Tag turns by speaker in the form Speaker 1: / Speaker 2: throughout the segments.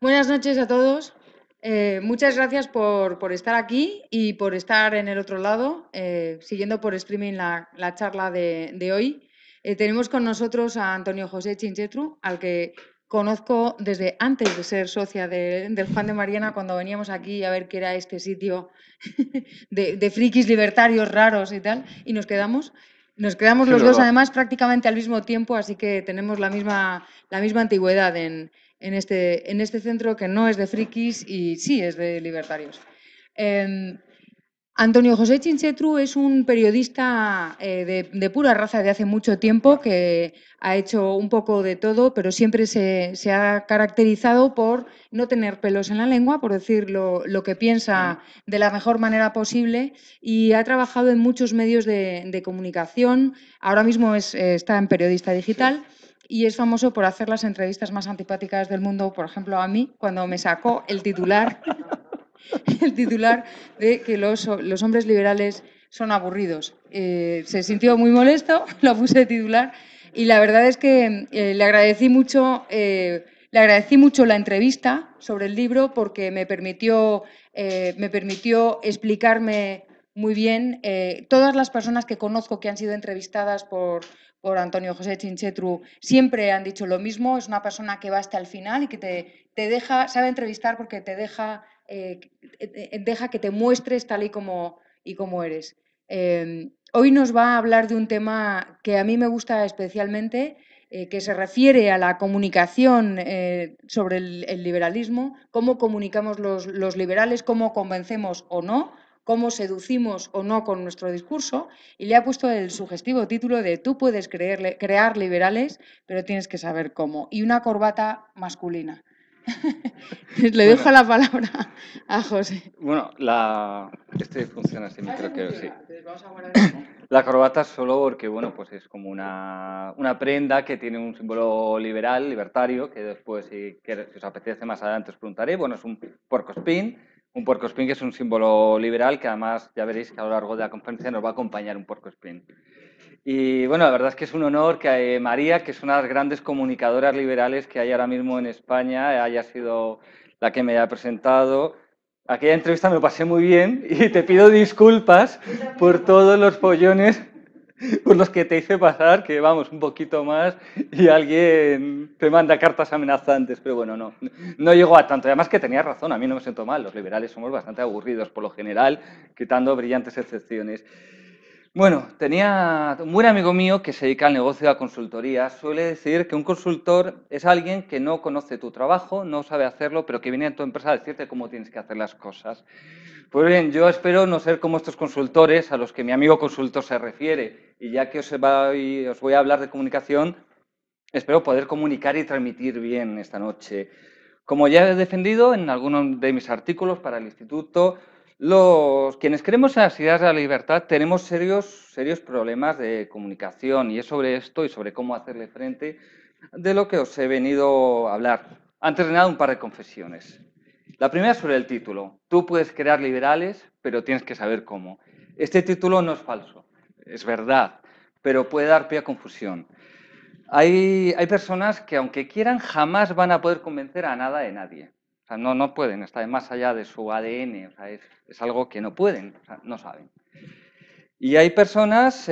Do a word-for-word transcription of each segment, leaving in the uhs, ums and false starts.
Speaker 1: Buenas noches a todos. Eh, muchas gracias por, por estar aquí y por estar en el otro lado, eh, siguiendo por streaming la, la charla de, de hoy. Eh, tenemos con nosotros a Antonio José Chinchetru, al que conozco desde antes de ser socia de- del Juan de Mariana, cuando veníamos aquí a ver qué era este sitio de, de frikis libertarios raros y tal, y nos quedamos. Nos quedamos
Speaker 2: Es un
Speaker 1: los dos,
Speaker 2: honor.
Speaker 1: además, prácticamente al mismo tiempo, así que tenemos la misma, la misma antigüedad en, en este, en este centro que no es de frikis y sí es de libertarios. Eh, Antonio José Chinchetru es un periodista eh, de, de pura raza de hace mucho tiempo que ha hecho un poco de todo, pero siempre se, se ha caracterizado por no tener pelos en la lengua, por decir lo, lo que piensa de la mejor manera posible, y ha trabajado en muchos medios de, de comunicación. Ahora mismo es, eh, está en Periodista Digital.
Speaker 2: Sí.
Speaker 1: Y es famoso por hacer las entrevistas más antipáticas del mundo, por ejemplo, a mí, cuando me sacó el titular el titular de que los, los hombres liberales son aburridos. Eh, se sintió muy molesto, lo puse de titular y la verdad es que eh, le agradecí mucho, eh, le agradecí mucho la entrevista sobre el libro porque me permitió, eh, me permitió explicarme muy bien. Eh, todas las personas que conozco que han sido entrevistadas por, por Antonio José Chinchetru siempre han dicho lo mismo. Es una persona que va hasta el final y que te, te deja, sabe entrevistar porque te deja eh, deja que te muestres tal y como, y como eres. Eh, hoy nos va a hablar de un tema que a mí me gusta especialmente, eh, que se refiere a la comunicación eh, sobre el, el, liberalismo, cómo comunicamos los, los liberales, cómo convencemos o no, cómo seducimos o no con nuestro discurso, y le ha puesto el sugestivo título de Tú puedes creer, crear liberales, pero tienes que saber cómo, y una corbata masculina. Le dejo
Speaker 2: Bueno,
Speaker 1: la palabra a José.
Speaker 2: bueno, la... este funciona así,
Speaker 1: Ah,
Speaker 2: creo
Speaker 1: ese
Speaker 2: que sí.
Speaker 1: funciona. Entonces vamos a guardar esto.
Speaker 2: La corbata solo porque, bueno, pues es como una, una prenda que tiene un símbolo liberal, libertario, que después, si, quieres- si os apetece más adelante, os preguntaré. Bueno, es un puercoespín, un puercoespín que es un símbolo liberal, que además ya veréis que a lo largo de la conferencia nos va a acompañar un puercoespín. Y bueno, la verdad es que es un honor que eh, María, que es una de las grandes comunicadoras liberales que hay ahora mismo en España, haya sido la que me haya presentado. Aquella entrevista me lo pasé muy bien y te pido disculpas por todos los pollones por los que te hice pasar, que vamos, un poquito más y alguien te manda cartas amenazantes, pero bueno, no, no llegó a tanto. Además que tenía razón, a mí no me siento mal, los liberales somos bastante aburridos por lo general, quitando brillantes excepciones. Bueno, tenía un buen amigo mío que se dedica al negocio de la consultoría. Suele decir que un consultor es alguien que no conoce tu trabajo, no sabe hacerlo, pero que viene a tu empresa a decirte cómo tienes que hacer las cosas. Pues bien, yo espero no ser como estos consultores a los que mi amigo consultor se refiere. Y ya que os, voy, os voy a hablar de comunicación, espero poder comunicar y transmitir bien esta noche. Como ya he defendido en algunos de mis artículos para el Instituto, los quienes creemos en las ideas de la libertad tenemos serios, serios problemas de comunicación y es sobre esto y sobre cómo hacerle frente de lo que os he venido a hablar. Antes de nada, un par de confesiones. La primera es sobre el título. Tú puedes crear liberales, pero tienes que saber cómo. Este título no es falso, es verdad, pero puede dar pie a confusión. Hay, hay personas que, aunque quieran, jamás van a poder convencer a nada de nadie. O sea, no, no pueden, está más allá de su A D N, o sea, es, es algo que no pueden, o sea, no saben. Y hay personas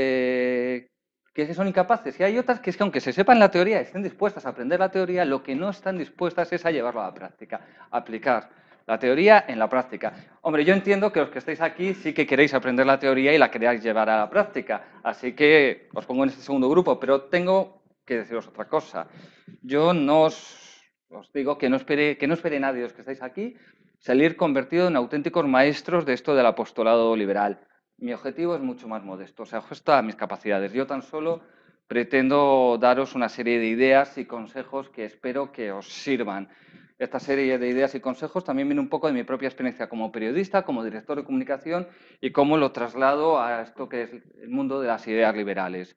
Speaker 2: eh, que son incapaces, y hay otras que es que aunque se sepan la teoría, estén dispuestas a aprender la teoría, lo que no están dispuestas es a llevarlo a la práctica, a aplicar la teoría en la práctica. Hombre, yo entiendo que los que estáis aquí sí que queréis aprender la teoría y la queréis llevar a la práctica, así que os pongo en este segundo grupo, pero tengo que deciros otra cosa. Yo no os, os digo que no, espere, que no espere nadie de los que estáis aquí salir convertido en auténticos maestros de esto del apostolado liberal. Mi objetivo es mucho más modesto, se ajusta a mis capacidades. Yo tan solo pretendo daros una serie de ideas y consejos que espero que os sirvan. Esta serie de ideas y consejos también viene un poco de mi propia experiencia como periodista, como director de comunicación y cómo lo traslado a esto que es el mundo de las ideas liberales.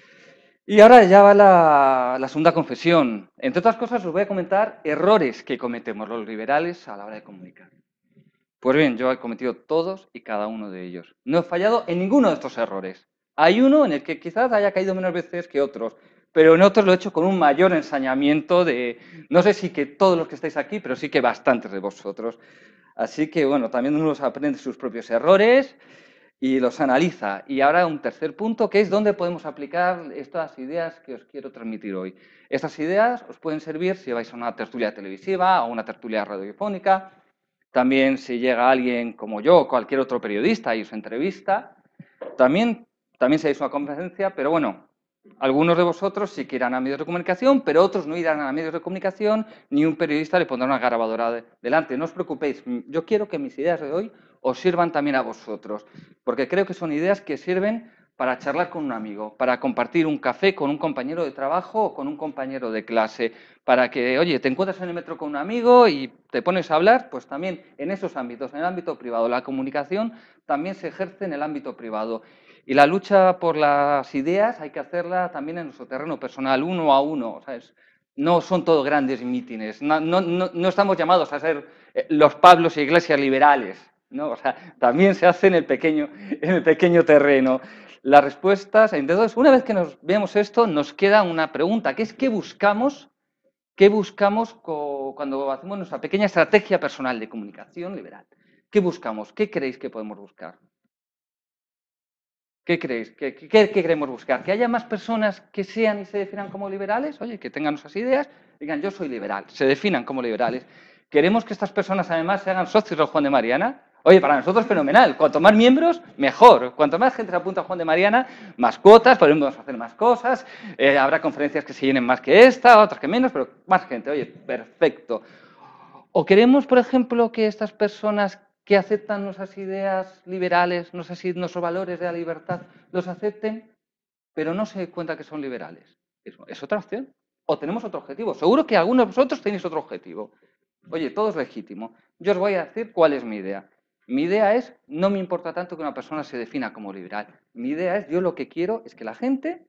Speaker 2: Y ahora ya va la, la segunda confesión. Entre otras cosas os voy a comentar errores que cometemos los liberales a la hora de comunicar. Pues bien, yo he cometido todos y cada uno de ellos. No he fallado en ninguno de estos errores. Hay uno en el que quizás haya caído menos veces que otros, pero en otros lo he hecho con un mayor ensañamiento de, no sé si que todos los que estáis aquí, pero sí que bastantes de vosotros. Así que, bueno, también uno aprende sus propios errores y los analiza. Y ahora un tercer punto, que es dónde podemos aplicar estas ideas que os quiero transmitir hoy. Estas ideas os pueden servir si vais a una tertulia televisiva o una tertulia radiofónica. También si llega alguien como yo o cualquier otro periodista y os entrevista. También, también seréis una conferencia, pero bueno, algunos de vosotros sí que irán a medios de comunicación, pero otros no irán a medios de comunicación, ni un periodista le pondrá una grabadora de, delante. No os preocupéis, yo quiero que mis ideas de hoy os sirvan también a vosotros, porque creo que son ideas que sirven para charlar con un amigo, para compartir un café con un compañero de trabajo o con un compañero de clase, para que, oye, te encuentras en el metro con un amigo y te pones a hablar, pues también en esos ámbitos, en el ámbito privado. La comunicación también se ejerce en el ámbito privado. Y la lucha por las ideas hay que hacerla también en nuestro terreno personal, uno a uno. O sea, es, no son todos grandes mítines, no, no, no, no estamos llamados a ser los Pablos e iglesias liberales, ¿no? O sea, también se hace en el pequeño, en el pequeño terreno. Las respuestas, entonces, una vez que nos vemos esto, nos queda una pregunta, que es ¿qué buscamos? ¿Qué buscamos cuando hacemos nuestra pequeña estrategia personal de comunicación liberal? ¿Qué buscamos? ¿Qué creéis que podemos buscar? ¿Qué creéis? ¿Qué, qué, qué, queremos buscar? ¿Que haya más personas que sean y se definan como liberales? Oye, que tengan esas ideas, digan yo soy liberal, se definan como liberales. ¿Queremos que estas personas además se hagan socios del Juan de Mariana? Oye, para nosotros fenomenal. Cuanto más miembros, mejor. Cuanto más gente se apunta a Juan de Mariana, más cuotas, podemos hacer más cosas, eh, habrá conferencias que se llenen más que esta, otras que menos, pero más gente. Oye, perfecto. ¿O queremos, por ejemplo, que estas personas que aceptan nuestras ideas liberales, nuestros valores de la libertad, los acepten, pero no se den cuenta que son liberales? Eso es otra opción. O tenemos otro objetivo. Seguro que algunos de vosotros tenéis otro objetivo. Oye, todo es legítimo. Yo os voy a decir cuál es mi idea. Mi idea es, no me importa tanto que una persona se defina como liberal. Mi idea es, yo lo que quiero es que la gente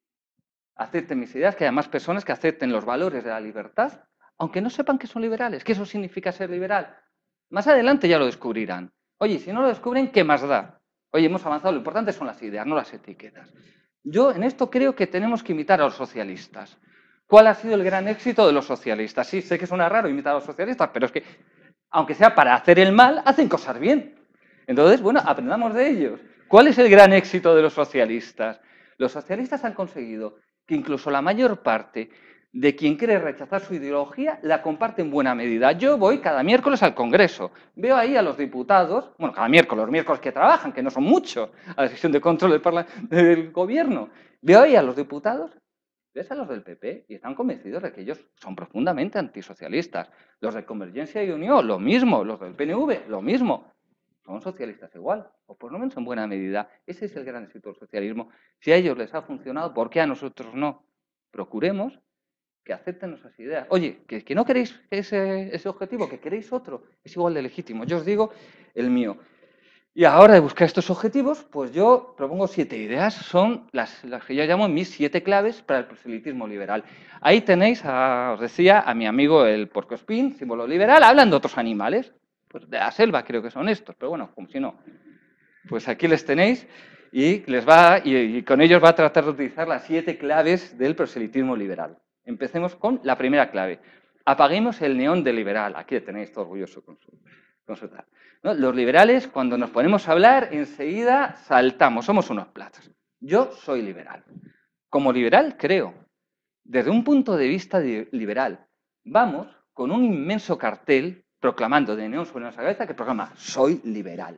Speaker 2: acepte mis ideas, que haya más personas que acepten los valores de la libertad, aunque no sepan que son liberales, que eso significa ser liberal. Más adelante ya lo descubrirán. Oye, si no lo descubren, ¿qué más da? Oye, hemos avanzado, lo importante son las ideas, no las etiquetas. Yo en esto creo que tenemos que imitar a los socialistas. ¿Cuál ha sido el gran éxito de los socialistas? Sí, sé que suena raro imitar a los socialistas, pero es que, aunque sea para hacer el mal, hacen cosas bien. Entonces, bueno, aprendamos de ellos. ¿Cuál es el gran éxito de los socialistas? Los socialistas han conseguido que incluso la mayor parte de quien quiere rechazar su ideología la comparte en buena medida. Yo voy cada miércoles al Congreso, veo ahí a los diputados, bueno, cada miércoles, los miércoles que trabajan, que no son muchos, a la sesión de control del, del gobierno, veo ahí a los diputados, ves a los del P P y están convencidos de que ellos son profundamente antisocialistas. Los de Convergencia y Unión, lo mismo, los del P N V, lo mismo. Son socialistas igual, o por lo menos en buena medida. Ese es el gran éxito del socialismo. Si a ellos les ha funcionado, ¿por qué a nosotros no? Procuremos que acepten nuestras ideas. Oye, que, que no queréis ese, ese objetivo, que queréis otro, es igual de legítimo. Yo os digo el mío. Y ahora de buscar estos objetivos, pues yo propongo siete ideas. Son las, las que yo llamo mis siete claves para el proselitismo liberal. Ahí tenéis, a, os decía, a mi amigo el puercoespín, símbolo liberal, hablan de otros animales. Pues de la selva creo que son estos, pero bueno, como si no. Pues aquí les tenéis y, les va, y, y con ellos va a tratar de utilizar las siete claves del proselitismo liberal. Empecemos con la primera clave. Apaguemos el neón de liberal. Aquí le tenéis todo orgulloso con su, con su tal. ¿No? Los liberales, cuando nos ponemos a hablar, enseguida saltamos, somos unos platos. Yo soy liberal. Como liberal, creo, desde un punto de vista de liberal, vamos con un inmenso cartel proclamando de neón sobre nuestra cabeza que proclama soy liberal.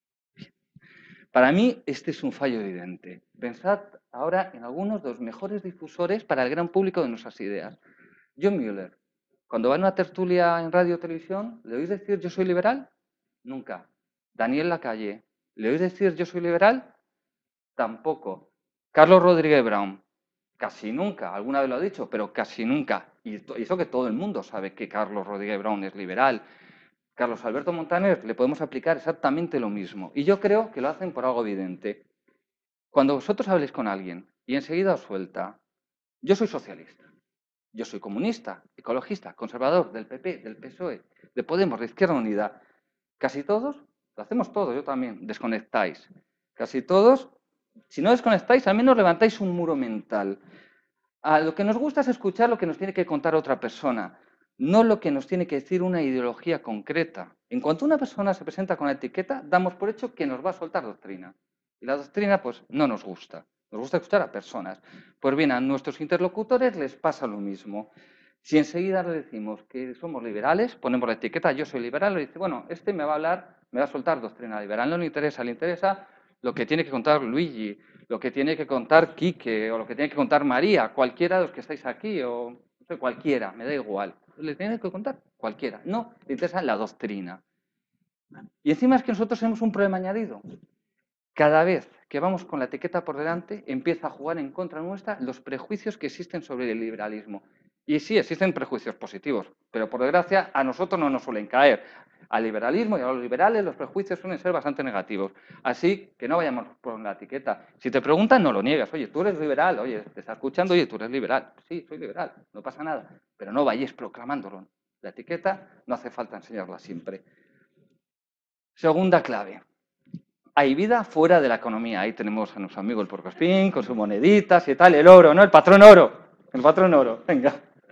Speaker 2: Para mí, este es un fallo evidente. Pensad ahora en algunos de los mejores difusores para el gran público de nuestras ideas. John Mueller, cuando va a una tertulia en radio o televisión, ¿le oís decir yo soy liberal? Nunca. Daniel Lacalle, ¿le oís decir yo soy liberal? Tampoco. Carlos Rodríguez Brown, casi nunca. Alguna vez lo ha dicho, pero casi nunca. Y eso que todo el mundo sabe que Carlos Rodríguez Brown es liberal. Carlos Alberto Montaner le podemos aplicar exactamente lo mismo. Y yo creo que lo hacen por algo evidente. Cuando vosotros habléis con alguien y enseguida os suelta, yo soy socialista, yo soy comunista, ecologista, conservador, del P P, del P S O E, de Podemos, de Izquierda Unida, casi todos, lo hacemos todos, yo también, desconectáis. Casi todos, si no desconectáis, al menos levantáis un muro mental. A lo que nos gusta es escuchar lo que nos tiene que contar otra persona, no lo que nos tiene que decir una ideología concreta. En cuanto una persona se presenta con la etiqueta, damos por hecho que nos va a soltar doctrina. Y la doctrina, pues, no nos gusta. Nos gusta escuchar a personas. Pues bien, a nuestros interlocutores les pasa lo mismo. Si enseguida le decimos que somos liberales, ponemos la etiqueta, yo soy liberal, le dice, bueno, este me va a hablar, me va a soltar doctrina liberal, no le interesa, le interesa lo que tiene que contar Luigi, lo que tiene que contar Quique, o lo que tiene que contar María, cualquiera de los que estáis aquí, o no sé, cualquiera, me da igual. Le tiene que contar cualquiera. No, le interesa la doctrina. Y encima es que nosotros tenemos un problema añadido. Cada vez que vamos con la etiqueta por delante, empieza a jugar en contra nuestra los prejuicios que existen sobre el liberalismo. Y sí, existen prejuicios positivos, pero por desgracia a nosotros no nos suelen caer. Al liberalismo y a los liberales los prejuicios suelen ser bastante negativos. Así que no vayamos por la etiqueta. Si te preguntan, no lo niegas. Oye, tú eres liberal. Oye, te está escuchando. Oye, tú eres liberal. Sí, soy liberal. No pasa nada. Pero no vayáis proclamándolo. La etiqueta no hace falta enseñarla siempre. Segunda clave. Hay vida fuera de la economía. Ahí tenemos a nuestro amigo el Porcospín con sus moneditas y tal. El oro, ¿no? El patrón oro. El patrón oro. Venga.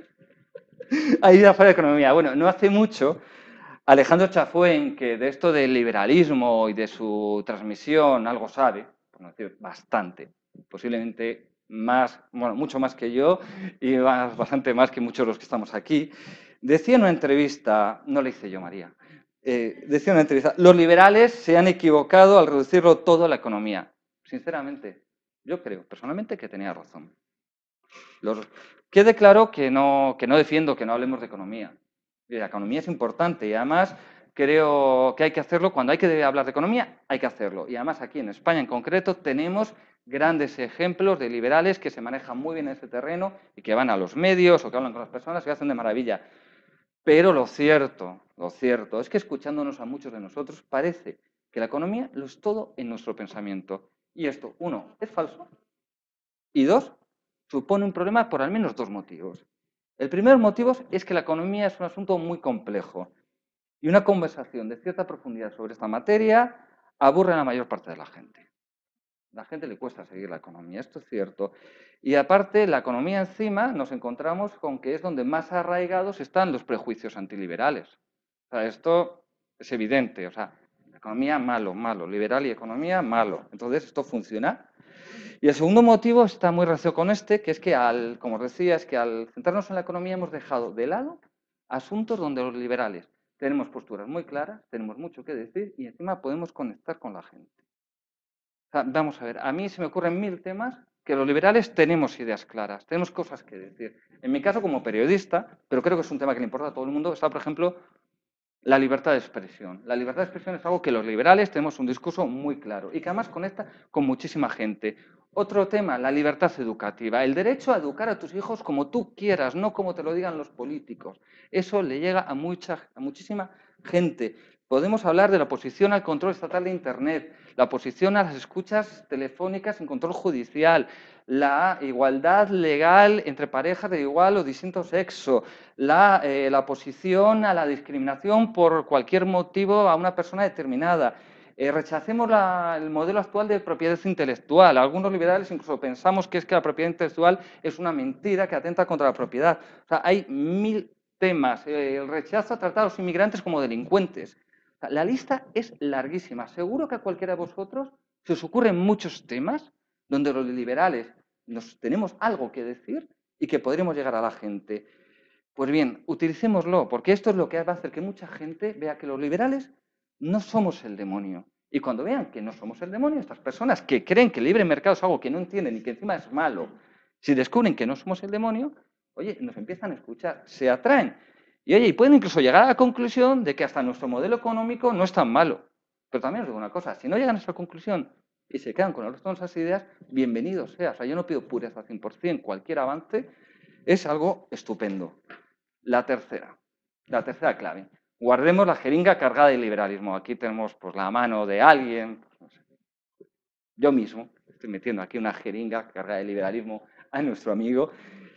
Speaker 2: Hay vida fuera de la economía. Bueno, no hace mucho, Alejandro Chafuén, que de esto del liberalismo y de su transmisión algo sabe, por no decir bastante, posiblemente más, bueno, mucho más que yo y más, bastante más que muchos de los que estamos aquí, decía en una entrevista, no le hice yo, María, eh, decía en una entrevista, los liberales se han equivocado al reducirlo todo a la economía. Sinceramente, yo creo personalmente que tenía razón. Los, quede claro que no, que no defiendo que no hablemos de economía. La economía es importante y además creo que hay que hacerlo. Cuando hay que hablar de economía, hay que hacerlo. Y además aquí en España en concreto tenemos grandes ejemplos de liberales que se manejan muy bien en ese terreno y que van a los medios o que hablan con las personas y hacen de maravilla. Pero lo cierto, lo cierto es que escuchándonos a muchos de nosotros parece que la economía lo es todo en nuestro pensamiento. Y esto, uno, es falso y dos, supone un problema por al menos dos motivos. El primer motivo es que la economía es un asunto muy complejo y una conversación de cierta profundidad sobre esta materia aburre a la mayor parte de la gente. A la gente le cuesta seguir la economía, esto es cierto. Y aparte, la economía encima nos encontramos con que es donde más arraigados están los prejuicios antiliberales. O sea, esto es evidente. O sea, la economía malo, malo, liberal y economía malo. Entonces, esto funciona. Y el segundo motivo está muy relacionado con este, que es que, al, como os decía, es que al centrarnos en la economía hemos dejado de lado asuntos donde los liberales tenemos posturas muy claras, tenemos mucho que decir y encima podemos conectar con la gente. O sea, vamos a ver, a mí se me ocurren mil temas que los liberales tenemos ideas claras, tenemos cosas que decir. En mi caso, como periodista, pero creo que es un tema que le importa a todo el mundo, está, por ejemplo, la libertad de expresión. La libertad de expresión es algo que los liberales tenemos un discurso muy claro y que además conecta con muchísima gente. Otro tema, la libertad educativa. El derecho a educar a tus hijos como tú quieras, no como te lo digan los políticos. Eso le llega a, mucha, a muchísima gente. Podemos hablar de la oposición al control estatal de Internet, la oposición a las escuchas telefónicas en control judicial, la igualdad legal entre parejas de igual o distinto sexo, la, eh, la oposición a la discriminación por cualquier motivo a una persona determinada. Eh, rechacemos la, el modelo actual de propiedad intelectual. Algunos liberales incluso pensamos que es que la propiedad intelectual es una mentira que atenta contra la propiedad. O sea, hay mil temas. Eh, el rechazo a tratar a los inmigrantes como delincuentes. O sea, la lista es larguísima. Seguro que a cualquiera de vosotros se os ocurren muchos temas donde los liberales nos tenemos algo que decir y que podremos llegar a la gente. Pues bien, utilicémoslo, porque esto es lo que va a hacer que mucha gente vea que los liberales no somos el demonio. Y cuando vean que no somos el demonio, estas personas que creen que el libre mercado es algo que no entienden y que encima es malo, si descubren que no somos el demonio, oye, nos empiezan a escuchar, se atraen. Y oye, y pueden incluso llegar a la conclusión de que hasta nuestro modelo económico no es tan malo. Pero también os digo una cosa, si no llegan a esa conclusión y se quedan con el resto de nuestras ideas, bienvenidos sea. O sea, yo no pido pureza al cien por cien, cualquier avance es algo estupendo. La tercera, la tercera clave. Guardemos la jeringa cargada de liberalismo. Aquí tenemos pues, la mano de alguien, pues, no sé, yo mismo, estoy metiendo aquí una jeringa cargada de liberalismo a nuestro amigo.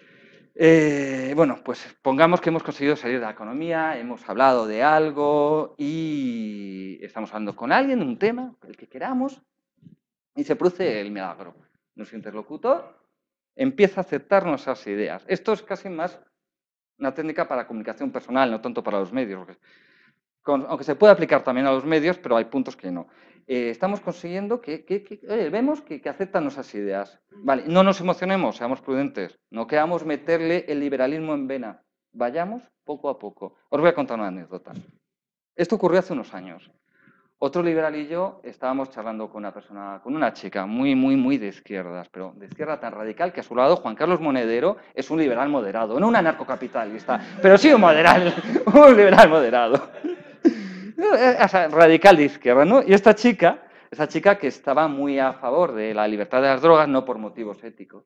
Speaker 2: Eh, bueno, pues pongamos que hemos conseguido salir de la economía, hemos hablado de algo y estamos hablando con alguien de un tema, el que queramos, y se produce el milagro. Nuestro interlocutor empieza a aceptar nuestras ideas. Esto es casi más una técnica para comunicación personal, no tanto para los medios, porque con, aunque se puede aplicar también a los medios, pero hay puntos que no. Eh, estamos consiguiendo que, que, que oye, vemos que, que aceptan nuestras ideas. Vale, no nos emocionemos, seamos prudentes, no queramos meterle el liberalismo en vena, vayamos poco a poco. Os voy a contar una anécdota. Esto ocurrió hace unos años. Otro liberal y yo estábamos charlando con una persona, con una chica muy, muy, muy de izquierdas, pero de izquierda tan radical que a su lado Juan Carlos Monedero es un liberal moderado, no un anarcocapitalista, pero sí un moderal, un liberal moderado. O sea, radical de izquierda, ¿no? Y esta chica, esta chica que estaba muy a favor de la libertad de las drogas, no por motivos éticos,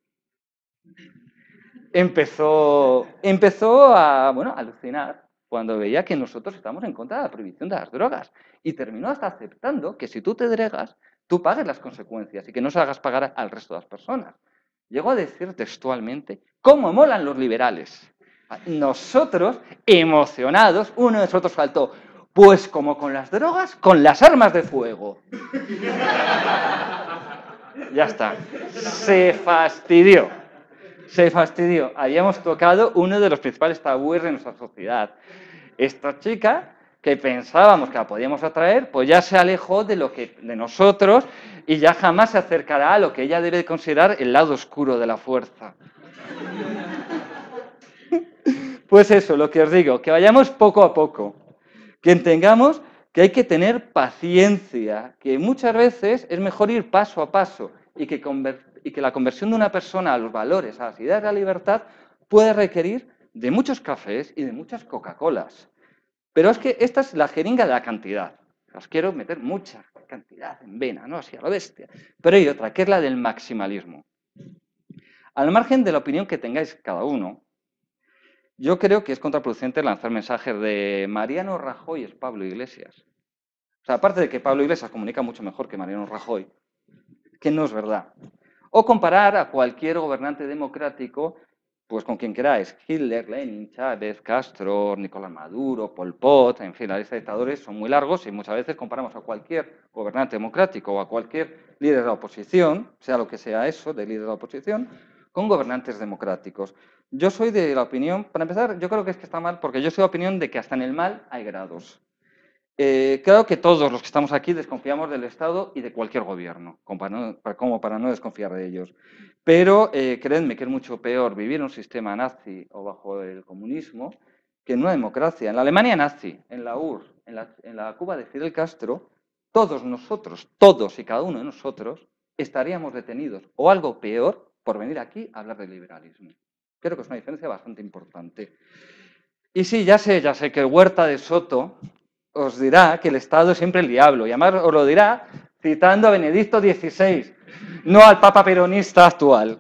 Speaker 2: empezó, empezó a, bueno, a alucinar cuando veía que nosotros estamos en contra de la prohibición de las drogas. Y terminó hasta aceptando que si tú te drogas, tú pagues las consecuencias y que no se hagas pagar al resto de las personas. Llegó a decir textualmente, ¿cómo molan los liberales? Nosotros, emocionados, uno de nosotros faltó, pues como con las drogas, con las armas de fuego. Ya está. Se fastidió. Se fastidió. Habíamos tocado uno de los principales tabúes de nuestra sociedad. Esta chica, que pensábamos que la podíamos atraer, pues ya se alejó de, lo que, de nosotros y ya jamás se acercará a lo que ella debe considerar el lado oscuro de la fuerza. Pues eso, lo que os digo, que vayamos poco a poco, que entendamos que hay que tener paciencia, que muchas veces es mejor ir paso a paso y que, y que la conversión de una persona a los valores, a las ideas de la libertad, puede requerir de muchos cafés y de muchas Coca-Colas. Pero es que esta es la jeringa de la cantidad. Os quiero meter mucha cantidad en vena, ¿no? Así a lo bestia. Pero hay otra, que es la del maximalismo. Al margen de la opinión que tengáis cada uno, yo creo que es contraproducente lanzar mensajes de Mariano Rajoy es Pablo Iglesias. O sea, aparte de que Pablo Iglesias comunica mucho mejor que Mariano Rajoy, que no es verdad. O comparar a cualquier gobernante democrático, pues con quien queráis, Hitler, Lenin, Chávez, Castro, Nicolás Maduro, Pol Pot, en fin, la lista de dictadores son muy largos y muchas veces comparamos a cualquier gobernante democrático o a cualquier líder de la oposición, sea lo que sea eso, de líder de la oposición, con gobernantes democráticos. Yo soy de la opinión, para empezar, yo creo que es que está mal, porque yo soy de la opinión de que hasta en el mal hay grados. Eh, creo que todos los que estamos aquí desconfiamos del Estado y de cualquier gobierno, como para no, como para no desconfiar de ellos. Pero eh, creedme que es mucho peor vivir en un sistema nazi o bajo el comunismo que en una democracia. En la Alemania nazi, en la U R S S, en la, en la Cuba de Fidel Castro, todos nosotros, todos y cada uno de nosotros, estaríamos detenidos o algo peor por venir aquí a hablar de liberalismo. Creo que es una diferencia bastante importante. Y sí, ya sé, ya sé que Huerta de Soto os dirá que el Estado es siempre el diablo, y además os lo dirá citando a Benedicto dieciséis, no al Papa peronista actual.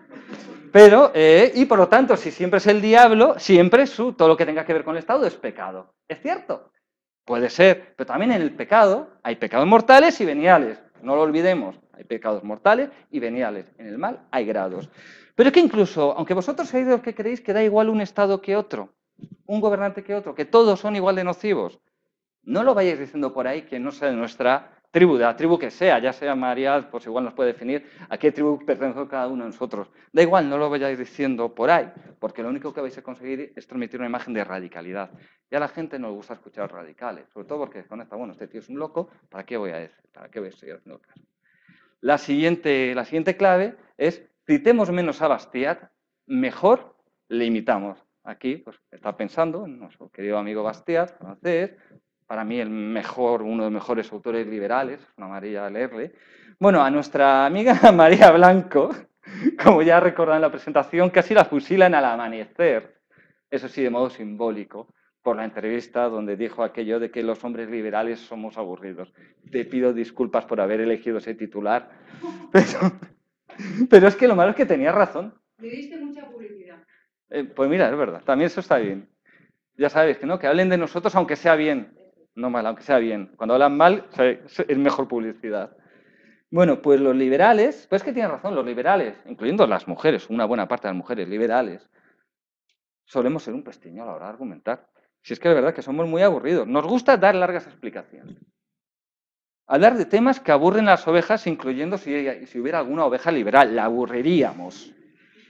Speaker 2: Pero, eh, y por lo tanto, si siempre es el diablo, siempre su, todo lo que tenga que ver con el Estado es pecado. ¿Es cierto? Puede ser, pero también en el pecado hay pecados mortales y veniales. No lo olvidemos, hay pecados mortales y veniales. En el mal hay grados. Pero es que incluso, aunque vosotros seáis de los que creéis que da igual un Estado que otro, un gobernante que otro, que todos son igual de nocivos, no lo vayáis diciendo por ahí que no sea de nuestra tribu, de la tribu que sea, ya sea María, pues igual nos puede definir a qué tribu pertenece cada uno de nosotros. Da igual, no lo vayáis diciendo por ahí, porque lo único que vais a conseguir es transmitir una imagen de radicalidad. Y a la gente no le gusta escuchar radicales, sobre todo porque desconecta, bueno, este tío es un loco, ¿para qué voy a decir? ¿Para qué voy a seguir haciendo caso? La siguiente, la siguiente clave es, citemos menos a Bastiat, mejor le imitamos. Aquí pues, está pensando en nuestro querido amigo Bastiat, francés, para mí el mejor, uno de los mejores autores liberales, una maravilla leerle. Bueno, a nuestra amiga María Blanco, como ya recordaba en la presentación, casi la fusilan al amanecer, eso sí, de modo simbólico, por la entrevista donde dijo aquello de que los hombres liberales somos aburridos. Te pido disculpas por haber elegido ese titular, pero, pero es que lo malo es que tenía razón.
Speaker 1: Le diste mucha publicidad.
Speaker 2: Eh, pues mira, es verdad, también eso está bien. Ya sabes, que no, que hablen de nosotros aunque sea bien. No mal, aunque sea bien. Cuando hablan mal, es mejor publicidad. Bueno, pues los liberales, pues es que tienen razón, los liberales, incluyendo las mujeres, una buena parte de las mujeres liberales, solemos ser un pestiño a la hora de argumentar. Si es que es verdad que somos muy aburridos. Nos gusta dar largas explicaciones. Hablar de temas que aburren a las ovejas, incluyendo si, si hubiera alguna oveja liberal. La aburriríamos.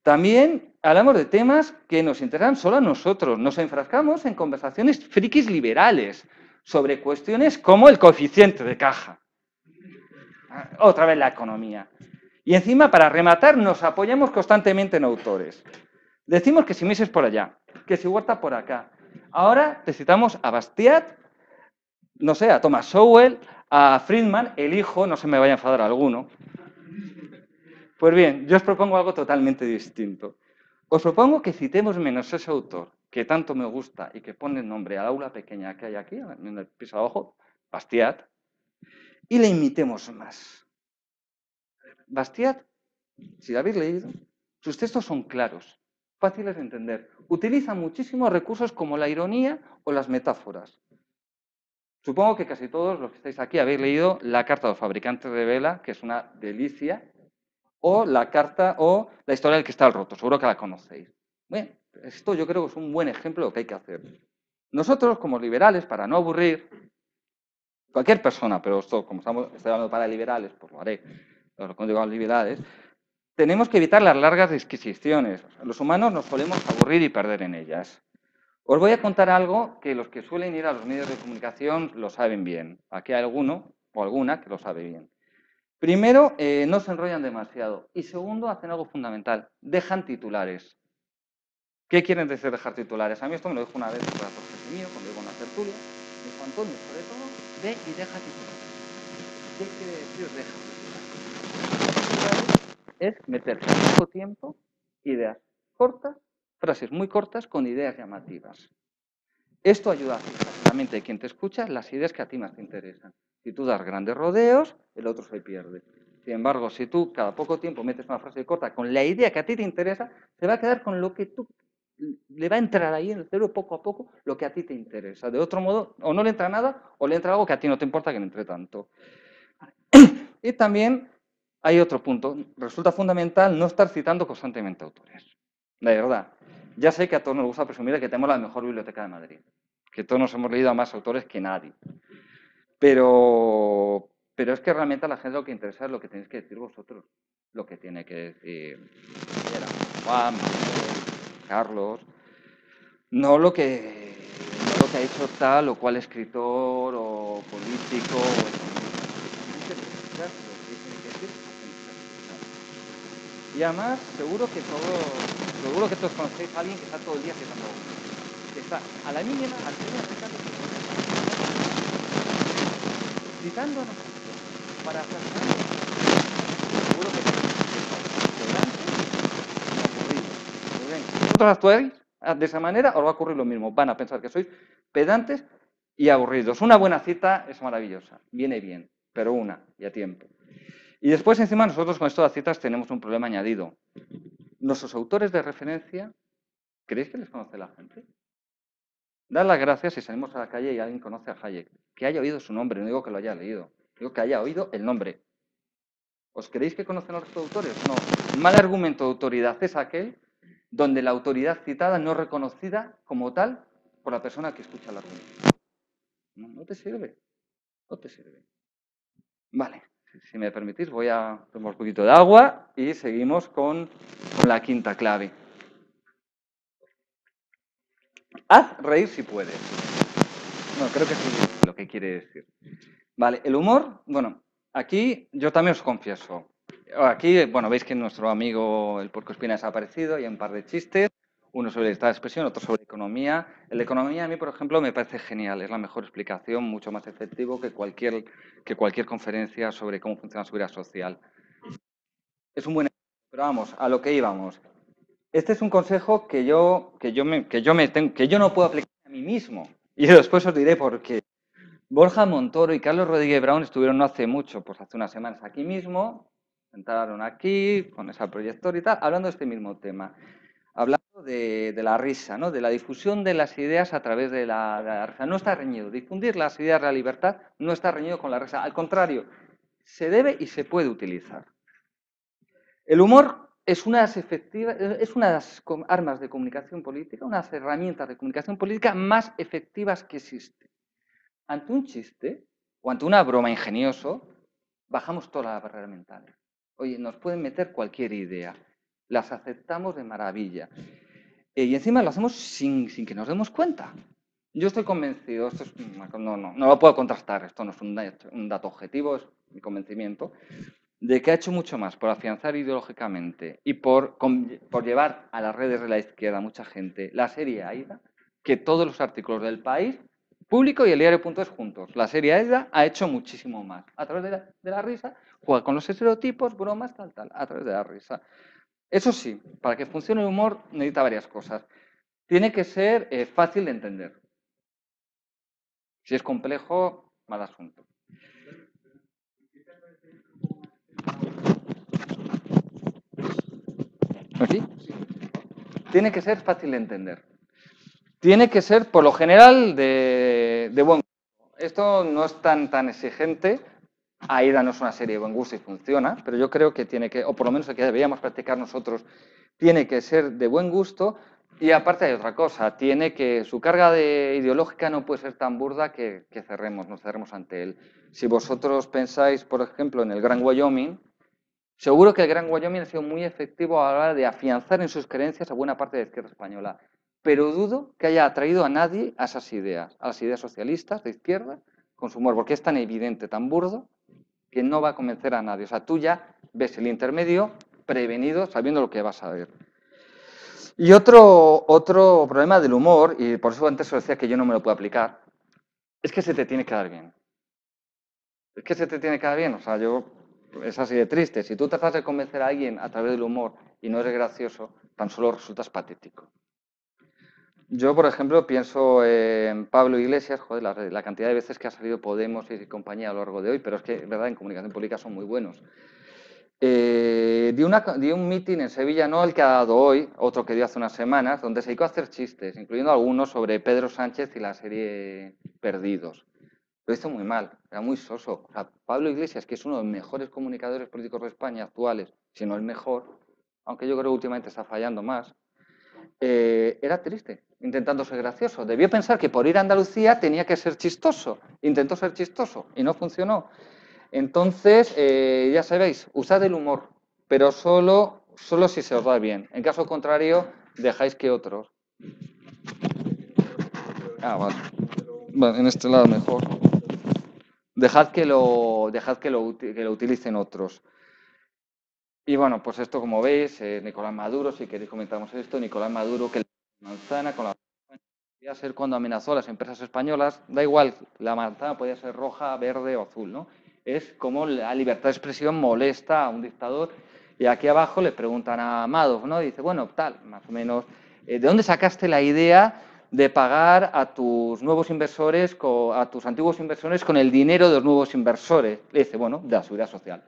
Speaker 2: También hablamos de temas que nos interesan solo a nosotros. Nos enfrascamos en conversaciones frikis liberales sobre cuestiones como el coeficiente de caja. Otra vez la economía. Y encima, para rematar, nos apoyamos constantemente en autores. Decimos que si Mises por allá, que si Huerta por acá. Ahora te citamos a Bastiat, no sé, a Thomas Sowell, a Friedman, el hijo, no se me vaya a enfadar alguno. Pues bien, yo os propongo algo totalmente distinto. Os propongo que citemos menos ese autor que tanto me gusta y que pone el nombre al aula pequeña que hay aquí, en el piso abajo, Bastiat, y le imitemos más. Bastiat, si lo habéis leído, sus textos son claros, fáciles de entender. Utiliza muchísimos recursos como la ironía o las metáforas. Supongo que casi todos los que estáis aquí habéis leído La carta de los fabricantes de vela, que es una delicia, o la carta o la historia del cristal roto, seguro que la conocéis. Bueno, esto yo creo que es un buen ejemplo de lo que hay que hacer. Nosotros, como liberales, para no aburrir, cualquier persona, pero esto, como estamos, estoy hablando para liberales, pues lo haré, lo digo a los liberales, tenemos que evitar las largas disquisiciones. Los humanos nos solemos aburrir y perder en ellas. Os voy a contar algo que los que suelen ir a los medios de comunicación lo saben bien. Aquí hay alguno o alguna que lo sabe bien. Primero, eh, no se enrollan demasiado. Y segundo, hacen algo fundamental. Dejan titulares. ¿Qué quieren decir dejar titulares? A mí esto me lo dijo una vez un profesor mío, cuando iba a una tertulia. Me dijo, Antonio, sobre todo, ve y deja titulares. ¿Qué quiere decir deja titulares? Es meter en poco tiempo ideas cortas, frases muy cortas con ideas llamativas. Esto ayuda a fijar en la mente de quien te escucha las ideas que a ti más te interesan. Si tú das grandes rodeos, el otro se pierde. Sin embargo, si tú cada poco tiempo metes una frase corta con la idea que a ti te interesa, se va a quedar con lo que tú le va a entrar ahí en el cerebro poco a poco lo que a ti te interesa. De otro modo, o no le entra nada o le entra algo que a ti no te importa que le entre tanto. Y también hay otro punto. Resulta fundamental no estar citando constantemente autores. De verdad. Ya sé que a todos nos gusta presumir de que tenemos la mejor biblioteca de Madrid. Que todos nos hemos leído a más autores que nadie. Pero, pero es que realmente a la gente lo que interesa es lo que tenéis que decir vosotros. Lo que tiene que decir Juan, Manuel, Carlos. No lo que, no lo que ha hecho tal o cual escritor o político o economista. Y además, seguro que todos, seguro que todos conocéis a alguien que está todo el día citando a uno. Que está a la mínima, al mínimo, citando citando a nosotros para hacer seguro que si vosotros actuáis de esa manera, os va a ocurrir lo mismo. Van a pensar que sois pedantes y aburridos. Una buena cita es maravillosa, viene bien, pero una y a tiempo. Y después, encima, nosotros con esto de las citas tenemos un problema añadido. Nuestros autores de referencia, ¿creéis que les conoce la gente? Dar las gracias si salimos a la calle y alguien conoce a Hayek. Que haya oído su nombre, no digo que lo haya leído. Digo que haya oído el nombre. ¿Os creéis que conocen a los autores? No. Un mal argumento de autoridad es aquel donde la autoridad citada no es reconocida como tal por la persona que escucha el argumento. No, no te sirve. No te sirve. Vale. Si me permitís, voy a tomar un poquito de agua y seguimos con, con la quinta clave. Haz reír si puedes. No, creo que es lo que quiere decir. Vale, el humor, bueno, aquí yo también os confieso. Aquí, bueno, veis que nuestro amigo el Porco Espina ha desaparecido, hay un par de chistes, uno sobre esta expresión, otro sobre economía. El de economía a mí, por ejemplo, me parece genial, es la mejor explicación, mucho más efectivo que cualquier, que cualquier conferencia sobre cómo funciona la seguridad social. Es un buen ejemplo, pero vamos, a lo que íbamos. Este es un consejo que yo, que yo, me, que yo, me tengo, que yo no puedo aplicar a mí mismo, y después os diré por qué. Borja Montoro y Carlos Rodríguez Brown estuvieron no hace mucho, pues hace unas semanas aquí mismo, sentaron aquí con ese proyector y tal, hablando de este mismo tema. Hablando de, de la risa, ¿no? De la difusión de las ideas a través de la, de la risa. No está reñido. Difundir las ideas de la libertad no está reñido con la risa. Al contrario, se debe y se puede utilizar. El humor es unas, efectiva, es unas armas de comunicación política, unas herramientas de comunicación política más efectivas que existen. Ante un chiste o ante una broma ingenioso, bajamos todas las barreras mentales. Oye, nos pueden meter cualquier idea. las aceptamos de maravilla. Eh, y encima lo hacemos sin, sin que nos demos cuenta. Yo estoy convencido, esto es, no, no, no lo puedo contrastar, esto no es un dato, un dato objetivo, es mi convencimiento, de que ha hecho mucho más por afianzar ideológicamente y por, por llevar a las redes de la izquierda a mucha gente la serie AIDA que todos los artículos del País Público y el diario.es juntos. La serie AIDA ha hecho muchísimo más. A través de la, de la risa, juega con los estereotipos, bromas, tal, tal, a través de la risa. Eso sí, para que funcione el humor necesita varias cosas. Tiene que ser eh, fácil de entender. Si es complejo, mal asunto. ¿Aquí? Tiene que ser fácil de entender. Tiene que ser, por lo general, de, de buen gusto. Esto no es tan, tan exigente. AIDA no es una serie de buen gusto y funciona, pero yo creo que tiene que, o por lo menos el que deberíamos practicar nosotros, tiene que ser de buen gusto. Y aparte hay otra cosa, tiene que, su carga de ideológica no puede ser tan burda que, que cerremos, nos cerremos ante él. Si vosotros pensáis, por ejemplo, en el Gran Wyoming, seguro que el Gran Wyoming ha sido muy efectivo a la hora de afianzar en sus creencias a buena parte de la izquierda española. Pero dudo que haya atraído a nadie a esas ideas, a las ideas socialistas de izquierda, con su humor, porque es tan evidente, tan burdo, que no va a convencer a nadie. O sea, tú ya ves el intermedio prevenido, sabiendo lo que vas a ver. Y otro, otro problema del humor, y por eso antes os decía que yo no me lo puedo aplicar, es que se te tiene que dar bien. Es que se te tiene que dar bien. O sea, yo, es así de triste. Si tú tratas de convencer a alguien a través del humor y no eres gracioso, tan solo resultas patético. Yo, por ejemplo, pienso en Pablo Iglesias, joder, la, la cantidad de veces que ha salido Podemos y compañía a lo largo de hoy, pero es que, es verdad, en comunicación pública son muy buenos. Eh, di, una, di un meeting en Sevilla, no el que ha dado hoy, otro que dio hace unas semanas, donde se dedicó a hacer chistes, incluyendo algunos sobre Pedro Sánchez y la serie Perdidos. Lo hizo muy mal, era muy soso. O sea, Pablo Iglesias, que es uno de los mejores comunicadores políticos de España actuales, si no el mejor, aunque yo creo que últimamente está fallando más, eh, era triste, intentando ser gracioso. Debió pensar que por ir a Andalucía tenía que ser chistoso. Intentó ser chistoso y no funcionó. Entonces, eh, ya sabéis, usad el humor, pero solo, solo si se os da bien. En caso contrario, dejáis que otros. Ah, vale. Vale, en este lado mejor. Dejad que lo, dejad que lo, que lo utilicen otros. Y bueno, pues esto, como veis, eh, Nicolás Maduro, si queréis comentamos esto, Nicolás Maduro, que la manzana con la podía ser cuando amenazó a las empresas españolas, da igual, la manzana podía ser roja, verde o azul, ¿no? Es como la libertad de expresión molesta a un dictador. Y aquí abajo le preguntan a Madoff, ¿no? Y dice, bueno, tal, más o menos, ¿de dónde sacaste la idea de pagar a tus nuevos inversores, a tus antiguos inversores con el dinero de los nuevos inversores? Le dice, bueno, de la seguridad social.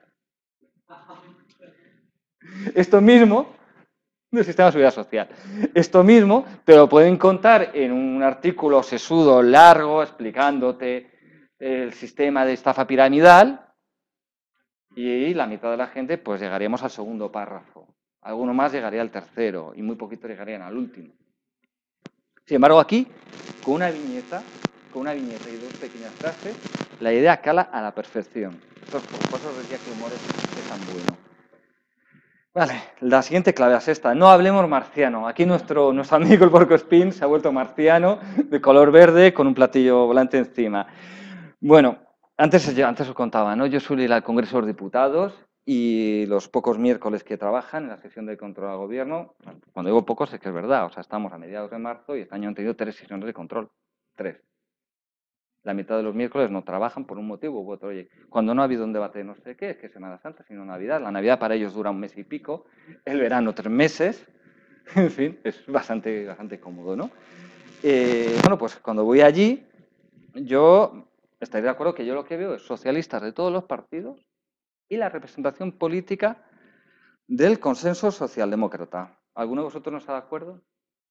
Speaker 2: Esto mismo del sistema de seguridad social. Esto mismo te lo pueden contar en un artículo sesudo, largo, explicándote el sistema de estafa piramidal y la mitad de la gente pues llegaríamos al segundo párrafo. Alguno más llegaría al tercero y muy poquito llegarían al último. Sin embargo, aquí, con una viñeta, con una viñeta y dos pequeñas frases, la idea cala a la perfección. Entonces, por eso os decía que el humor es, es tan bueno. Vale, la siguiente clave es esta. No hablemos marciano. Aquí nuestro, nuestro amigo el porcoespín se ha vuelto marciano, de color verde, con un platillo volante encima. Bueno, antes, antes os contaba, ¿no? Yo suelo ir al Congreso de los Diputados y los pocos miércoles que trabajan en la sesión de control al gobierno, cuando digo pocos es que es verdad, o sea, estamos a mediados de marzo y este año han tenido tres sesiones de control. Tres. La mitad de los miércoles no trabajan por un motivo u otro. Oye, cuando no ha habido un debate de no sé qué, es que Semana Santa, sino Navidad. La Navidad para ellos dura un mes y pico, el verano tres meses. En fin, es bastante, bastante cómodo, ¿no? Eh, bueno, pues cuando voy allí, yo estaría de acuerdo que yo lo que veo es socialistas de todos los partidos y la representación política del consenso socialdemócrata. ¿Alguno de vosotros no está de acuerdo?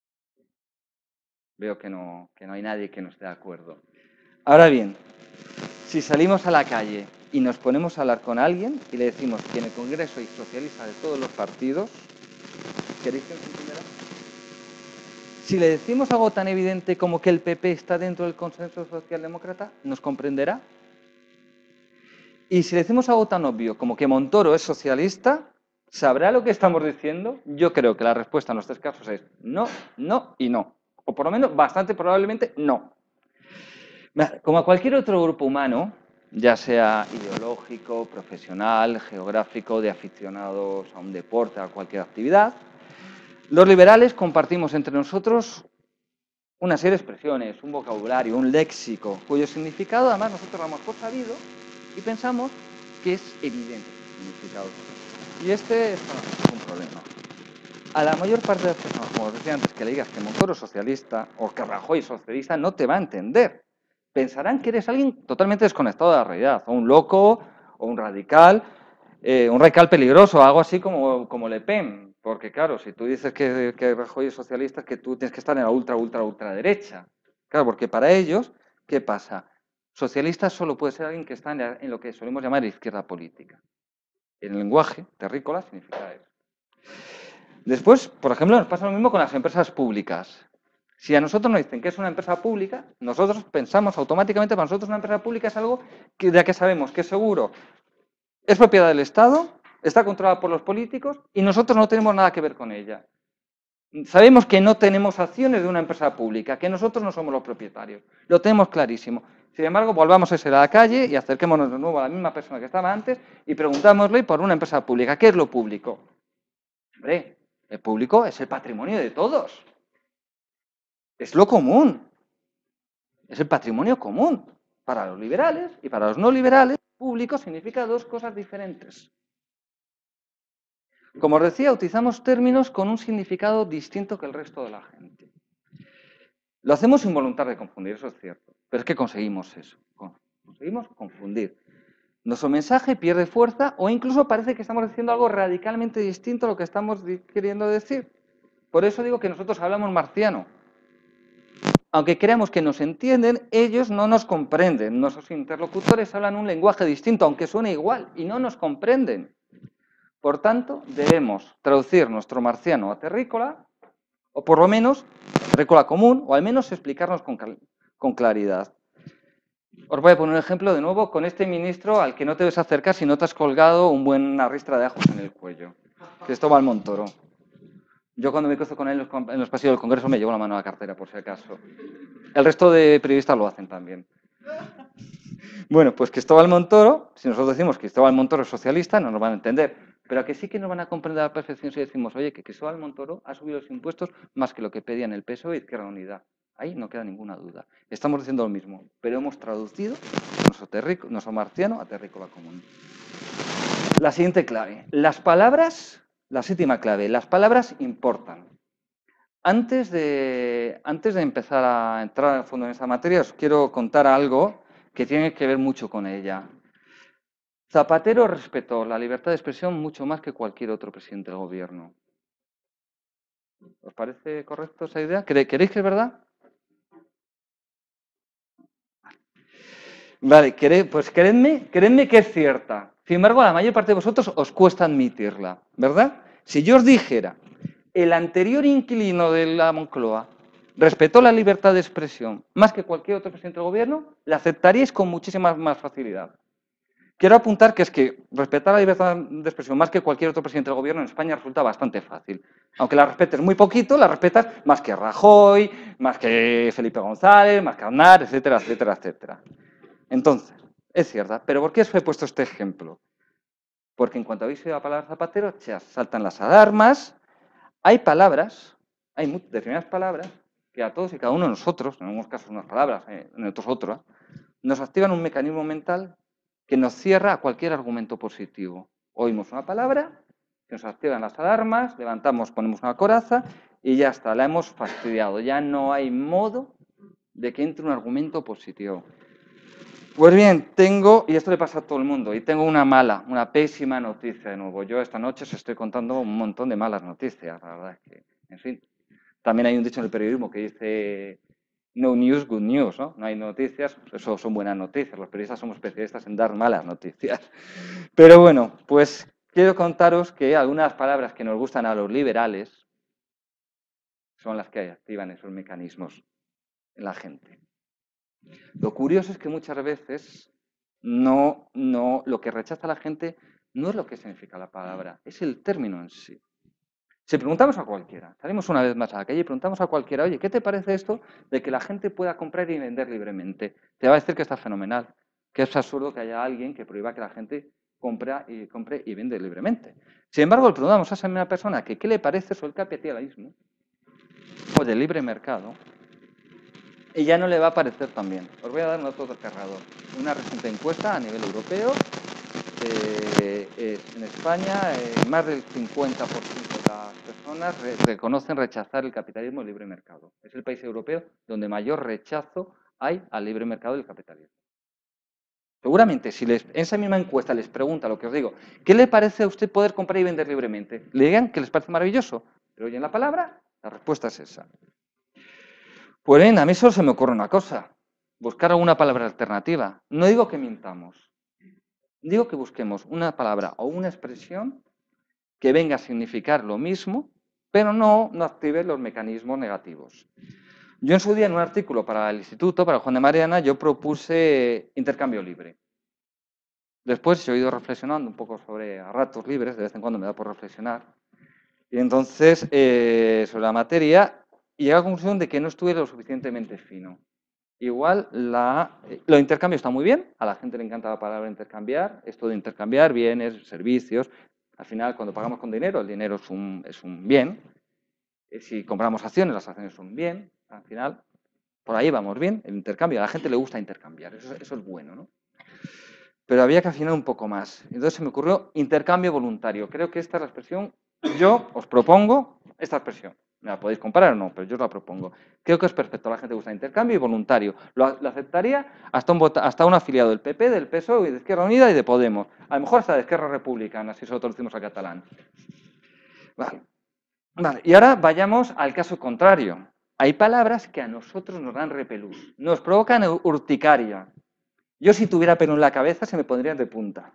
Speaker 2: Veo que no, que no hay nadie que no esté de acuerdo. Ahora bien, si salimos a la calle y nos ponemos a hablar con alguien y le decimos que en el Congreso hay socialistas de todos los partidos, ¿queréis que nos entenderá? Si le decimos algo tan evidente como que el P P está dentro del consenso socialdemócrata, ¿nos comprenderá? Y si le decimos algo tan obvio como que Montoro es socialista, ¿Sabrá lo que estamos diciendo? Yo creo que la respuesta en los tres casos es no, no y no. O por lo menos bastante probablemente no. Como a cualquier otro grupo humano, ya sea ideológico, profesional, geográfico, de aficionados a un deporte, a cualquier actividad, los liberales compartimos entre nosotros una serie de expresiones, un vocabulario, un léxico, cuyo significado además nosotros damos por sabido y pensamos que es evidente el significado. Y este es un problema. A la mayor parte de las personas, como os decía antes, que le digas que Montoro es socialista o que Rajoy es socialista, no te va a entender. Pensarán que eres alguien totalmente desconectado de la realidad, o un loco, o un radical, eh, un radical peligroso, algo así como, como Le Pen. Porque claro, si tú dices que, que Rajoy es socialista, es que tú tienes que estar en la ultra, ultra, ultra derecha. Claro, porque para ellos, ¿qué pasa? Socialista solo puede ser alguien que está en, la, en lo que solemos llamar izquierda política. En el lenguaje terrícola significa eso. Después, por ejemplo, nos pasa lo mismo con las empresas públicas. Si a nosotros nos dicen que es una empresa pública, nosotros pensamos automáticamente, para nosotros una empresa pública es algo que, de la que sabemos que es seguro, es propiedad del Estado, está controlada por los políticos y nosotros no tenemos nada que ver con ella. Sabemos que no tenemos acciones de una empresa pública, que nosotros no somos los propietarios. Lo tenemos clarísimo. Sin embargo, volvamos a ser a la calle y acerquémonos de nuevo a la misma persona que estaba antes y preguntámosle por una empresa pública. ¿Qué es lo público? Hombre, el público es el patrimonio de todos. Es lo común. Es el patrimonio común. Para los liberales y para los no liberales, público significa dos cosas diferentes. Como os decía, utilizamos términos con un significado distinto que el resto de la gente. Lo hacemos sin voluntad de confundir, eso es cierto. Pero es que conseguimos eso. Conseguimos confundir. Nuestro mensaje pierde fuerza o incluso parece que estamos diciendo algo radicalmente distinto a lo que estamos queriendo decir. Por eso digo que nosotros hablamos marciano. Aunque creamos que nos entienden, ellos no nos comprenden. Nuestros interlocutores hablan un lenguaje distinto, aunque suene igual, y no nos comprenden. Por tanto, debemos traducir nuestro marciano a terrícola, o por lo menos terrícola común, o al menos explicarnos con, con claridad. Os voy a poner un ejemplo de nuevo con este ministro al que no te debes acercar si no te has colgado un buen ristra de ajos en el cuello. Cristóbal Montoro. Yo cuando me cruzo con él en los pasillos del Congreso me llevo la mano a la cartera, por si acaso. El resto de periodistas lo hacen también. Bueno, pues Cristóbal Montoro, si nosotros decimos que Cristóbal Montoro es socialista, no nos van a entender. Pero que sí que nos van a comprender a la perfección si decimos, oye, que Cristóbal Montoro ha subido los impuestos más que lo que pedían el P S O E y Izquierda Unida. Ahí no queda ninguna duda. Estamos diciendo lo mismo, pero hemos traducido nuestro, terrico, nuestro marciano a terrícola común. La siguiente clave. Las palabras, la séptima clave, las palabras importan. Antes de, antes de empezar a entrar a fondo en esta materia, os quiero contar algo que tiene que ver mucho con ella. Zapatero respetó la libertad de expresión mucho más que cualquier otro presidente del gobierno. ¿Os parece correcto esa idea? ¿Queréis que es verdad? Vale, pues creedme, creedme que es cierta. Sin embargo, a la mayor parte de vosotros os cuesta admitirla, ¿verdad? Si yo os dijera, el anterior inquilino de la Moncloa respetó la libertad de expresión más que cualquier otro presidente del gobierno, la aceptaríais con muchísima más facilidad. Quiero apuntar que es que respetar la libertad de expresión más que cualquier otro presidente del gobierno en España resulta bastante fácil. Aunque la respetes muy poquito, la respetas más que Rajoy, más que Felipe González, más que Aznar, etcétera, etcétera, etcétera. Entonces, es cierta. ¿Pero por qué os he puesto este ejemplo? Porque en cuanto habéis oído la palabra Zapatero, ya saltan las alarmas. Hay palabras, hay determinadas palabras, que a todos y cada uno de nosotros, en algunos casos unas palabras, en otros otras, nos activan un mecanismo mental que nos cierra a cualquier argumento positivo. Oímos una palabra, que nos activan las alarmas, levantamos, ponemos una coraza y ya está, la hemos fastidiado. Ya no hay modo de que entre un argumento positivo. Pues bien, tengo, y esto le pasa a todo el mundo, y tengo una mala, una pésima noticia de nuevo. Yo esta noche os estoy contando un montón de malas noticias, la verdad es que, en fin. También hay un dicho en el periodismo que dice, no news, good news, ¿no? No hay noticias, eso son buenas noticias. Los periodistas somos especialistas en dar malas noticias. Pero bueno, pues quiero contaros que algunas palabras que nos gustan a los liberales son las que activan esos mecanismos en la gente. Lo curioso es que muchas veces No, no, lo que rechaza la gente no es lo que significa la palabra, es el término en sí. Si preguntamos a cualquiera, salimos una vez más a la calle y preguntamos a cualquiera, oye, ¿qué te parece esto de que la gente pueda comprar y vender libremente? Te va a decir que está fenomenal, que es absurdo que haya alguien que prohíba que la gente compre y, compre y vende libremente. Sin embargo, le preguntamos a esa misma persona que qué le parece sobre el capitalismo o del libre mercado, y ya no le va a parecer tan bien. Os voy a dar un dato descargador. Una reciente encuesta a nivel europeo, eh, eh, en España, eh, más del cincuenta por ciento de las personas re reconocen rechazar el capitalismo y el libre mercado. Es el país europeo donde mayor rechazo hay al libre mercado y al capitalismo. Seguramente, si les, en esa misma encuesta les pregunta lo que os digo, ¿qué le parece a usted poder comprar y vender libremente? Le digan que les parece maravilloso, pero oyen la palabra, la respuesta es esa. Pues bien, a mí solo se me ocurre una cosa, buscar alguna palabra alternativa. No digo que mintamos, digo que busquemos una palabra o una expresión que venga a significar lo mismo, pero no, no active los mecanismos negativos. Yo en su día, en un artículo para el Instituto, para Juan de Mariana, yo propuse intercambio libre. Después yo he ido reflexionando un poco sobre a ratos libres, de vez en cuando me da por reflexionar, y entonces eh, sobre la materia, y llegué a la conclusión de que no estuve lo suficientemente fino. Igual, la, lo intercambio está muy bien, a la gente le encanta la palabra intercambiar, esto de intercambiar bienes, servicios. Al final, cuando pagamos con dinero, el dinero es un, es un bien. Si compramos acciones, las acciones son un bien. Al final, por ahí vamos bien, el intercambio. A la gente le gusta intercambiar, eso, eso es bueno, ¿no? Pero había que afinar un poco más. Entonces se me ocurrió intercambio voluntario. Creo que esta es la expresión, yo os propongo esta expresión. ¿Me la podéis comparar o no? Pero yo os la propongo. Creo que es perfecto. A la gente le gusta intercambio y voluntario. Lo, lo aceptaría hasta un, hasta un afiliado del P P, del P S O E, de Izquierda Unida y de Podemos. A lo mejor hasta de Esquerra Republicana, si eso lo decimos a catalán. Vale. Vale. Y ahora vayamos al caso contrario. Hay palabras que a nosotros nos dan repelús, nos provocan urticaria. Yo si tuviera pelo en la cabeza se me pondrían de punta.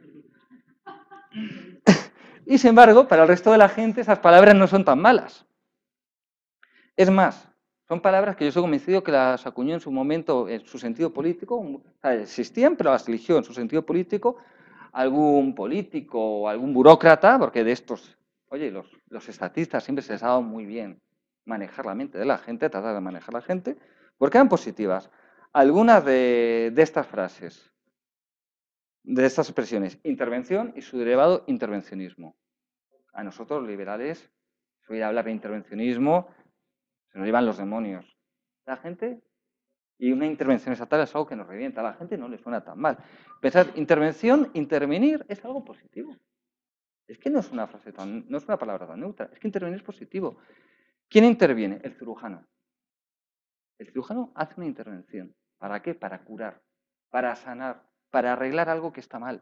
Speaker 2: Y sin embargo, para el resto de la gente esas palabras no son tan malas. Es más, son palabras que yo estoy convencido que las acuñó en su momento, en su sentido político, o sea, existían, pero las eligió en su sentido político algún político o algún burócrata, porque de estos, oye, los, los estatistas siempre se les ha dado muy bien manejar la mente de la gente, tratar de manejar la gente, porque eran positivas. Algunas de, de estas frases, de estas expresiones, intervención y su derivado intervencionismo. A nosotros, los liberales, si voy a hablar de intervencionismo, se nos llevan los demonios. La gente, y una intervención estatal es algo que nos revienta. A la gente no le suena tan mal. Pensar, intervención, intervenir, es algo positivo. Es que no es una frase tan, no es una palabra tan neutra. Es que intervenir es positivo. ¿Quién interviene? El cirujano. El cirujano hace una intervención. ¿Para qué? Para curar, para sanar, para arreglar algo que está mal.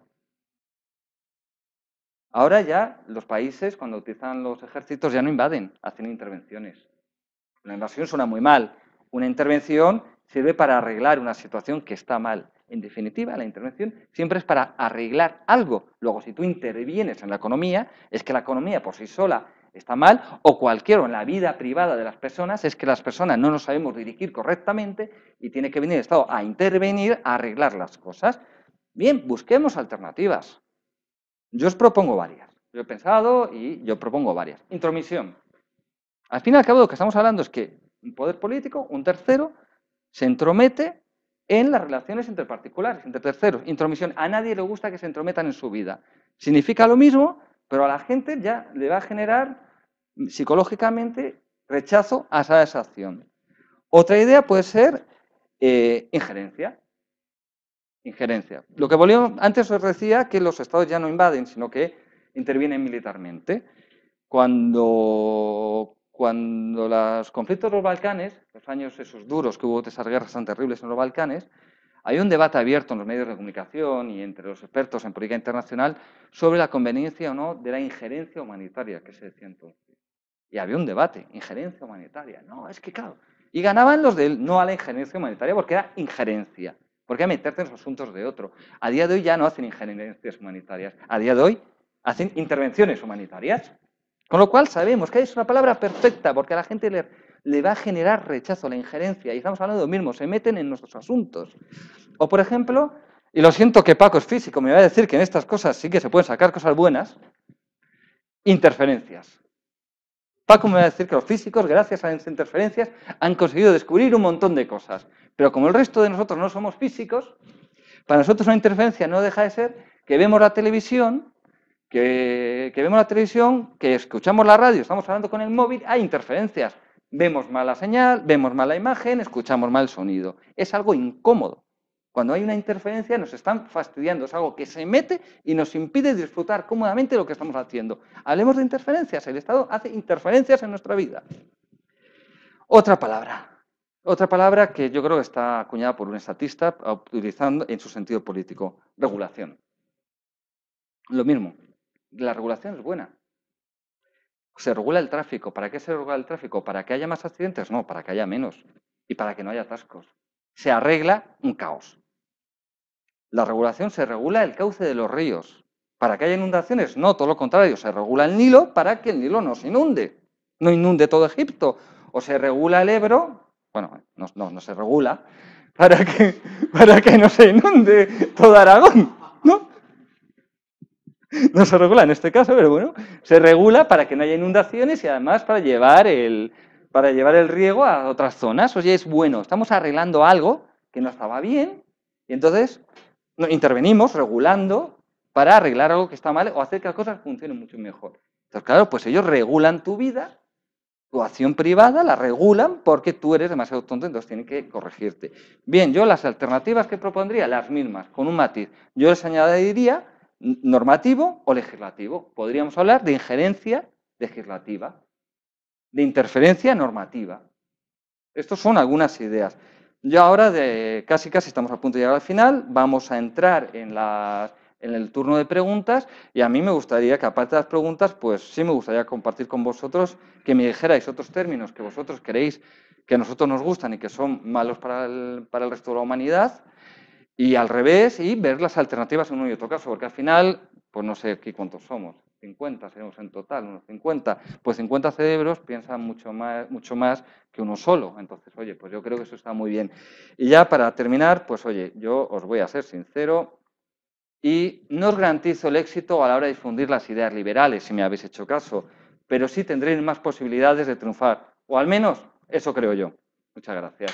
Speaker 2: Ahora ya los países, cuando utilizan los ejércitos, ya no invaden, hacen intervenciones. La invasión suena muy mal. Una intervención sirve para arreglar una situación que está mal. En definitiva, la intervención siempre es para arreglar algo. Luego, si tú intervienes en la economía, es que la economía por sí sola está mal, o cualquiera en la vida privada de las personas, es que las personas no nos sabemos dirigir correctamente y tiene que venir el Estado a intervenir, a arreglar las cosas. Bien, busquemos alternativas. Yo os propongo varias. Yo he pensado y yo propongo varias. Intromisión. Al fin y al cabo, lo que estamos hablando es que un poder político, un tercero, se entromete en las relaciones entre particulares, entre terceros. Intromisión. A nadie le gusta que se entrometan en su vida. Significa lo mismo, pero a la gente ya le va a generar psicológicamente rechazo a esa, esa acción. Otra idea puede ser eh, injerencia. Injerencia. Lo que volvió, antes os decía que los estados ya no invaden, sino que intervienen militarmente. Cuando, cuando los conflictos de los Balcanes, los años esos duros que hubo esas guerras tan terribles en los Balcanes, hay un debate abierto en los medios de comunicación y entre los expertos en política internacional sobre la conveniencia o no de la injerencia humanitaria que se decía entonces. Y había un debate, injerencia humanitaria. No, es que claro. Y ganaban los del no a la injerencia humanitaria porque era injerencia. Porque era meterte en los asuntos de otro. A día de hoy ya no hacen injerencias humanitarias. A día de hoy hacen intervenciones humanitarias. Con lo cual sabemos que es una palabra perfecta porque a la gente le, le va a generar rechazo a la injerencia. Y estamos hablando de lo mismo, se meten en nuestros asuntos. O por ejemplo, y lo siento que Paco es físico, me va a decir que en estas cosas sí que se pueden sacar cosas buenas, interferencias. Paco me va a decir que los físicos, gracias a las interferencias, han conseguido descubrir un montón de cosas. Pero como el resto de nosotros no somos físicos, para nosotros una interferencia no deja de ser que vemos la televisión, que, que vemos la televisión, que escuchamos la radio, estamos hablando con el móvil, hay interferencias. Vemos mal la señal, vemos mal la imagen, escuchamos mal el sonido. Es algo incómodo. Cuando hay una interferencia nos están fastidiando, es algo que se mete y nos impide disfrutar cómodamente lo que estamos haciendo. Hablemos de interferencias, el Estado hace interferencias en nuestra vida. Otra palabra, otra palabra que yo creo que está acuñada por un estatista utilizando en su sentido político, regulación. Lo mismo, la regulación es buena. Se regula el tráfico. ¿Para qué se regula el tráfico? ¿Para que haya más accidentes? No, para que haya menos y para que no haya atascos. Se arregla un caos. La regulación se regula el cauce de los ríos. ¿Para que haya inundaciones? No, todo lo contrario. Se regula el Nilo para que el Nilo no se inunde. No inunde todo Egipto. O se regula el Ebro, bueno, no, no, no se regula, para que, para que no se inunde todo Aragón, ¿no? No se regula en este caso, pero bueno, se regula para que no haya inundaciones y además para llevar el, para llevar el riego a otras zonas. Oye, es bueno, estamos arreglando algo que no estaba bien y entonces intervenimos regulando para arreglar algo que está mal o hacer que las cosas funcionen mucho mejor. Entonces, claro, pues ellos regulan tu vida, tu acción privada la regulan porque tú eres demasiado tonto, entonces tienen que corregirte. Bien, yo las alternativas que propondría, las mismas, con un matiz. Yo les añadiría normativo o legislativo. Podríamos hablar de injerencia legislativa, de interferencia normativa. Estas son algunas ideas. Ya ahora, de, casi casi estamos a punto de llegar al final, vamos a entrar en, las, en el turno de preguntas y a mí me gustaría que, aparte de las preguntas, pues sí me gustaría compartir con vosotros, que me dijerais otros términos que vosotros creéis que a nosotros nos gustan y que son malos para el, para el resto de la humanidad, y al revés, y ver las alternativas en uno y otro caso, porque al final, pues no sé aquí cuántos somos, cincuenta seremos en total, unos cincuenta, pues cincuenta cerebros piensan mucho más, mucho más que uno solo. Entonces, oye, pues yo creo que eso está muy bien. Y ya para terminar, pues oye, yo os voy a ser sincero y no os garantizo el éxito a la hora de difundir las ideas liberales, si me habéis hecho caso, pero sí tendréis más posibilidades de triunfar, o al menos eso creo yo. Muchas gracias.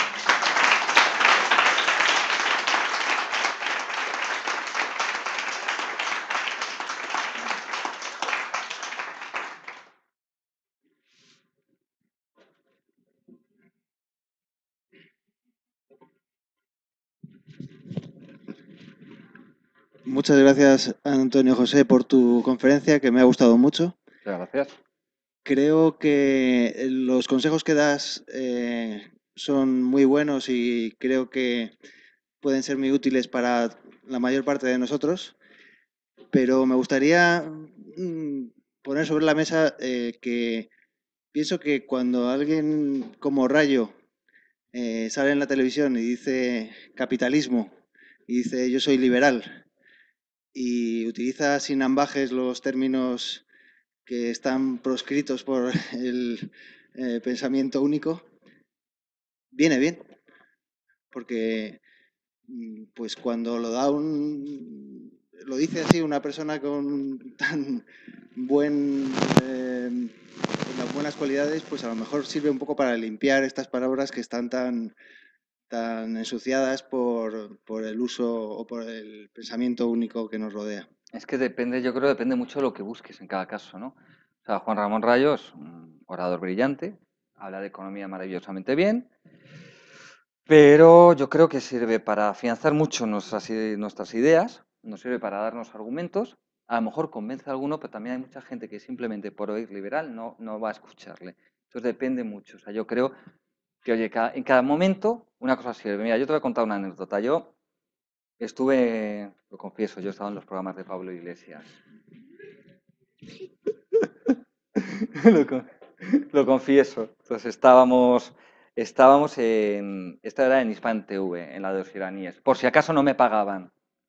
Speaker 3: Muchas gracias, Antonio José, por tu conferencia, que me ha gustado mucho.
Speaker 2: Muchas gracias.
Speaker 3: Creo que los consejos que das eh, son muy buenos y creo que pueden ser muy útiles para la mayor parte de nosotros, pero me gustaría mm, poner sobre la mesa eh, que pienso que cuando alguien como Rayo eh, sale en la televisión y dice capitalismo y dice yo soy liberal, y utiliza sin ambajes los términos que están proscritos por el eh, pensamiento único, viene bien, porque pues cuando lo da un, lo dice así una persona con tan buen, eh, unas buenas cualidades, pues a lo mejor sirve un poco para limpiar estas palabras que están tan tan ensuciadas por, por el uso o por el pensamiento único que nos rodea.
Speaker 2: Es que depende, yo creo que depende mucho de lo que busques en cada caso, ¿no? O sea, Juan Ramón Rayo es un orador brillante, habla de economía maravillosamente bien, pero yo creo que sirve para afianzar mucho nuestras, nuestras ideas, nos sirve para darnos argumentos, a lo mejor convence a alguno, pero también hay mucha gente que simplemente por oír liberal no, no va a escucharle. Entonces depende mucho. O sea, yo creo que, oye, cada, en cada momento una cosa sirve. Mira, yo te voy a contar una anécdota. Yo estuve, lo confieso, yo he estado en los programas de Pablo Iglesias. lo, lo confieso. Entonces estábamos, estábamos en, esta era en Hispan T V, en la de los iraníes, por si acaso no me pagaban.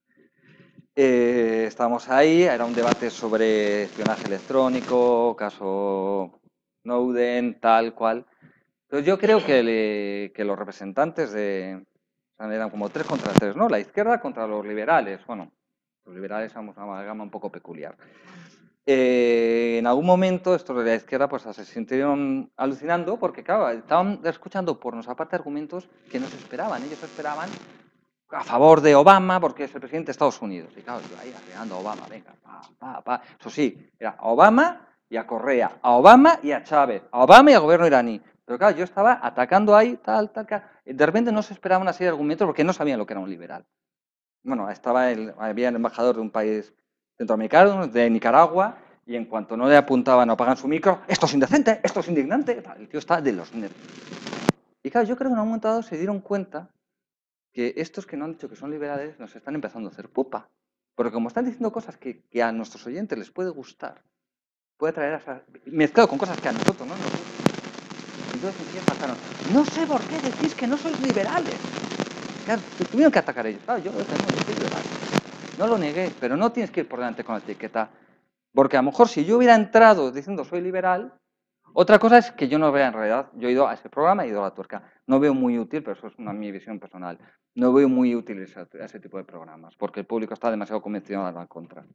Speaker 2: Eh, estábamos ahí, era un debate sobre espionaje electrónico, caso Snowden, tal cual. Entonces yo creo que, le, que los representantes de, O sea, eran como tres contra tres, ¿no? La izquierda contra los liberales. Bueno, los liberales somos una amalgama un poco peculiar. Eh, en algún momento estos de la izquierda pues se sintieron alucinando porque, claro, estaban escuchando por nuestra parte argumentos que no se esperaban. Ellos esperaban a favor de Obama porque es el presidente de Estados Unidos. Y claro, yo ahí arreando a Obama, venga, pa, pa, pa. Eso sí, era a Obama y a Correa, a Obama y a Chávez, a Obama y al gobierno iraní. Pero claro, yo estaba atacando ahí, tal, tal, tal. De repente no se esperaban una serie de argumentos porque no sabían lo que era un liberal. Bueno, estaba el, había el embajador de un país centroamericano, de Nicaragua, y en cuanto no le apuntaban o apagan su micro, esto es indecente, esto es indignante, el tío está de los nervios. Y claro, yo creo que en un momento dado se dieron cuenta que estos que no han dicho que son liberales nos están empezando a hacer pupa. Porque como están diciendo cosas que, que a nuestros oyentes les puede gustar, puede traer a, mezclado con cosas que a nosotros no nos gustan. Entonces ellos pasaron, no sé por qué decís que no sois liberales. Claro, tuvieron que atacar a ellos. Claro, yo, no, yo soy liberal. No lo negué, pero no tienes que ir por delante con la etiqueta. Porque a lo mejor si yo hubiera entrado diciendo soy liberal, otra cosa es que yo no vea en realidad, yo he ido a ese programa, he ido a la tuerca. No veo muy útil, pero eso es una mi visión personal, no veo muy útil ese, ese tipo de programas, porque el público está demasiado convencido de la contra.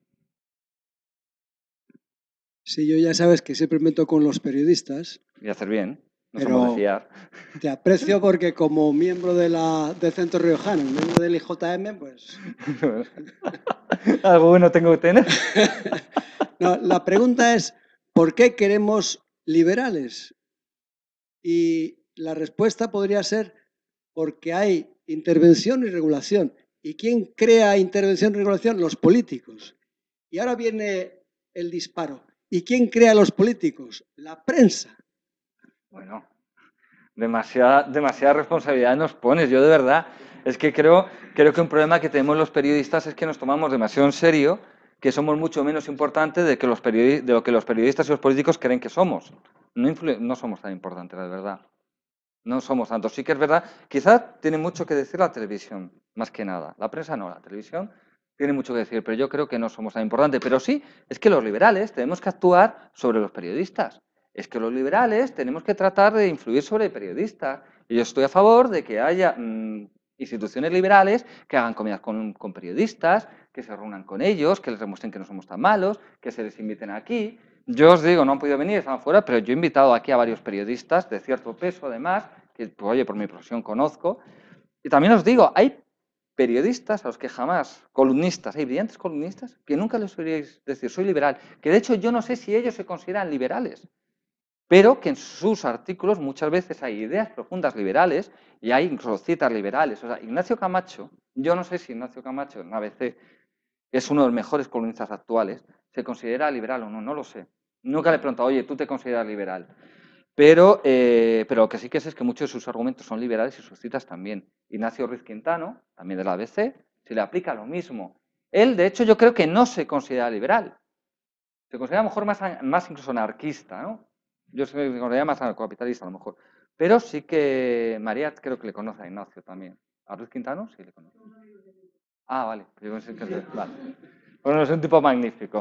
Speaker 4: Sí, yo ya sabes que siempre meto con los periodistas.
Speaker 2: Y hacer bien, no
Speaker 4: pero
Speaker 2: somos de fiar.
Speaker 4: Te aprecio porque como miembro de la, del Centro Riojano, miembro del I J M, pues...
Speaker 2: Algo bueno tengo que tener.
Speaker 4: No, la pregunta es, ¿por qué queremos liberales? Y la respuesta podría ser porque hay intervención y regulación. ¿Y quién crea intervención y regulación? Los políticos. Y ahora viene el disparo. ¿Y quién crea los políticos? La prensa.
Speaker 2: Bueno, demasiada, demasiada responsabilidad nos pones. Yo de verdad, es que creo, creo que un problema que tenemos los periodistas es que nos tomamos demasiado en serio, que somos mucho menos importantes de, que los de lo que los periodistas y los políticos creen que somos. No, no somos tan importantes, la verdad. No somos tantos. Sí que es verdad, quizás tiene mucho que decir la televisión, más que nada. La prensa no, la televisión tiene mucho que decir, pero yo creo que no somos tan importantes. Pero sí, es que los liberales tenemos que actuar sobre los periodistas. Es que los liberales tenemos que tratar de influir sobre periodistas. Y yo estoy a favor de que haya mmm, instituciones liberales que hagan comidas con, con periodistas, que se reúnan con ellos, que les demuestren que no somos tan malos, que se les inviten aquí. Yo os digo, no han podido venir, están fuera, pero yo he invitado aquí a varios periodistas de cierto peso, además, que, pues, oye, por mi profesión conozco. Y también os digo, hay periodistas a los que jamás, columnistas, hay brillantes columnistas, que nunca les oiréis decir, soy liberal, que de hecho yo no sé si ellos se consideran liberales, pero que en sus artículos muchas veces hay ideas profundas liberales y hay incluso citas liberales. O sea, Ignacio Camacho, yo no sé si Ignacio Camacho en A B C es uno de los mejores columnistas actuales, se considera liberal o no, no lo sé. Nunca le he preguntado, oye, ¿tú te consideras liberal? Pero, eh, pero lo que sí que sé es que muchos de sus argumentos son liberales y sus citas también. Ignacio Ruiz Quintano, también de la A B C, se le aplica lo mismo. Él, de hecho, yo creo que no se considera liberal. Se considera a lo mejor más, más incluso anarquista, ¿no? Yo se considera más anarcocapitalista, a lo mejor. Pero sí que María creo que le conoce a Ignacio también. ¿A Ruiz Quintano? Sí le conoce. Ah, vale. vale. Bueno, es un tipo magnífico.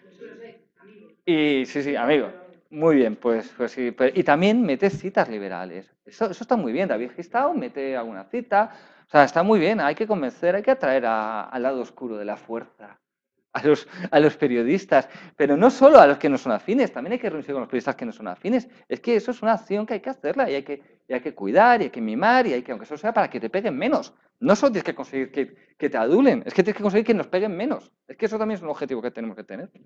Speaker 2: Y sí, sí, amigo. Muy bien, pues, pues sí. Pero, y también mete citas liberales. Eso, eso está muy bien. David Gistau mete alguna cita. O sea, está muy bien. Hay que convencer, hay que atraer a, al lado oscuro de la fuerza. A los, a los periodistas, pero no solo a los que no son afines, también hay que reunirse con los periodistas que no son afines. Es que eso es una acción que hay que hacerla y hay que, y hay que cuidar y hay que mimar y hay que, aunque eso sea para que te peguen menos. No solo tienes que conseguir que, que te adulen, es que tienes que conseguir que nos peguen menos. Es que eso también es un objetivo que tenemos que tener.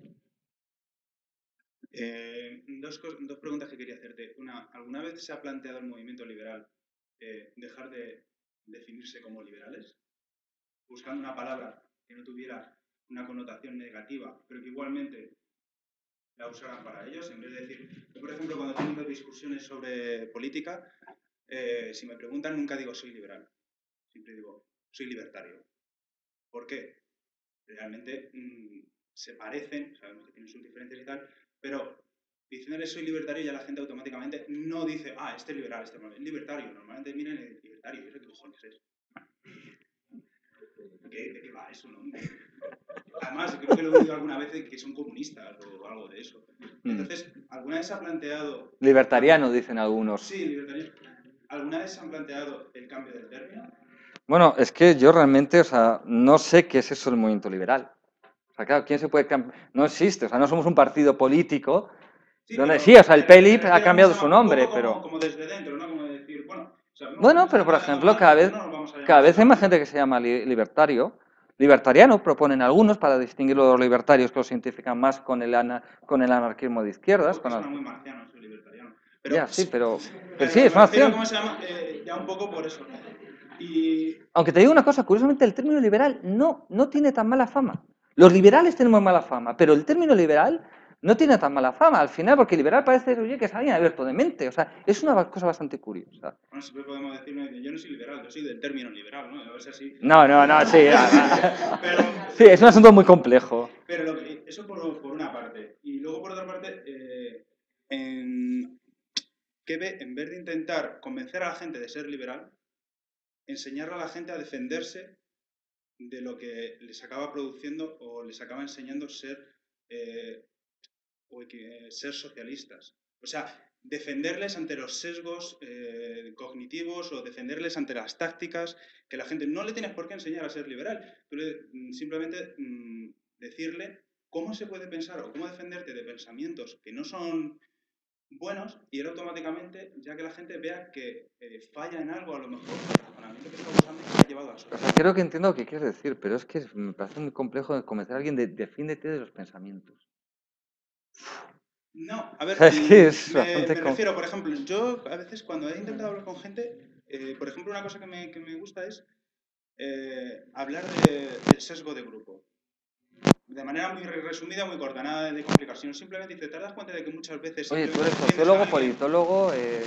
Speaker 5: Eh, dos, dos preguntas que quería hacerte. Una, ¿alguna vez se ha planteado el movimiento liberal eh, dejar de definirse como liberales? Buscando una palabra que no tuviera una connotación negativa, pero que igualmente la usaran para ellos, en vez de decir, yo por ejemplo cuando tengo discusiones sobre política, eh, si me preguntan nunca digo soy liberal, siempre digo soy libertario. ¿Por qué? Realmente mmm, se parecen, sabemos que tienen sus diferencias y tal, pero diciéndole soy libertario ya la gente automáticamente no dice, ah, este es liberal, este es libertario, normalmente miran el libertario, ¿y eso qué cojones es? ¿Qué, ¿De qué va eso, no? Además, creo que lo he oído alguna vez de que son comunistas o algo de eso. Entonces, ¿alguna vez se ha planteado...
Speaker 2: Libertariano, dicen algunos.
Speaker 5: Sí, libertariano. ¿Alguna vez se han planteado el cambio del término?
Speaker 2: Bueno, es que yo realmente, o sea, no sé qué es eso el movimiento liberal. O sea, claro, ¿quién se puede cam- No existe, o sea, no somos un partido político
Speaker 5: Sí,
Speaker 2: donde
Speaker 5: pero
Speaker 2: sí, o sea, el
Speaker 5: me, re- me
Speaker 2: P L I ha
Speaker 5: refiero, ¿cómo se
Speaker 2: cambiado su
Speaker 5: llama? Un
Speaker 2: nombre,
Speaker 5: poco como,
Speaker 2: pero...
Speaker 5: como desde dentro, ¿no? Como decir, bueno, sabemos que
Speaker 2: Bueno,
Speaker 5: nos
Speaker 2: pero
Speaker 5: están
Speaker 2: por
Speaker 5: metiendo
Speaker 2: ejemplo,
Speaker 5: mal,
Speaker 2: cada
Speaker 5: pero
Speaker 2: vez,
Speaker 5: no nos vamos a llamar
Speaker 2: cada
Speaker 5: de
Speaker 2: vez
Speaker 5: esa
Speaker 2: hay más
Speaker 5: manera.
Speaker 2: gente que se llama li- libertario. Libertariano proponen algunos para distinguir los libertarios que los identifican más con el, ana- con el anarquismo de izquierdas.
Speaker 5: Joder, que
Speaker 2: Con
Speaker 5: suena
Speaker 2: la-
Speaker 5: muy marciano, soy libertariano. Pero,
Speaker 2: Ya, sí, pero, pero sí,
Speaker 5: pero
Speaker 2: es
Speaker 5: me
Speaker 2: una
Speaker 5: refiero,
Speaker 2: opción.
Speaker 5: ¿cómo se llama? Eh, ya un poco por eso. Y
Speaker 2: Aunque te digo una cosa, curiosamente el término liberal no, no tiene tan mala fama. Los liberales tenemos mala fama, pero el término liberal no tiene tan mala fama al final, porque liberal parece oye, que es alguien abierto de mente. O sea, es una cosa bastante curiosa.
Speaker 5: bueno, siempre podemos decir, yo no soy liberal, yo soy del término liberal, ¿no? A ver si así.
Speaker 2: No, no, no, sí. ah,
Speaker 5: Pero,
Speaker 2: Sí, es un asunto muy complejo.
Speaker 5: pero lo que- eso por, por una parte. Y luego por otra parte, eh, en, que ve, en vez de intentar convencer a la gente de ser liberal, enseñarle a la gente a defenderse de lo que les acaba produciendo o les acaba enseñando ser, eh, o que, eh, ser socialistas. O sea, defenderles ante los sesgos eh, cognitivos o defenderles ante las tácticas que la gente no le tienes por qué enseñar a ser liberal. Tú le, mm, simplemente mm, decirle cómo se puede pensar o cómo defenderte de pensamientos que no son buenos y él automáticamente, ya que la gente vea que eh, falla en algo, a lo mejor el razonamiento que está usando que ha llevado a
Speaker 2: O
Speaker 5: eso.
Speaker 2: sea, creo que entiendo lo que quieres decir, pero es que me parece muy complejo convencer a alguien de defiéndete de los pensamientos.
Speaker 5: No, a
Speaker 2: O
Speaker 5: ver,
Speaker 2: sea, es que
Speaker 5: mm,
Speaker 2: es
Speaker 5: me,
Speaker 2: bastante...
Speaker 5: me
Speaker 2: com-
Speaker 5: refiero, por ejemplo, yo a veces cuando he intentado hablar con gente, eh, por ejemplo, una cosa que me, que me gusta es eh, hablar de- del sesgo de grupo. De manera muy resumida, muy corta, nada de complicación. Simplemente dice, ¿te das cuenta de que muchas veces
Speaker 2: Oye, tú
Speaker 5: simplemente
Speaker 2: eres
Speaker 5: defiendes a
Speaker 2: sociólogo,
Speaker 5: alguien,
Speaker 2: politólogo... eh,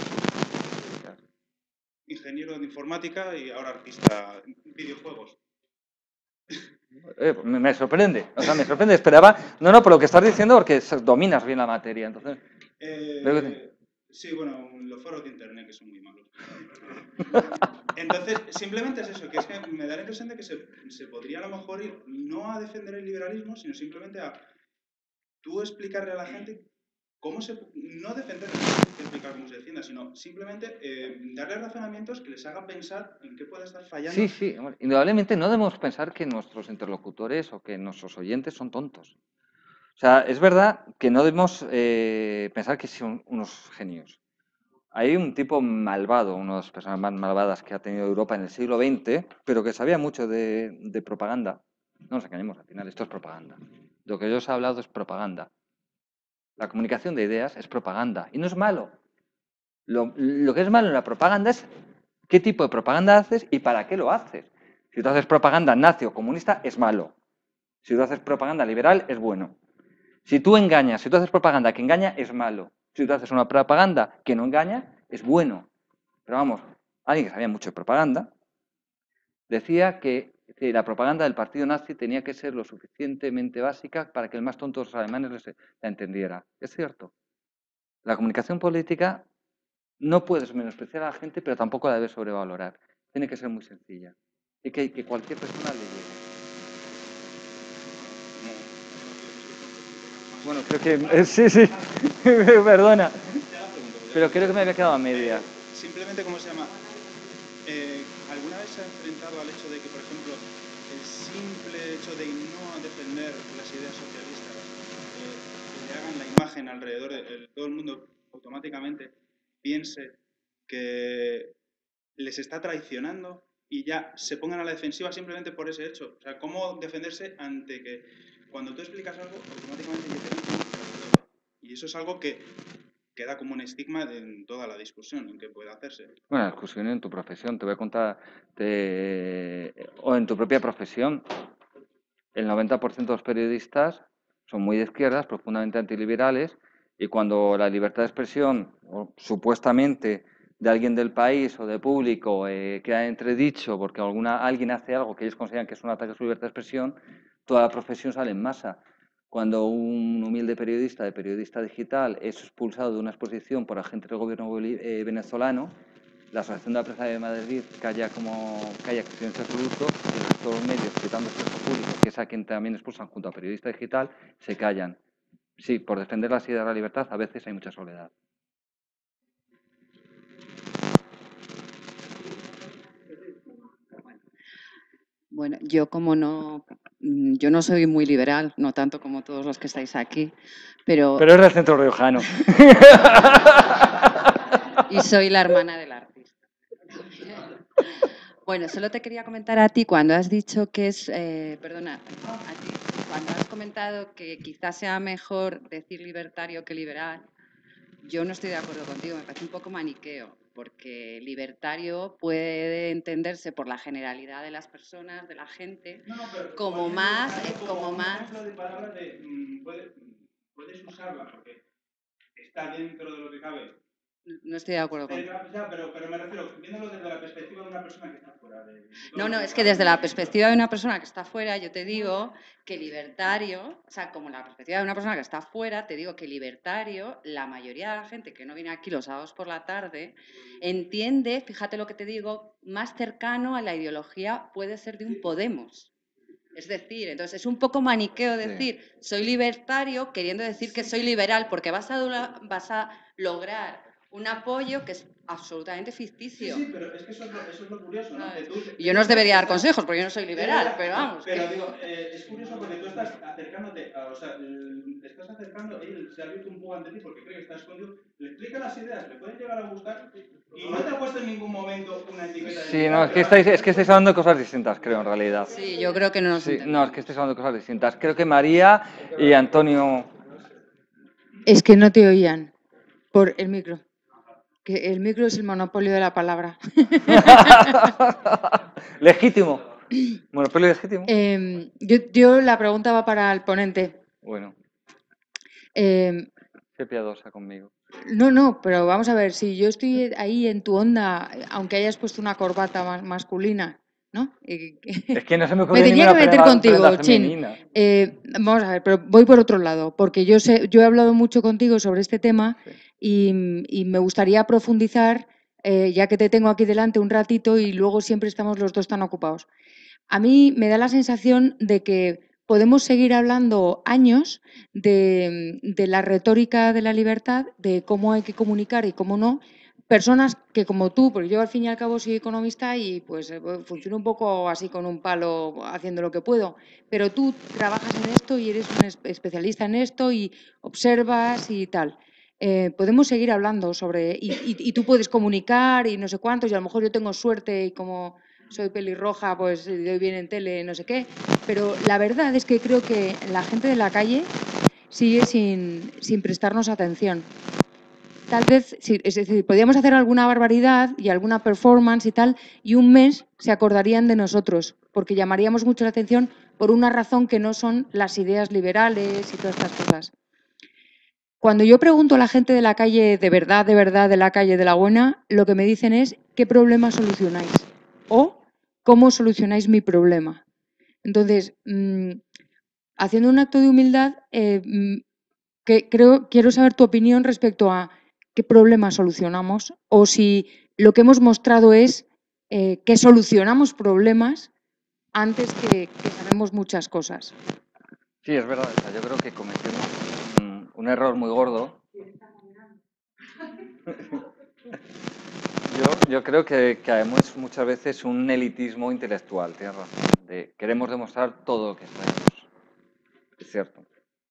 Speaker 5: ingeniero de informática y ahora artista, videojuegos?
Speaker 2: eh, me, me sorprende, o sea, me sorprende. Esperaba... No, no, por lo que estás diciendo, porque s- dominas bien la materia, entonces... veo que-
Speaker 5: Eh, sí, bueno, los foros de internet que son muy malos. Entonces, simplemente es eso, que es que me da la impresión de que se, se podría a lo mejor ir no a defender el liberalismo, sino simplemente a tú explicarle a la gente cómo se... No defender, no tienes que explicar cómo se defienda, sino simplemente eh, darle razonamientos que les hagan pensar en qué puede estar fallando.
Speaker 2: Sí, sí, hombre, indudablemente no debemos pensar que nuestros interlocutores o que nuestros oyentes son tontos. O sea, es verdad que no debemos eh, pensar que son unos genios. Hay un tipo malvado, una de las personas más malvadas que ha tenido Europa en el siglo veinte, pero que sabía mucho de, de propaganda. No nos engañemos, al final esto es propaganda. Lo que yo os he hablado es propaganda. La comunicación de ideas es propaganda y no es malo. Lo, lo que es malo en la propaganda es qué tipo de propaganda haces y para qué lo haces. Si tú haces propaganda nazi o comunista, es malo. Si tú haces propaganda liberal, es bueno. Si tú engañas, si tú haces propaganda que engaña, es malo. Si tú haces una propaganda que no engaña, es bueno. Pero vamos, alguien que sabía mucho de propaganda decía que, que la propaganda del partido nazi tenía que ser lo suficientemente básica para que el más tonto de los alemanes les- la entendiera. Es cierto. La comunicación política no puedes menospreciar a la gente, pero tampoco la debes sobrevalorar. Tiene que ser muy sencilla y que, que cualquier persona le llegue. Bueno, creo que... eh, sí, sí, perdona. Pero creo que me había quedado a media.
Speaker 5: Eh, simplemente, ¿cómo se llama? Eh, ¿Alguna vez se ha enfrentado al hecho de que, por ejemplo, el simple hecho de no defender las ideas socialistas eh, le hagan la imagen alrededor de de todo el mundo automáticamente piense que les está traicionando y ya se pongan a la defensiva simplemente por ese hecho? O sea, ¿cómo defenderse ante que cuando tú explicas algo automáticamente ya te dicen traidor? Y eso es algo que queda como un estigma en toda la discusión en que puede hacerse.
Speaker 2: Bueno, discusión en tu profesión, te voy a contar, te- o en tu propia profesión, el noventa por ciento de los periodistas son muy de izquierdas, profundamente antiliberales, y cuando la libertad de expresión, o supuestamente de alguien del país o de público, eh, queda entredicho porque alguna, alguien hace algo que ellos consideran que es un ataque a su libertad de expresión, toda la profesión sale en masa. Cuando un humilde periodista de periodista digital es expulsado de una exposición por agentes del gobierno boli- eh, venezolano, la Asociación de la Prensa de Madrid calla como calla con silencio absoluto y el resto de los medios, quitando el sector público, que es a quien también expulsan junto a periodista digital, se callan. Sí, por defender las ideas de la libertad a veces hay mucha soledad.
Speaker 6: Bueno, yo como no, mm, yo no soy muy liberal, no tanto como todos los que estáis aquí, pero
Speaker 2: Pero es del centro riojano.
Speaker 6: y soy la hermana del artista. Bueno, solo te quería comentar a ti cuando has dicho que es, eh, perdona, a ti, cuando has comentado que quizás sea mejor decir libertario que liberal, yo no estoy de acuerdo contigo, me parece un poco maniqueo, porque libertario puede entenderse por la generalidad de las personas, de la gente,
Speaker 5: No, no, pero
Speaker 6: como
Speaker 5: poniendo
Speaker 6: más,
Speaker 5: libertario
Speaker 6: eh,
Speaker 5: como
Speaker 6: como
Speaker 5: un
Speaker 6: más.
Speaker 5: ejemplo de palabra de mm, puede- puedes usarla porque está dentro de lo que cabe.
Speaker 6: No estoy de acuerdo
Speaker 5: Eh,
Speaker 6: contigo.
Speaker 5: ya, pero, pero me refiero, viéndolo desde la perspectiva de una persona que está fuera de, de todo
Speaker 6: No,
Speaker 5: lo
Speaker 6: no,
Speaker 5: que
Speaker 6: es que
Speaker 5: cabe en
Speaker 6: desde
Speaker 5: el
Speaker 6: la
Speaker 5: movimiento.
Speaker 6: perspectiva de una persona que está fuera, yo te digo que libertario, o sea, como la perspectiva de una persona que está fuera, te digo que libertario, la mayoría de la gente que no viene aquí los sábados por la tarde, entiende, fíjate lo que te digo, más cercano a la ideología puede ser de un Podemos. Es decir, entonces es un poco maniqueo
Speaker 2: Sí.
Speaker 6: decir soy libertario queriendo decir que soy liberal porque vas a, dura- vas a lograr un apoyo que es absolutamente
Speaker 5: Sí,
Speaker 6: ficticio.
Speaker 5: sí, pero es que eso es lo, eso es lo curioso, ¿no? Que tú,
Speaker 6: Y yo no os
Speaker 5: tú
Speaker 6: debería dar
Speaker 5: estás-
Speaker 6: consejos porque yo no soy
Speaker 5: Ya,
Speaker 6: liberal,
Speaker 5: ya, ya,
Speaker 6: pero
Speaker 5: no,
Speaker 6: vamos.
Speaker 5: pero
Speaker 6: que-
Speaker 5: digo, eh, es curioso porque tú estás acercándote, a, o sea, l- te estás acercando, él se ha abierto un poco ante ti porque cree que está escondido, le explica las ideas, le pueden llegar a gustar y no te ha puesto en ningún momento una etiqueta de
Speaker 2: Sí,
Speaker 5: liberal,
Speaker 2: no, es que
Speaker 5: pero
Speaker 2: estáis, es que estáis hablando de cosas distintas, creo, en realidad.
Speaker 6: Sí, yo creo que no nos
Speaker 2: Sí, no,
Speaker 6: entendemos.
Speaker 2: es que estáis hablando de cosas distintas. Creo que María y Antonio...
Speaker 1: Es que no te oían por el micro. Que el micro es el monopolio de la palabra.
Speaker 2: Legítimo. Monopolio legítimo.
Speaker 1: Em, yo, yo la pregunta va para el ponente.
Speaker 2: Bueno,
Speaker 1: Em,
Speaker 2: qué piadosa conmigo.
Speaker 1: no, no, pero vamos a ver, si yo estoy ahí en tu onda, aunque hayas puesto una corbata ma- masculina, ¿no? Y-
Speaker 2: Es que no se me
Speaker 1: Me
Speaker 2: ocurre
Speaker 1: tenía
Speaker 2: ninguna
Speaker 1: que meter
Speaker 2: prenda,
Speaker 1: contigo,
Speaker 2: prenda
Speaker 1: Chin.
Speaker 2: femenina.
Speaker 1: Eh, vamos a ver, pero voy por otro lado, porque yo sé, yo he hablado mucho contigo sobre este tema
Speaker 2: Sí.
Speaker 1: y, y me gustaría profundizar, eh, ya que te tengo aquí delante un ratito y luego siempre estamos los dos tan ocupados. A mí me da la sensación de que podemos seguir hablando años de, de la retórica de la libertad, de cómo hay que comunicar y cómo no. Personas que como tú, porque yo al fin y al cabo soy economista y pues eh, funciono un poco así con un palo haciendo lo que puedo, pero tú trabajas en esto y eres un es- especialista en esto y observas y tal. Eh, podemos seguir hablando sobre, y, y- y tú puedes comunicar y no sé cuántos, y a lo mejor yo tengo suerte y como soy pelirroja, pues doy bien en tele, no sé qué, pero la verdad es que creo que la gente de la calle sigue sin, sin prestarnos atención. Tal vez, sí, es decir, podríamos hacer alguna barbaridad y alguna performance y tal, y un mes se acordarían de nosotros, porque llamaríamos mucho la atención por una razón que no son las ideas liberales y todas estas cosas. Cuando yo pregunto a la gente de la calle, de verdad, de verdad, de la calle de la buena, lo que me dicen es qué problema solucionáis o cómo solucionáis mi problema. Entonces, mmm, haciendo un acto de humildad, eh, mmm, que creo, quiero saber tu opinión respecto a qué problema solucionamos o si lo que hemos mostrado es eh, que solucionamos problemas antes que, que sabemos muchas cosas.
Speaker 2: Sí, es verdad. O sea, yo creo que cometemos un, un error muy gordo. Yo, yo creo que caemos muchas veces un elitismo intelectual, tienes razón. De, queremos demostrar todo lo que sabemos. Es cierto.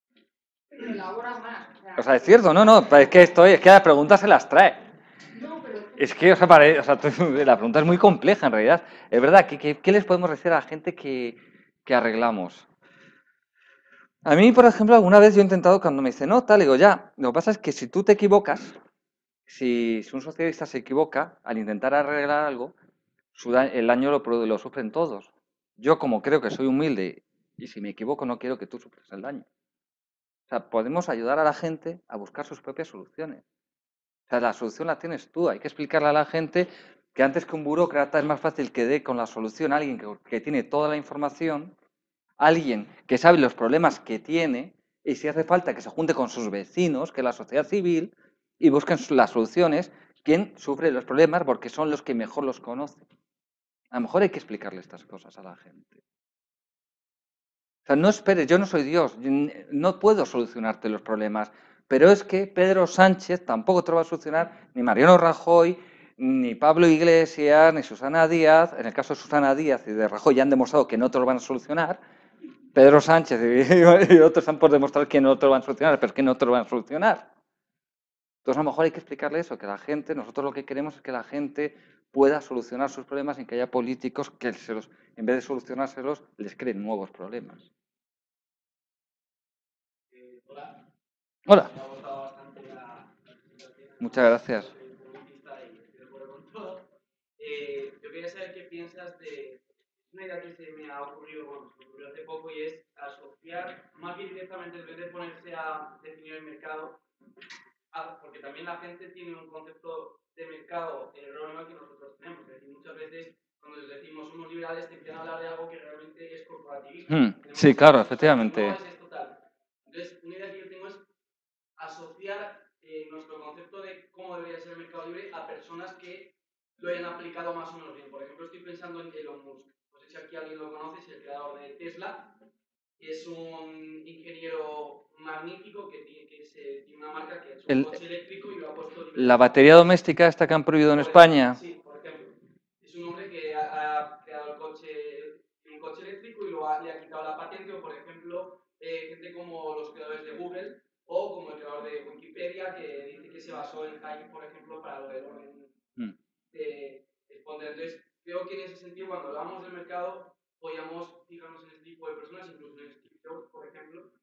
Speaker 2: O sea, es cierto, no, no, es que estoy, es que las preguntas se las trae. Es que, o sea, pare- o sea, la pregunta es muy compleja en realidad. Es verdad, ¿qué, qué, qué les podemos decir a la gente que, que arreglamos? A mí, por ejemplo, alguna vez yo he intentado cuando me dice, no, tal, digo, ya, lo que pasa es que si tú te equivocas, si, si un socialista se equivoca al intentar arreglar algo, su da- el daño lo, pro- lo sufren todos. Yo, como creo que soy humilde y si me equivoco no quiero que tú sufras el daño. O sea, podemos ayudar a la gente a buscar sus propias soluciones. O sea, la solución la tienes tú. Hay que explicarle a la gente que antes que un burócrata es más fácil que dé con la solución a alguien que, que tiene toda la información, alguien que sabe los problemas que tiene y si hace falta que se junte con sus vecinos, que es la sociedad civil, y busquen las soluciones, quien sufre los problemas porque son los que mejor los conocen. A lo mejor hay que explicarle estas cosas a la gente. O sea, no esperes, yo no soy Dios, no puedo solucionarte los problemas, pero es que Pedro Sánchez tampoco te lo va a solucionar, ni Mariano Rajoy, ni Pablo Iglesias, ni Susana Díaz, en el caso de Susana Díaz y de Rajoy, ya han demostrado que no te lo van a solucionar. Pedro Sánchez y, y otros han por demostrar que no te lo van a solucionar, pero es que no te lo van a solucionar. Entonces, a lo mejor hay que explicarle eso, que la gente, nosotros lo que queremos es que la gente pueda solucionar sus problemas sin que haya políticos que, se los, en vez de solucionárselos, les creen nuevos problemas.
Speaker 7: Eh, hola.
Speaker 2: Hola.
Speaker 7: Me ha gustado bastante la presentación.
Speaker 2: Muchas gracias.
Speaker 7: Soy publicista y estoy de acuerdo con todo. Eh, yo quería saber qué piensas de una idea que se me ha ocurrido, bueno, se me ocurrió hace poco, y es asociar más bien directamente, en vez de ponerse a definir el mercado, a, porque también la gente tiene un concepto de mercado erróneo que nosotros tenemos. Es decir, muchas veces cuando les decimos somos liberales, te empiezan a hablar de algo que realmente es corporativismo.
Speaker 2: Hmm, sí, claro, efectivamente.
Speaker 7: No es esto tal. Entonces, una idea que yo tengo es asociar eh, nuestro concepto de cómo debería ser el mercado libre a personas que lo hayan aplicado más o menos bien. Por ejemplo, estoy pensando en Elon Musk. No sé si aquí alguien lo conoce, es el creador de Tesla. Es un ingeniero magnífico que tiene, que se, tiene una marca que es un
Speaker 2: El,
Speaker 7: coche eléctrico y lo ha puesto...
Speaker 2: La batería doméstica esta que han prohibido en
Speaker 7: por
Speaker 2: España.
Speaker 7: Ejemplo, sí, por ejemplo. Es un hombre que ha, ha creado el coche, un coche eléctrico y lo ha, le ha quitado la patente, o por ejemplo, eh, gente como los creadores de Google o como el creador de Wikipedia, que dice que se basó en Hayek, por ejemplo, para lo del orden
Speaker 2: Hmm.
Speaker 7: de exponer. Entonces, creo que en ese sentido, cuando hablamos del mercado, podríamos fijarnos en este tipo de personas, incluso en Steve Jobs, por ejemplo.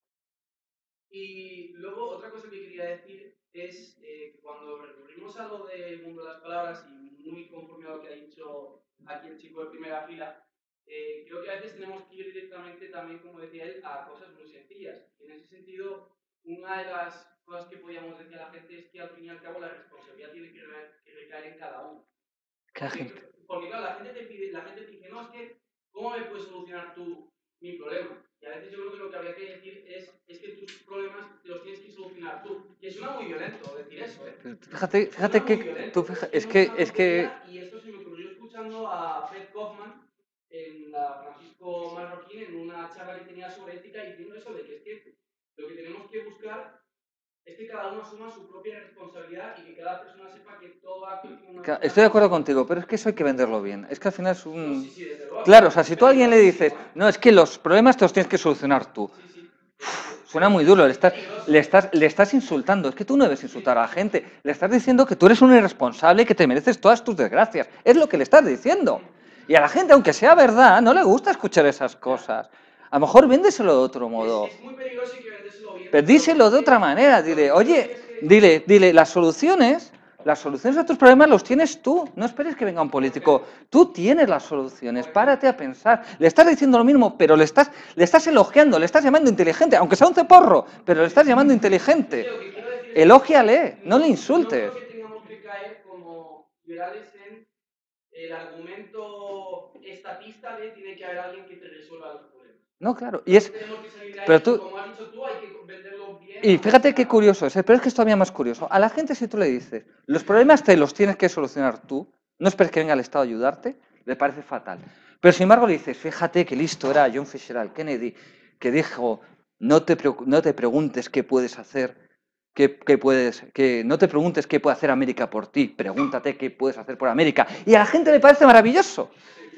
Speaker 7: Y luego, otra cosa que quería decir es eh, que cuando recurrimos a lo del mundo de las palabras, y muy conforme a lo que ha dicho aquí el chico de primera fila, eh, creo que a veces tenemos que ir directamente también, como decía él, a cosas muy sencillas. Y en ese sentido, una de las cosas que podríamos decir a la gente es que al fin y al cabo la responsabilidad tiene que, re que recaer en cada uno. Porque, porque claro, la gente te pide, la gente te dice, no, es que, ¿cómo me puedes solucionar tú mi problema? Y a veces yo creo que lo que habría que decir es, es que tus problemas los tienes que solucionar tú. Y suena muy violento decir eso, ¿eh?
Speaker 2: Fíjate, fíjate que, tú fija, es que, es que...
Speaker 7: Y esto se me ocurrió escuchando a Fred Kaufman en la Francisco Marroquín en una charla que tenía sobre ética, diciendo eso de que es que lo que tenemos que buscar es que cada uno asuma su propia responsabilidad y que cada persona sepa que todo acto tiene una...
Speaker 2: Estoy de acuerdo contigo, pero es que eso hay que venderlo bien. Es que al final es un...
Speaker 7: No, sí, sí, desde luego.
Speaker 2: Claro, o sea, si tú a alguien le dices, no, es que los problemas te los tienes que solucionar tú.
Speaker 7: Sí, sí.
Speaker 2: Suena muy duro, le estás, le, estás, le estás insultando. Es que tú no debes insultar a la gente. Le estás diciendo que tú eres un irresponsable y que te mereces todas tus desgracias. Es lo que le estás diciendo. Y a la gente, aunque sea verdad, no le gusta escuchar esas cosas. A lo mejor véndeselo de otro modo.
Speaker 7: Es, es muy peligroso y que vendéselo bien.
Speaker 2: Pero díselo de otra manera. Dile, oye, dile, dile, las soluciones... Las soluciones a tus problemas los tienes tú. No esperes que venga un político. Tú tienes las soluciones. Párate a pensar. Le estás diciendo lo mismo, pero le estás, le estás elogiando, le estás llamando inteligente, aunque sea un ceporro, pero le estás llamando inteligente. Elógiale, no le insultes.
Speaker 7: No creo que tengamos que caer como liberales en el argumento estatista de tiene que haber alguien que te resuelva los problemas.
Speaker 2: No, claro. Y es,
Speaker 7: tenemos que salir de ahí,
Speaker 2: pero tú,
Speaker 7: como has dicho tú, hay que venderlo bien.
Speaker 2: Y fíjate qué curioso es, pero es que es todavía más curioso. A la gente, si tú le dices, los problemas te los tienes que solucionar tú, no esperes que venga el Estado a ayudarte, le parece fatal. Pero sin embargo le dices, fíjate qué listo era John Fitzgerald Kennedy, que dijo, no te, no te preguntes qué puedes hacer, qué, qué puedes, que no te preguntes qué puede hacer América por ti, pregúntate qué puedes hacer por América. Y a la gente le parece maravilloso.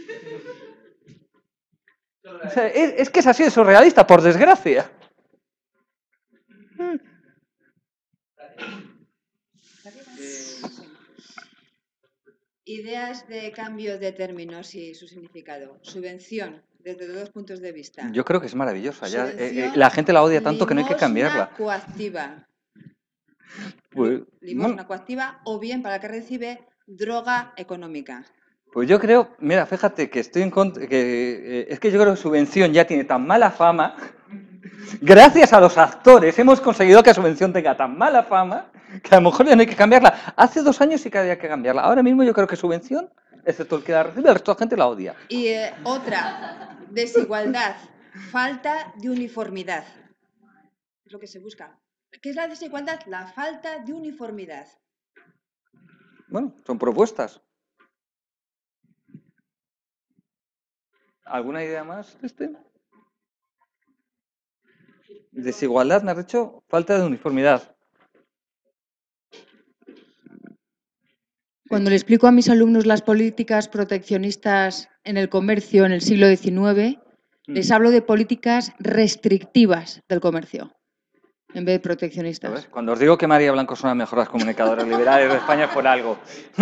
Speaker 2: O sea, es, es que es así de surrealista, por desgracia.
Speaker 8: Ideas de cambio de términos y su significado. Subvención, desde dos puntos de vista.
Speaker 2: Yo creo que es maravillosa. Ya, eh, eh,
Speaker 8: Subvención,
Speaker 2: la gente la odia tanto que no hay que cambiarla.
Speaker 8: limosna coactiva.
Speaker 2: Pues,
Speaker 8: Limosna
Speaker 2: bueno,
Speaker 8: coactiva o bien para el que recibe droga económica.
Speaker 2: pues yo creo, mira, fíjate que estoy en contra, que eh, es que yo creo que Subvención ya tiene tan mala fama. Gracias a los actores hemos conseguido que Subvención tenga tan mala fama que a lo mejor ya no hay que cambiarla. Hace dos años sí que había que cambiarla. Ahora mismo yo creo que Subvención, excepto el que la recibe, el resto de la gente la odia.
Speaker 8: Y eh, otra, desigualdad, falta de uniformidad. Es lo que se busca. ¿Qué es la desigualdad? La falta de uniformidad.
Speaker 2: Bueno, son propuestas. ¿Alguna idea más de este? Desigualdad, me has dicho, falta de uniformidad.
Speaker 1: Cuando le explico a mis alumnos las políticas proteccionistas en el comercio en el siglo diecinueve, les hablo de políticas restrictivas del comercio, en vez de proteccionistas.
Speaker 2: ¿Sabes? Cuando os digo que María Blanco es una de las mejores comunicadoras liberales de España, es por algo.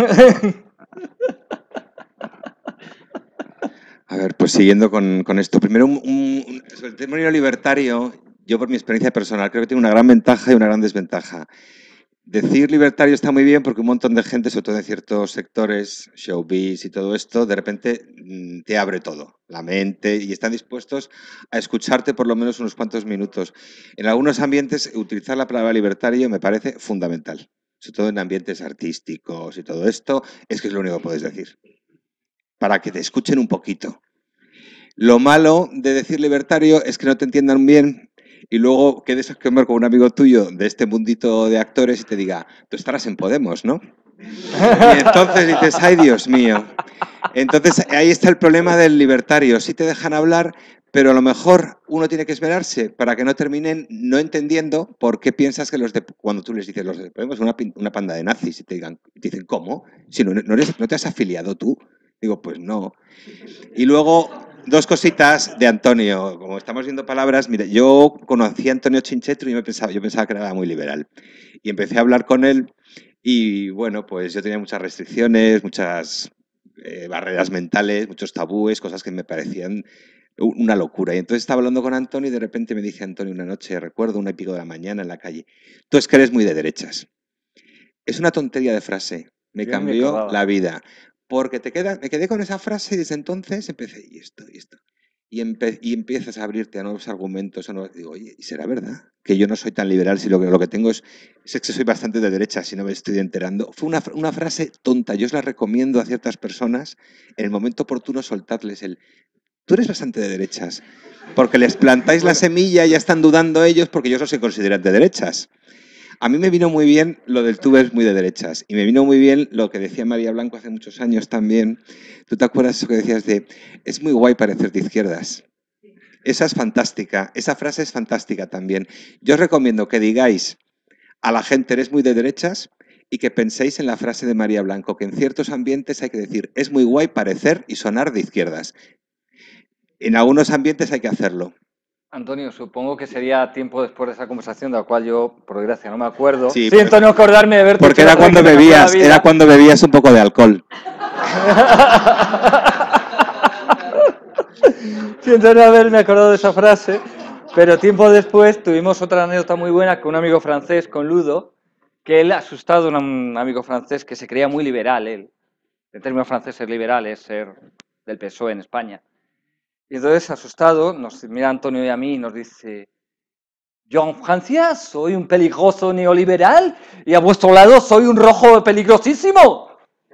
Speaker 9: A ver, pues siguiendo con, con esto. Primero, un, un, sobre el término libertario, yo por mi experiencia personal creo que tiene una gran ventaja y una gran desventaja. Decir libertario está muy bien porque un montón de gente, sobre todo en ciertos sectores, showbiz y todo esto, de repente te abre todo, la mente, y están dispuestos a escucharte por lo menos unos cuantos minutos. En algunos ambientes, utilizar la palabra libertario me parece fundamental, sobre todo en ambientes artísticos y todo esto, es que es lo único que puedes decir, para que te escuchen un poquito. Lo malo de decir libertario es que no te entiendan bien y luego quedes a comer con un amigo tuyo de este mundito de actores y te diga, tú estarás en Podemos, ¿no? Y entonces dices, ay, Dios mío. Entonces ahí está el problema del libertario. Sí te dejan hablar, pero a lo mejor uno tiene que esperarse para que no terminen no entendiendo por qué piensas que los de... Cuando tú les dices, los de Podemos, una, una panda de nazis, y te, digan, te dicen, ¿cómo? Si no, no, eres, no te has afiliado tú. Digo, pues no. Y luego... Dos cositas de Antonio. Como estamos viendo palabras, mire, yo conocí a Antonio Chinchetru y me pensaba, yo pensaba que era muy liberal. Y empecé a hablar con él y, bueno, pues yo tenía muchas restricciones, muchas eh, barreras mentales, muchos tabúes, cosas que me parecían una locura. Y entonces estaba hablando con Antonio y de repente me dice Antonio una noche, recuerdo, una y pico de la mañana en la calle, tú es que eres muy de derechas. Es una tontería de frase. Me
Speaker 2: Bien, me
Speaker 9: cambió
Speaker 2: acordaba.
Speaker 9: la vida. Porque te queda, me quedé con esa frase y desde entonces empecé, y esto, y esto. Y, empe, y empiezas a abrirte a nuevos argumentos. A nuevos, digo, oye, ¿y será verdad? Que yo no soy tan liberal, si lo que, lo que tengo es, es que soy bastante de derecha, si no me estoy enterando. Fue una, una frase tonta. Yo os la recomiendo a ciertas personas, en el momento oportuno soltarles el, tú eres bastante de derechas. Porque les plantáis la semilla y ya están dudando ellos porque ellos no se consideran de derechas. A mí me vino muy bien lo del tú eres muy de derechas y me vino muy bien lo que decía María Blanco hace muchos años también. ¿Tú te acuerdas eso que decías de es muy guay parecer de izquierdas? Esa es fantástica, esa frase es fantástica también. Yo os recomiendo que digáis a la gente eres muy de derechas y que penséis en la frase de María Blanco, que en ciertos ambientes hay que decir es muy guay parecer y sonar de izquierdas. En algunos ambientes hay que hacerlo.
Speaker 2: Antonio, supongo que sería tiempo después de esa conversación, de la cual yo, por desgracia, no me acuerdo.
Speaker 9: Sí,
Speaker 2: Siento
Speaker 9: porque,
Speaker 2: no acordarme de verte.
Speaker 9: Porque era cuando bebías, era cuando bebías un poco de alcohol.
Speaker 2: Siento no haberme acordado de esa frase, pero tiempo después tuvimos otra anécdota muy buena con un amigo francés, con Ludo, que él, asustado, un amigo francés que se creía muy liberal, él. El término francés ser liberal es ser del P S O E en España. Y entonces, asustado, nos mira a Antonio y a mí y nos dice, yo en Francia soy un peligroso neoliberal y a vuestro lado soy un rojo peligrosísimo.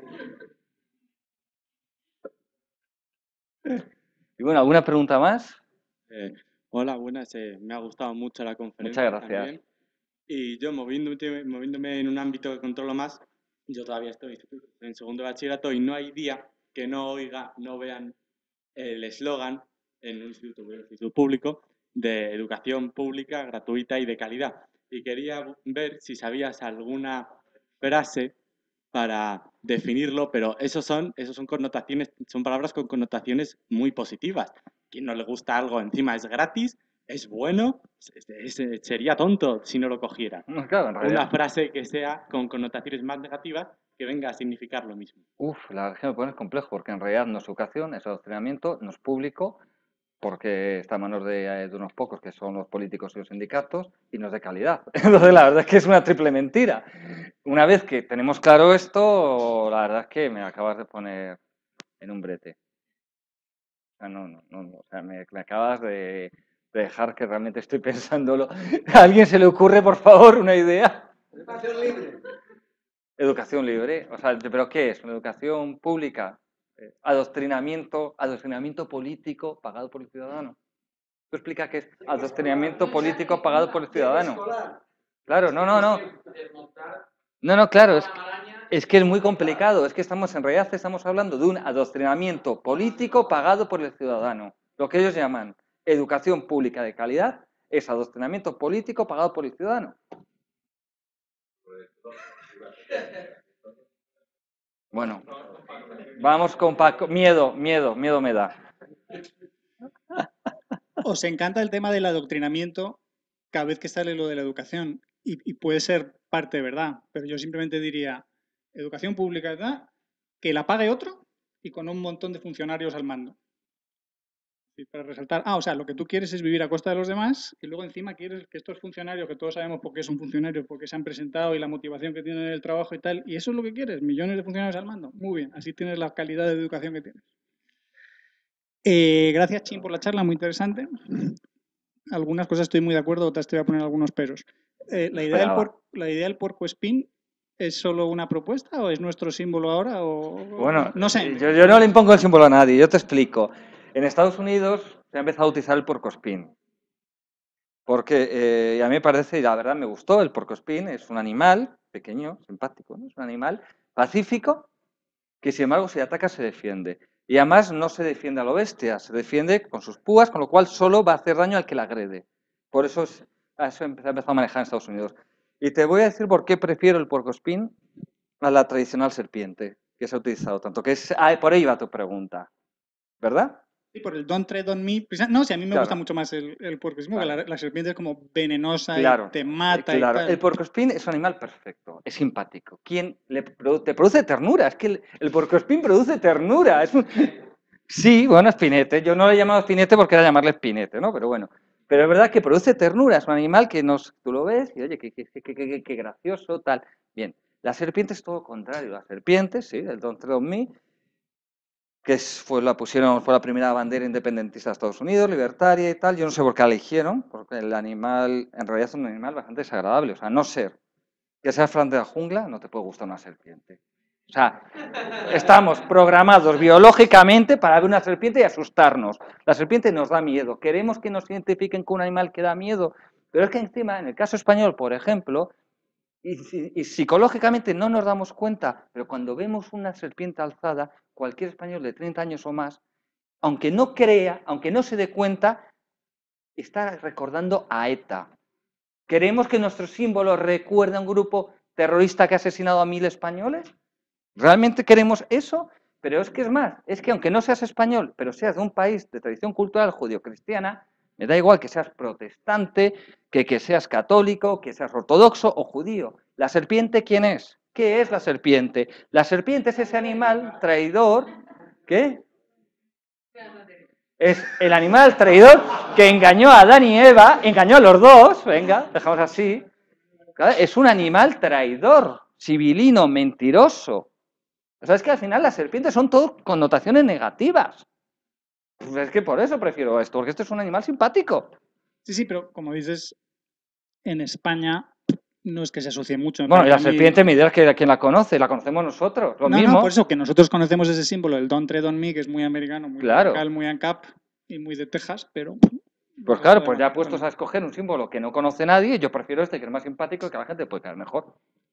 Speaker 2: Y bueno, ¿alguna pregunta más?
Speaker 10: Eh, hola, buenas. Eh, me ha gustado mucho la conferencia.
Speaker 2: Muchas gracias.
Speaker 10: También. Y yo, moviéndome, moviéndome en un ámbito que controlo más, yo todavía estoy en segundo de bachillerato y no hay día que no oiga, no vean el eslogan en un instituto, un instituto público de educación pública, gratuita y de calidad. Y quería ver si sabías alguna frase para definirlo, pero esos son, esos son connotaciones, son palabras con connotaciones muy positivas. Quien no le gusta algo encima es gratis, es bueno, es, es, sería tonto si no lo cogiera.
Speaker 2: No, claro, en realidad.
Speaker 10: Una frase que sea con connotaciones más negativas que venga a significar lo mismo.
Speaker 2: Uf, la verdad es que me pones complejo, porque en realidad no es educación, es adoctrinamiento, no es público, porque está en manos de, de unos pocos que son los políticos y los sindicatos, y no es de calidad. Entonces, la verdad es que es una triple mentira. Una vez que tenemos claro esto, la verdad es que me acabas de poner en un brete. O sea, no, no, no, no. O sea, me, me acabas de, de dejar que realmente estoy pensándolo. ¿A alguien se le ocurre, por favor, una idea?
Speaker 4: Educación libre.
Speaker 2: Educación libre. O sea, ¿pero qué es? ¿Una educación pública? Adoctrinamiento, adoctrinamiento político pagado por el ciudadano. ¿Tú explica qué es adoctrinamiento político pagado por el ciudadano? Claro, no, no, no. No, no, claro, es, es que es muy complicado. Es que estamos, en realidad, estamos hablando de un adoctrinamiento político pagado por el ciudadano. Lo que ellos llaman educación pública de calidad es adoctrinamiento político pagado por el ciudadano. Bueno, vamos con Paco. Miedo, miedo, miedo me da.
Speaker 11: Os encanta el tema del adoctrinamiento cada vez que sale lo de la educación y, y puede ser parte de verdad, pero yo simplemente diría educación pública, ¿verdad? Que la pague otro y con un montón de funcionarios al mando. Y para resaltar, ah, o sea, lo que tú quieres es vivir a costa de los demás y luego encima quieres que estos funcionarios, que todos sabemos por qué son funcionarios, porque se han presentado y la motivación que tienen en el trabajo y tal, y eso es lo que quieres, millones de funcionarios al mando. Muy bien, así tienes la calidad de educación que tienes. Eh, gracias, Chin, por la charla, muy interesante. Algunas cosas estoy muy de acuerdo, otras te voy a poner algunos peros. Eh, la, idea del por, la idea del puercoespín ¿es solo una propuesta o es nuestro símbolo ahora? O,
Speaker 2: Bueno,
Speaker 11: no sé.
Speaker 2: Yo, yo no le impongo el símbolo a nadie, yo te explico. En Estados Unidos se ha empezado a utilizar el porcoespín. Porque eh, a mí me parece, y la verdad me gustó, el porcoespín es un animal pequeño, simpático, ¿no? Es un animal pacífico que sin embargo si ataca se defiende. Y además no se defiende a lo bestia, se defiende con sus púas, con lo cual solo va a hacer daño al que la agrede. Por eso, es, eso se ha empezado a manejar en Estados Unidos. Y te voy a decir por qué prefiero el porcoespín a la tradicional serpiente que se ha utilizado tanto. Que es, ah, por ahí va tu pregunta, ¿verdad?
Speaker 11: Sí, por el don't tread on me. No, sí, a mí me
Speaker 2: Claro.
Speaker 11: gusta mucho más el, el puercoespín,
Speaker 2: Claro.
Speaker 11: porque la, la serpiente es como venenosa
Speaker 2: Claro,
Speaker 11: y te mata
Speaker 2: claro.
Speaker 11: y tal.
Speaker 2: El puercoespín es un animal perfecto, es simpático. ¿Quién le produ te produce ternura? Es que el, el puercoespín produce ternura. Es un... Sí, bueno, espinete. Yo no le he llamado espinete porque era llamarle espinete, ¿no? Pero bueno. Pero es verdad que produce ternura. Es un animal que nos, tú lo ves y oye, qué, qué, qué, qué, qué gracioso, tal. Bien. La serpiente es todo lo contrario. La serpiente, sí, el Don't Tread on Me, que es, fue, la pusieron, fue la primera bandera independentista de Estados Unidos, libertaria y tal. Yo no sé por qué la eligieron, porque el animal, en realidad es un animal bastante desagradable. O sea, no ser que seas Fran de la jungla, no te puede gustar una serpiente. O sea, estamos programados biológicamente para ver una serpiente y asustarnos. La serpiente nos da miedo. Queremos que nos identifiquen con un animal que da miedo. Pero es que encima, en el caso español, por ejemplo, y, y, y psicológicamente no nos damos cuenta, pero cuando vemos una serpiente alzada, cualquier español de treinta años o más, aunque no crea, aunque no se dé cuenta, está recordando a ETA. ¿Queremos que nuestro símbolo recuerde a un grupo terrorista que ha asesinado a mil españoles? ¿Realmente queremos eso? Pero es que es más, es que aunque no seas español, pero seas de un país de tradición cultural judío-cristiana, me da igual que seas protestante, que, que seas católico, que seas ortodoxo o judío. ¿La serpiente quién es? ¿Qué es la serpiente? La serpiente es ese animal traidor, ¿qué? Es el animal traidor que engañó a Adán y Eva, engañó a los dos, venga, dejamos así. Es un animal traidor, civilino, mentiroso. O sea, es que al final las serpientes son todo connotaciones negativas. Pues es que por eso prefiero esto, porque este es un animal simpático.
Speaker 11: Sí, sí, pero como dices, en España no es que se asocie mucho.
Speaker 2: Bueno, y la
Speaker 11: mí...
Speaker 2: serpiente, mi idea es que quien la conoce, la conocemos nosotros, lo
Speaker 11: no,
Speaker 2: mismo.
Speaker 11: No, por eso, que nosotros conocemos ese símbolo, el Don't Tread on Me, que es muy americano, muy
Speaker 2: claro.
Speaker 11: local, muy ANCAP y muy de Texas, pero...
Speaker 2: Pues claro, pues ya puestos a escoger un símbolo que no conoce nadie, yo prefiero este, que es más simpático y que a la gente puede caer mejor.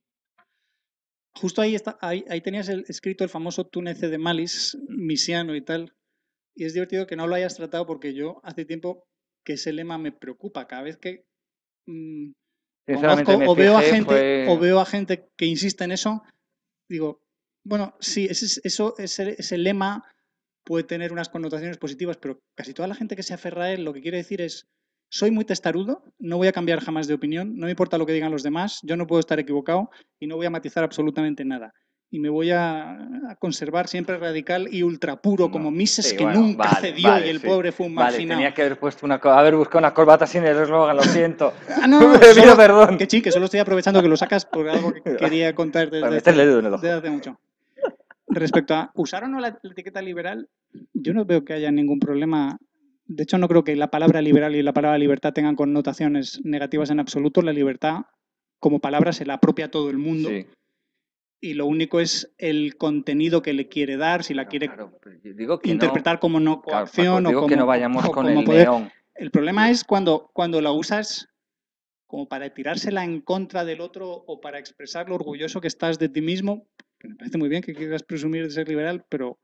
Speaker 11: Justo ahí, está, ahí, ahí tenías el, escrito el famoso Túnece de Malis, misiano y tal. Y es divertido que no lo hayas tratado porque yo hace tiempo que ese lema me preocupa. Cada vez que mmm, conozco o veo, a gente, fue... o veo a gente que insiste en eso, digo, bueno, sí, ese, eso, ese, ese lema puede tener unas connotaciones positivas, pero casi toda la gente que se aferra a él lo que quiere decir es: soy muy testarudo, no voy a cambiar jamás de opinión, no me importa lo que digan los demás, yo no puedo estar equivocado y no voy a matizar absolutamente nada. Y me voy a, a conservar siempre radical y ultra puro, no, como Mises, sí, que bueno, nunca vale, cedió vale, y el sí. pobre fue un marginado.
Speaker 2: Vale, tenía que haber puesto una, haber buscado una corbata sin el eslogan, lo siento.
Speaker 11: ah, no, no, solo, perdón. Que sí, que solo estoy aprovechando que lo sacas por algo que quería contar desde, desde, desde hace mucho. Respecto a usar o no la, la etiqueta liberal, yo no veo que haya ningún problema. De hecho, no creo que la palabra liberal y la palabra libertad tengan connotaciones negativas en absoluto. La libertad, como palabra, se la apropia a todo el mundo. Sí. Y lo único es el contenido que le quiere dar, si la quiere claro, digo que interpretar no, como no coacción claro, Paco, o como,
Speaker 2: que no vayamos
Speaker 11: o
Speaker 2: con
Speaker 11: como
Speaker 2: el
Speaker 11: poder.
Speaker 2: Neón.
Speaker 11: El problema es cuando, cuando la usas como para tirársela en contra del otro o para expresar lo orgulloso que estás de ti mismo. Que me parece muy bien que quieras presumir de ser liberal, pero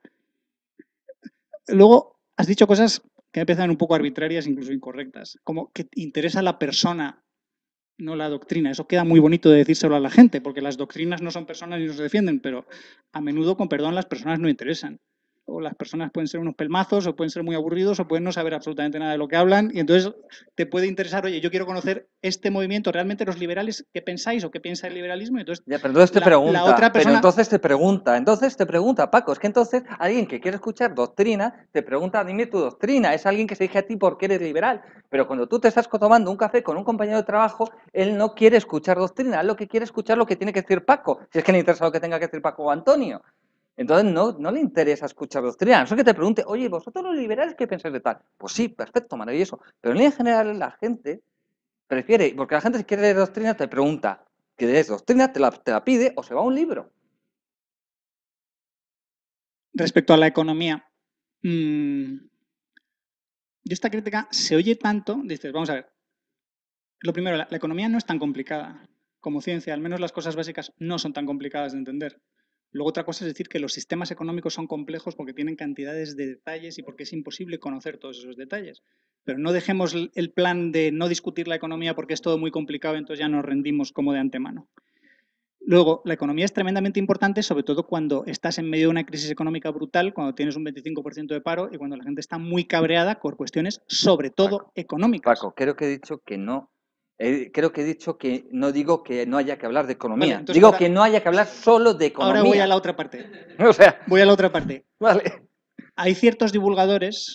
Speaker 11: luego has dicho cosas que me parecen un poco arbitrarias, incluso incorrectas, como que interesa a la persona no la doctrina. Eso queda muy bonito de decírselo a la gente, porque las doctrinas no son personas ni nos defienden, pero a menudo, con perdón, las personas no interesan. O las personas pueden ser unos pelmazos, o pueden ser muy aburridos, o pueden no saber absolutamente nada de lo que hablan, y entonces te puede interesar, oye, yo quiero conocer este movimiento, realmente los liberales, ¿qué pensáis o qué piensa el liberalismo? Y entonces,
Speaker 2: Ya, pero entonces te
Speaker 11: la,
Speaker 2: pregunta,
Speaker 11: la otra persona...
Speaker 2: pero entonces te pregunta, entonces te pregunta, Paco, es que entonces alguien que quiere escuchar doctrina, te pregunta, dime tu doctrina, es alguien que se dirige a ti porque eres liberal, pero cuando tú te estás tomando un café con un compañero de trabajo, él no quiere escuchar doctrina, él lo que quiere escuchar lo que tiene que decir Paco, si es que le interesa lo que tenga que decir Paco o Antonio. Entonces no, no le interesa escuchar doctrina, a no ser que te pregunte, oye, ¿vosotros los liberales qué pensáis de tal? Pues sí, perfecto, maravilloso, pero en línea general la gente prefiere, porque la gente si quiere leer doctrina te pregunta, que lees doctrina, te la, te la pide o se va a un libro.
Speaker 11: Respecto a la economía, mmm, yo esta crítica se oye tanto, dices, vamos a ver, lo primero, la, la economía no es tan complicada como ciencia, al menos las cosas básicas no son tan complicadas de entender. Luego otra cosa es decir que los sistemas económicos son complejos porque tienen cantidades de detalles y porque es imposible conocer todos esos detalles. Pero no dejemos el plan de no discutir la economía porque es todo muy complicado, entonces ya nos rendimos como de antemano. Luego, la economía es tremendamente importante, sobre todo cuando estás en medio de una crisis económica brutal, cuando tienes un veinticinco por ciento de paro y cuando la gente está muy cabreada por cuestiones, sobre todo
Speaker 2: Paco,
Speaker 11: económicas.
Speaker 2: Paco, creo que he dicho que no. Eh, creo que he dicho que no digo que no haya que hablar de economía.
Speaker 11: Vale,
Speaker 2: digo
Speaker 11: ahora,
Speaker 2: que no haya que hablar solo de economía.
Speaker 11: Ahora voy a la otra parte.
Speaker 2: O sea,
Speaker 11: voy a la otra parte.
Speaker 2: Vale.
Speaker 11: Hay ciertos divulgadores,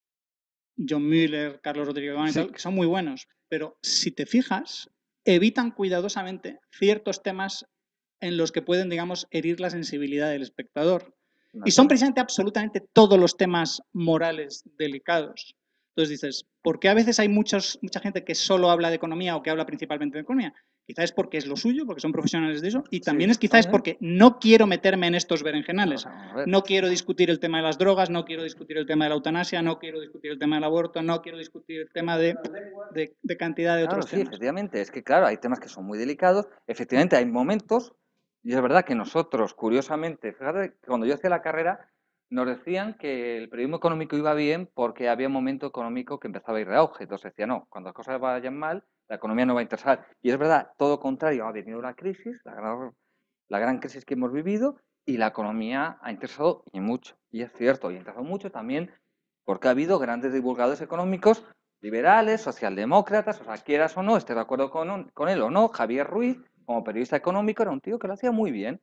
Speaker 11: John Mueller, Carlos Rodríguez Gaón y
Speaker 2: Sí.
Speaker 11: tal, que son muy buenos, pero si te fijas, evitan cuidadosamente ciertos temas en los que pueden, digamos, herir la sensibilidad del espectador. Y son precisamente absolutamente todos los temas morales delicados. Entonces dices, ¿por qué a veces hay muchos, mucha gente que solo habla de economía o que habla principalmente de economía? Quizás es porque es lo suyo, porque son profesionales de eso, y también
Speaker 2: Sí,
Speaker 11: es quizás
Speaker 2: también.
Speaker 11: porque no quiero meterme en estos berenjenales.
Speaker 2: Vamos a ver.
Speaker 11: No quiero discutir el tema de las drogas, no quiero discutir el tema de la eutanasia, no quiero discutir el tema del aborto, no quiero discutir el tema de, de, de cantidad de
Speaker 2: Claro,
Speaker 11: otros
Speaker 2: sí,
Speaker 11: temas.
Speaker 2: efectivamente. Es que, claro, hay temas que son muy delicados. Efectivamente, hay momentos, y es verdad que nosotros, curiosamente, fíjate, que cuando yo hacía la carrera, nos decían que el periodismo económico iba bien porque había un momento económico que empezaba a ir de auge. Entonces decía, no, cuando las cosas vayan mal, la economía no va a interesar. Y es verdad, todo contrario, ha venido la crisis, la gran, la gran crisis que hemos vivido, y la economía ha interesado y mucho. Y es cierto, y ha interesado mucho también porque ha habido grandes divulgadores económicos liberales, socialdemócratas, o sea, quieras o no, estés de acuerdo con, con él o no, Javier Ruiz, como periodista económico, era un tío que lo hacía muy bien.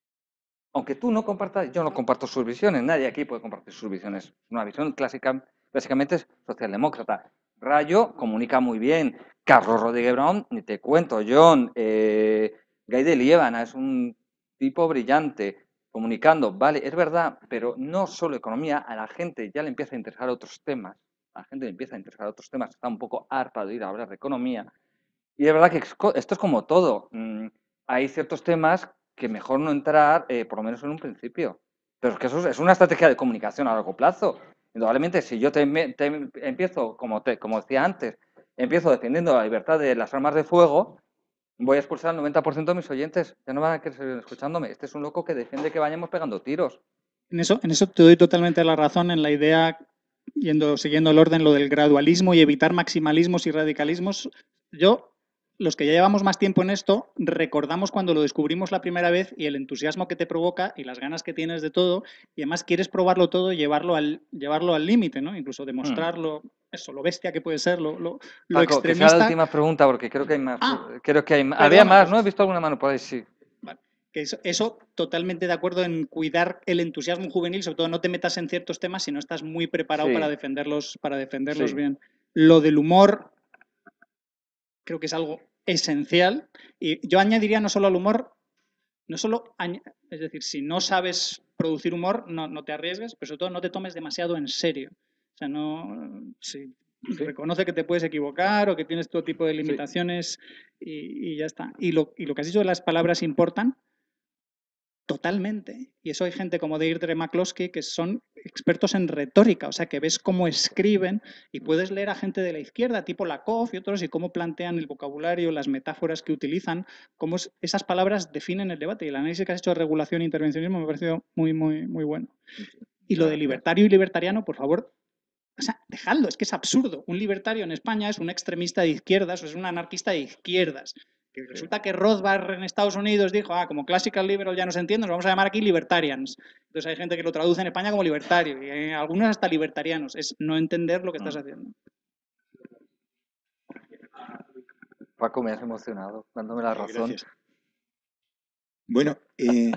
Speaker 2: Aunque tú no compartas, yo no comparto sus visiones, nadie aquí puede compartir sus visiones. Una visión clásica, básicamente es socialdemócrata. Rayo comunica muy bien. Carlos Rodríguez Brown, ni te cuento. John, eh, Guy de Liébana, es un tipo brillante, comunicando. Vale, es verdad, pero no solo economía, a la gente ya le empieza a interesar otros temas. A la gente le empieza a interesar otros temas, está un poco harta de ir a hablar de economía. Y es verdad que esto es como todo. Hay ciertos temas que mejor no entrar, eh, por lo menos en un principio. Pero es que eso es una estrategia de comunicación a largo plazo. Indudablemente, si yo te, te empiezo, como, te, como decía antes, empiezo defendiendo la libertad de las armas de fuego, voy a expulsar al noventa por ciento de mis oyentes. Ya no van a querer seguir escuchándome. Este es un loco que defiende que vayamos pegando tiros.
Speaker 11: En eso, en eso te doy totalmente la razón en la idea, yendo, siguiendo el orden, lo del gradualismo y evitar maximalismos y radicalismos. Yo, los que ya llevamos más tiempo en esto, recordamos cuando lo descubrimos la primera vez y el entusiasmo que te provoca y las ganas que tienes de todo, y además quieres probarlo todo y llevarlo al llevarlo al límite, ¿no? Incluso demostrarlo, hmm. eso, lo bestia que puede ser, lo, lo, lo
Speaker 2: Paco,
Speaker 11: extremista.
Speaker 2: que sea la última pregunta, porque creo que hay más.
Speaker 11: Ah,
Speaker 2: creo que hay más.
Speaker 11: Perdona,
Speaker 2: Había más,
Speaker 11: pues,
Speaker 2: ¿no? He visto alguna mano por ahí, sí.
Speaker 11: Vale. Que eso, eso, totalmente de acuerdo en cuidar el entusiasmo juvenil, sobre todo no te metas en ciertos temas si no estás muy preparado
Speaker 2: Sí.
Speaker 11: para defenderlos, para defenderlos
Speaker 2: Sí.
Speaker 11: bien. Lo del humor creo que es algo esencial y yo añadiría no solo al humor, no solo, es decir, si no sabes producir humor, no, no te arriesgues, pero sobre todo no te tomes demasiado en serio. O sea, no... Sí. Sí. Reconoce que te puedes equivocar o que tienes todo tipo de limitaciones sí. y, y ya está. Y lo, y lo que has dicho de las palabras importan totalmente. Y eso hay gente como Deirdre McCloskey que son expertos en retórica, o sea, que ves cómo escriben y puedes leer a gente de la izquierda, tipo Lakoff y otros, y cómo plantean el vocabulario, las metáforas que utilizan, cómo esas palabras definen el debate. Y el análisis que has hecho de regulación e intervencionismo me ha parecido muy, muy, muy bueno. Y lo de libertario y libertariano, por favor, O sea, dejadlo, es que es absurdo. Un libertario en España es un extremista de izquierdas o es un anarquista de izquierdas. Que resulta que Rothbard en Estados Unidos dijo, ah, como classical liberal ya no se entiende, nos vamos a llamar aquí libertarians. Entonces hay gente que lo traduce en España como libertario y hay algunos hasta libertarianos. Es no entender lo que estás haciendo.
Speaker 2: Paco, me has emocionado, dándome la razón.
Speaker 12: Gracias. Bueno, eh,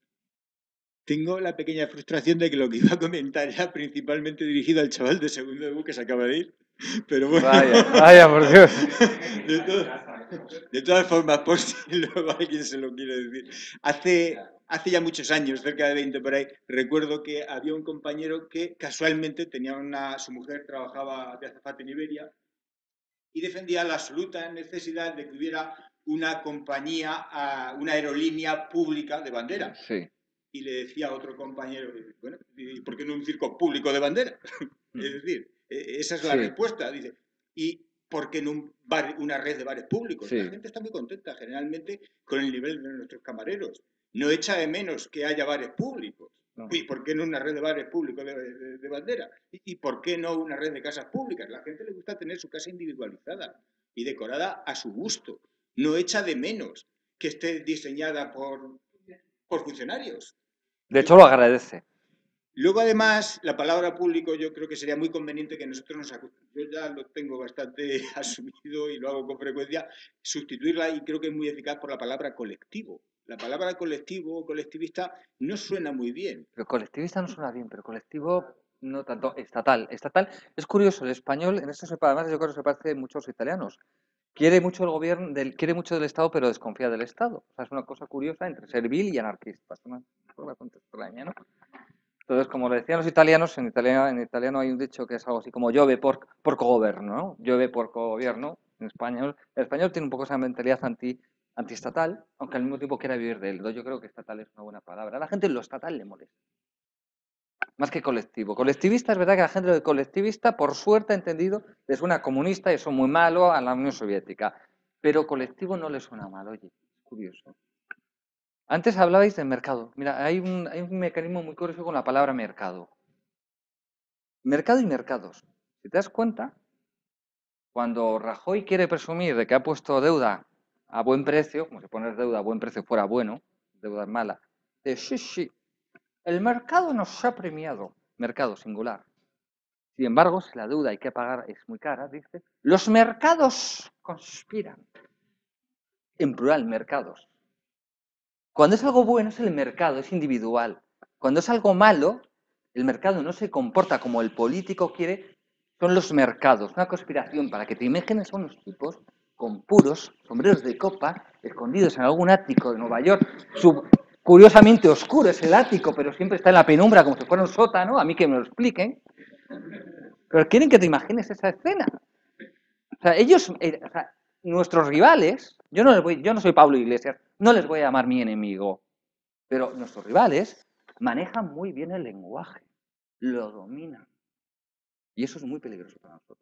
Speaker 12: tengo la pequeña frustración de que lo que iba a comentar era principalmente dirigido al chaval de segundo de U que se acaba de ir. Pero bueno.
Speaker 2: Vaya, vaya, por Dios.
Speaker 12: De, to de todas formas, por si luego alguien se lo quiere decir. Hace, hace ya muchos años, cerca de veinte por ahí, recuerdo que había un compañero que casualmente tenía una. Su mujer trabajaba de azafata en Iberia y defendía la absoluta necesidad de que hubiera una compañía, una aerolínea pública de bandera.
Speaker 2: Sí.
Speaker 12: Y le decía a otro compañero, bueno, ¿y por qué no un circo público de bandera? Es decir, esa es la
Speaker 2: Sí.
Speaker 12: respuesta. Dice, ¿y por qué no un bar, una red de bares públicos?
Speaker 2: Sí.
Speaker 12: La gente está muy contenta generalmente con el nivel de nuestros camareros. No echa de menos que haya bares públicos.
Speaker 2: No.
Speaker 12: ¿Y por qué no una red de bares públicos de, de, de bandera? ¿Y, ¿Y por qué no una red de casas públicas? La gente le gusta tener su casa individualizada y decorada a su gusto. No echa de menos que esté diseñada por, por funcionarios.
Speaker 2: De hecho, lo agradece.
Speaker 12: Luego, además, la palabra público yo creo que sería muy conveniente que nosotros nos acostumbremos. Yo ya lo tengo bastante asumido y lo hago con frecuencia, sustituirla y creo que es muy eficaz por la palabra colectivo. La palabra colectivo o colectivista no suena muy bien.
Speaker 2: Pero colectivista no suena bien, pero colectivo no tanto. Estatal. Estatal. Es curioso, el español, en eso se, además yo creo que se parece mucho a los italianos. Quiere mucho el gobierno, del, quiere mucho del Estado, pero desconfía del Estado. O sea, es una cosa curiosa entre servil y anarquista. Es una cosa bastante extraña, ¿no? Entonces, como lo decían los italianos, en italiano, en italiano hay un dicho que es algo así como llueve por, porco gobierno, ¿no? Llueve porco gobierno, en español. El español tiene un poco esa mentalidad anti, antiestatal, aunque al mismo tiempo quiera vivir de él. Yo creo que estatal es una buena palabra. A la gente lo estatal le molesta. Más que colectivo. Colectivista, es verdad que la gente de colectivista, por suerte ha entendido, le suena comunista y eso muy malo a la Unión Soviética. Pero colectivo no le suena mal, oye, es curioso. Antes hablabais del mercado. Mira, hay un, hay un mecanismo muy curioso con la palabra mercado. Mercado y mercados. Si te das cuenta, cuando Rajoy quiere presumir de que ha puesto deuda a buen precio, como si poner deuda a buen precio fuera bueno, deuda es mala, dice, sí, sí, el mercado nos ha premiado. Mercado singular. Sin embargo, si la deuda hay que pagar es muy cara, dice, los mercados conspiran. En plural, mercados. Cuando es algo bueno es el mercado, es individual. Cuando es algo malo, el mercado no se comporta como el político quiere, son los mercados. Una conspiración para que te imagines a unos tipos con puros, sombreros de copa, escondidos en algún ático de Nueva York. Sub, curiosamente oscuro es el ático, pero siempre está en la penumbra como si fuera un sótano, a mí que me lo expliquen. Pero quieren que te imagines esa escena. O sea, ellos, eh, o sea, nuestros rivales, yo no, les voy, yo no soy Pablo Iglesias, no les voy a llamar mi enemigo, pero nuestros rivales manejan muy bien el lenguaje, lo dominan. Y eso es muy peligroso para nosotros.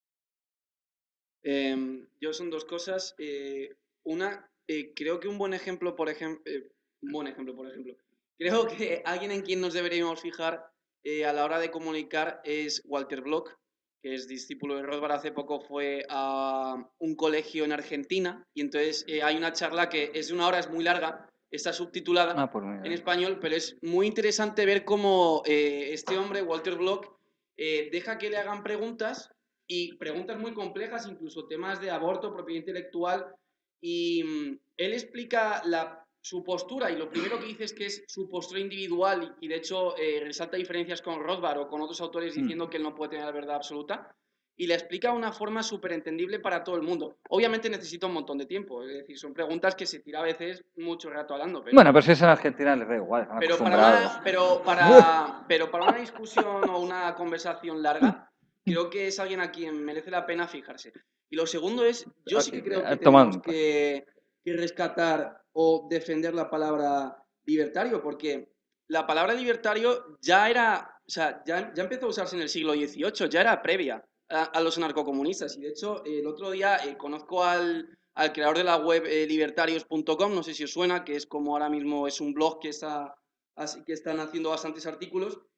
Speaker 7: Eh, yo son dos cosas. Eh, una, eh, creo que un buen ejemplo, por ejemplo, eh, un buen ejemplo, por ejemplo, creo que alguien en quien nos deberíamos fijar eh, a la hora de comunicar es Walter Block, que es discípulo de Rothbard. Hace poco fue a un colegio en Argentina y entonces eh, hay una charla que es de una hora, es muy larga, está subtitulada
Speaker 2: Ah, pues
Speaker 7: en español, pero es muy interesante ver cómo eh, este hombre, Walter Block, eh, deja que le hagan preguntas y preguntas muy complejas, incluso temas de aborto, propiedad intelectual, y mm, él explica la, su postura, y lo primero que dice es que es su postura individual, y, y de hecho eh, resalta diferencias con Rothbard o con otros autores diciendo que él no puede tener la verdad absoluta, y la explica de una forma súper entendible para todo el mundo. Obviamente necesita un montón de tiempo, es decir, son preguntas que se tira a veces mucho rato hablando. Pero,
Speaker 2: bueno, pero si es en Argentina les da igual, están
Speaker 7: pero para,
Speaker 2: acostumbrados.
Speaker 7: una, pero, para, pero para una discusión o una conversación larga, creo que es alguien a quien merece la pena fijarse. Y lo segundo es, yo sí que creo que tenemos que, que rescatar o defender la palabra libertario, porque la palabra libertario ya era, o sea, ya, ya empezó a usarse en el siglo dieciocho, ya era previa a, a los anarcocomunistas. Y de hecho, eh, el otro día eh, conozco al, al creador de la web eh, libertarios punto com, no sé si os suena, que es como ahora mismo es un blog que, está, así, que están haciendo bastantes artículos.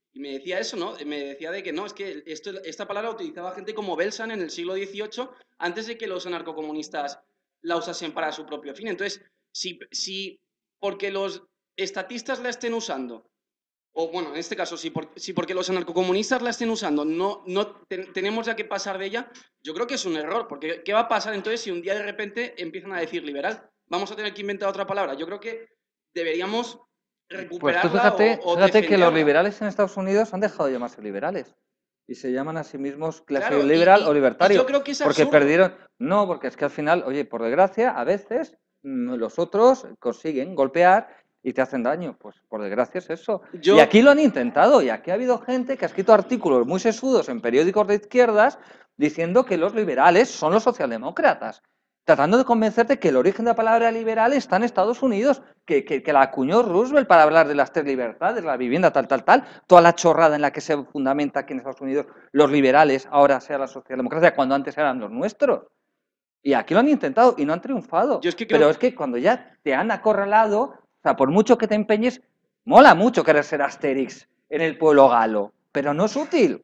Speaker 7: Y me decía eso, ¿no? Me decía de que no, es que esto, esta palabra la utilizaba gente como Belsan en el siglo dieciocho, antes de que los anarcocomunistas la usasen para su propio fin. Entonces, si, si porque los estatistas la estén usando, o bueno, en este caso, si, por, si porque los anarcocomunistas la estén usando, no, no ten, tenemos ya que pasar de ella, yo creo que es un error, porque ¿qué va a pasar entonces si un día de repente empiezan a decir liberal? Vamos a tener que inventar otra palabra. Yo creo que deberíamos
Speaker 2: Pues tú
Speaker 7: recuperarla
Speaker 2: fíjate,
Speaker 7: o, o
Speaker 2: fíjate que los
Speaker 7: defenderla.
Speaker 2: liberales en Estados Unidos han dejado de llamarse liberales y se llaman a sí mismos clase
Speaker 7: Claro, y,
Speaker 2: liberal
Speaker 7: y-
Speaker 2: o
Speaker 7: y
Speaker 2: libertario,
Speaker 7: yo creo que es
Speaker 2: porque
Speaker 7: absurdo.
Speaker 2: perdieron. No, porque es que al final, oye, por desgracia, a veces mm, los otros consiguen golpear y te hacen daño. Pues por desgracia es eso. Y
Speaker 7: Yo,
Speaker 2: aquí lo han intentado, y aquí ha habido gente que ha escrito artículos muy sesudos en periódicos de izquierdas diciendo que los liberales son los socialdemócratas, tratando de convencerte que el origen de la palabra liberal está en Estados Unidos, que, que, que la acuñó Roosevelt para hablar de las tres libertades, la vivienda, tal, tal, tal, toda la chorrada en la que se fundamenta que en Estados Unidos los liberales ahora sea la socialdemocracia, cuando antes eran los nuestros. Y aquí lo han intentado y no han triunfado.
Speaker 7: yo es que creo,
Speaker 2: Pero es que cuando ya te han acorralado, o sea, por mucho que te empeñes, mola mucho querer ser Asterix en el pueblo galo, pero no es útil.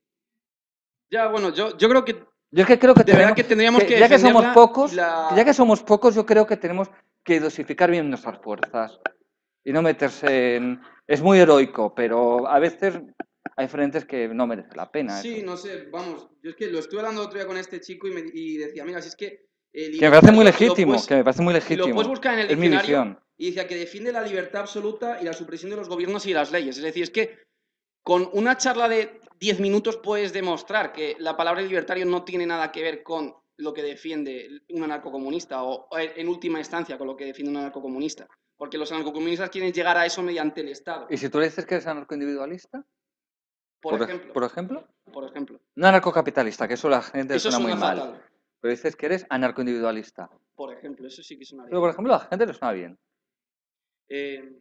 Speaker 7: ya bueno, yo, yo creo que
Speaker 2: Yo es que creo que
Speaker 7: de verdad
Speaker 2: tenemos,
Speaker 7: que tendríamos
Speaker 2: que
Speaker 7: que
Speaker 2: ya que somos
Speaker 7: defenderla
Speaker 2: pocos,
Speaker 7: y la...
Speaker 2: que ya que somos pocos, yo creo que tenemos que dosificar bien nuestras fuerzas y no meterse en... Es muy heroico, pero a veces hay frentes que no merece la pena
Speaker 7: Sí,
Speaker 2: eso.
Speaker 7: no sé, vamos, yo es que lo estuve hablando otro día con este chico y, me, y decía, mira, si es que el
Speaker 2: Que me parece muy
Speaker 7: libertario, si lo
Speaker 2: legítimo,
Speaker 7: puedes,
Speaker 2: que me parece muy
Speaker 7: si lo puedes
Speaker 2: legítimo.
Speaker 7: buscar en el
Speaker 2: Es mi
Speaker 7: diccionario,
Speaker 2: visión.
Speaker 7: y decía que defiende la libertad absoluta y la supresión de los gobiernos y las leyes. Es decir, es que con una charla de diez minutos puedes demostrar que la palabra libertario no tiene nada que ver con lo que defiende un anarcocomunista o en última instancia con lo que defiende un anarcocomunista. Porque los anarcocomunistas quieren llegar a eso mediante el Estado.
Speaker 2: ¿Y si tú le dices que eres anarcoindividualista?
Speaker 7: Por,
Speaker 2: Por,
Speaker 7: ejemplo.
Speaker 2: por ejemplo.
Speaker 7: Por ejemplo.
Speaker 2: No anarcocapitalista, que eso la gente
Speaker 7: Eso
Speaker 2: le suena muy
Speaker 7: suena
Speaker 2: mal.
Speaker 7: fatal.
Speaker 2: Pero dices que eres anarcoindividualista.
Speaker 7: Por ejemplo, eso sí que suena bien.
Speaker 2: Pero por ejemplo, a la gente le suena bien.
Speaker 7: Eh,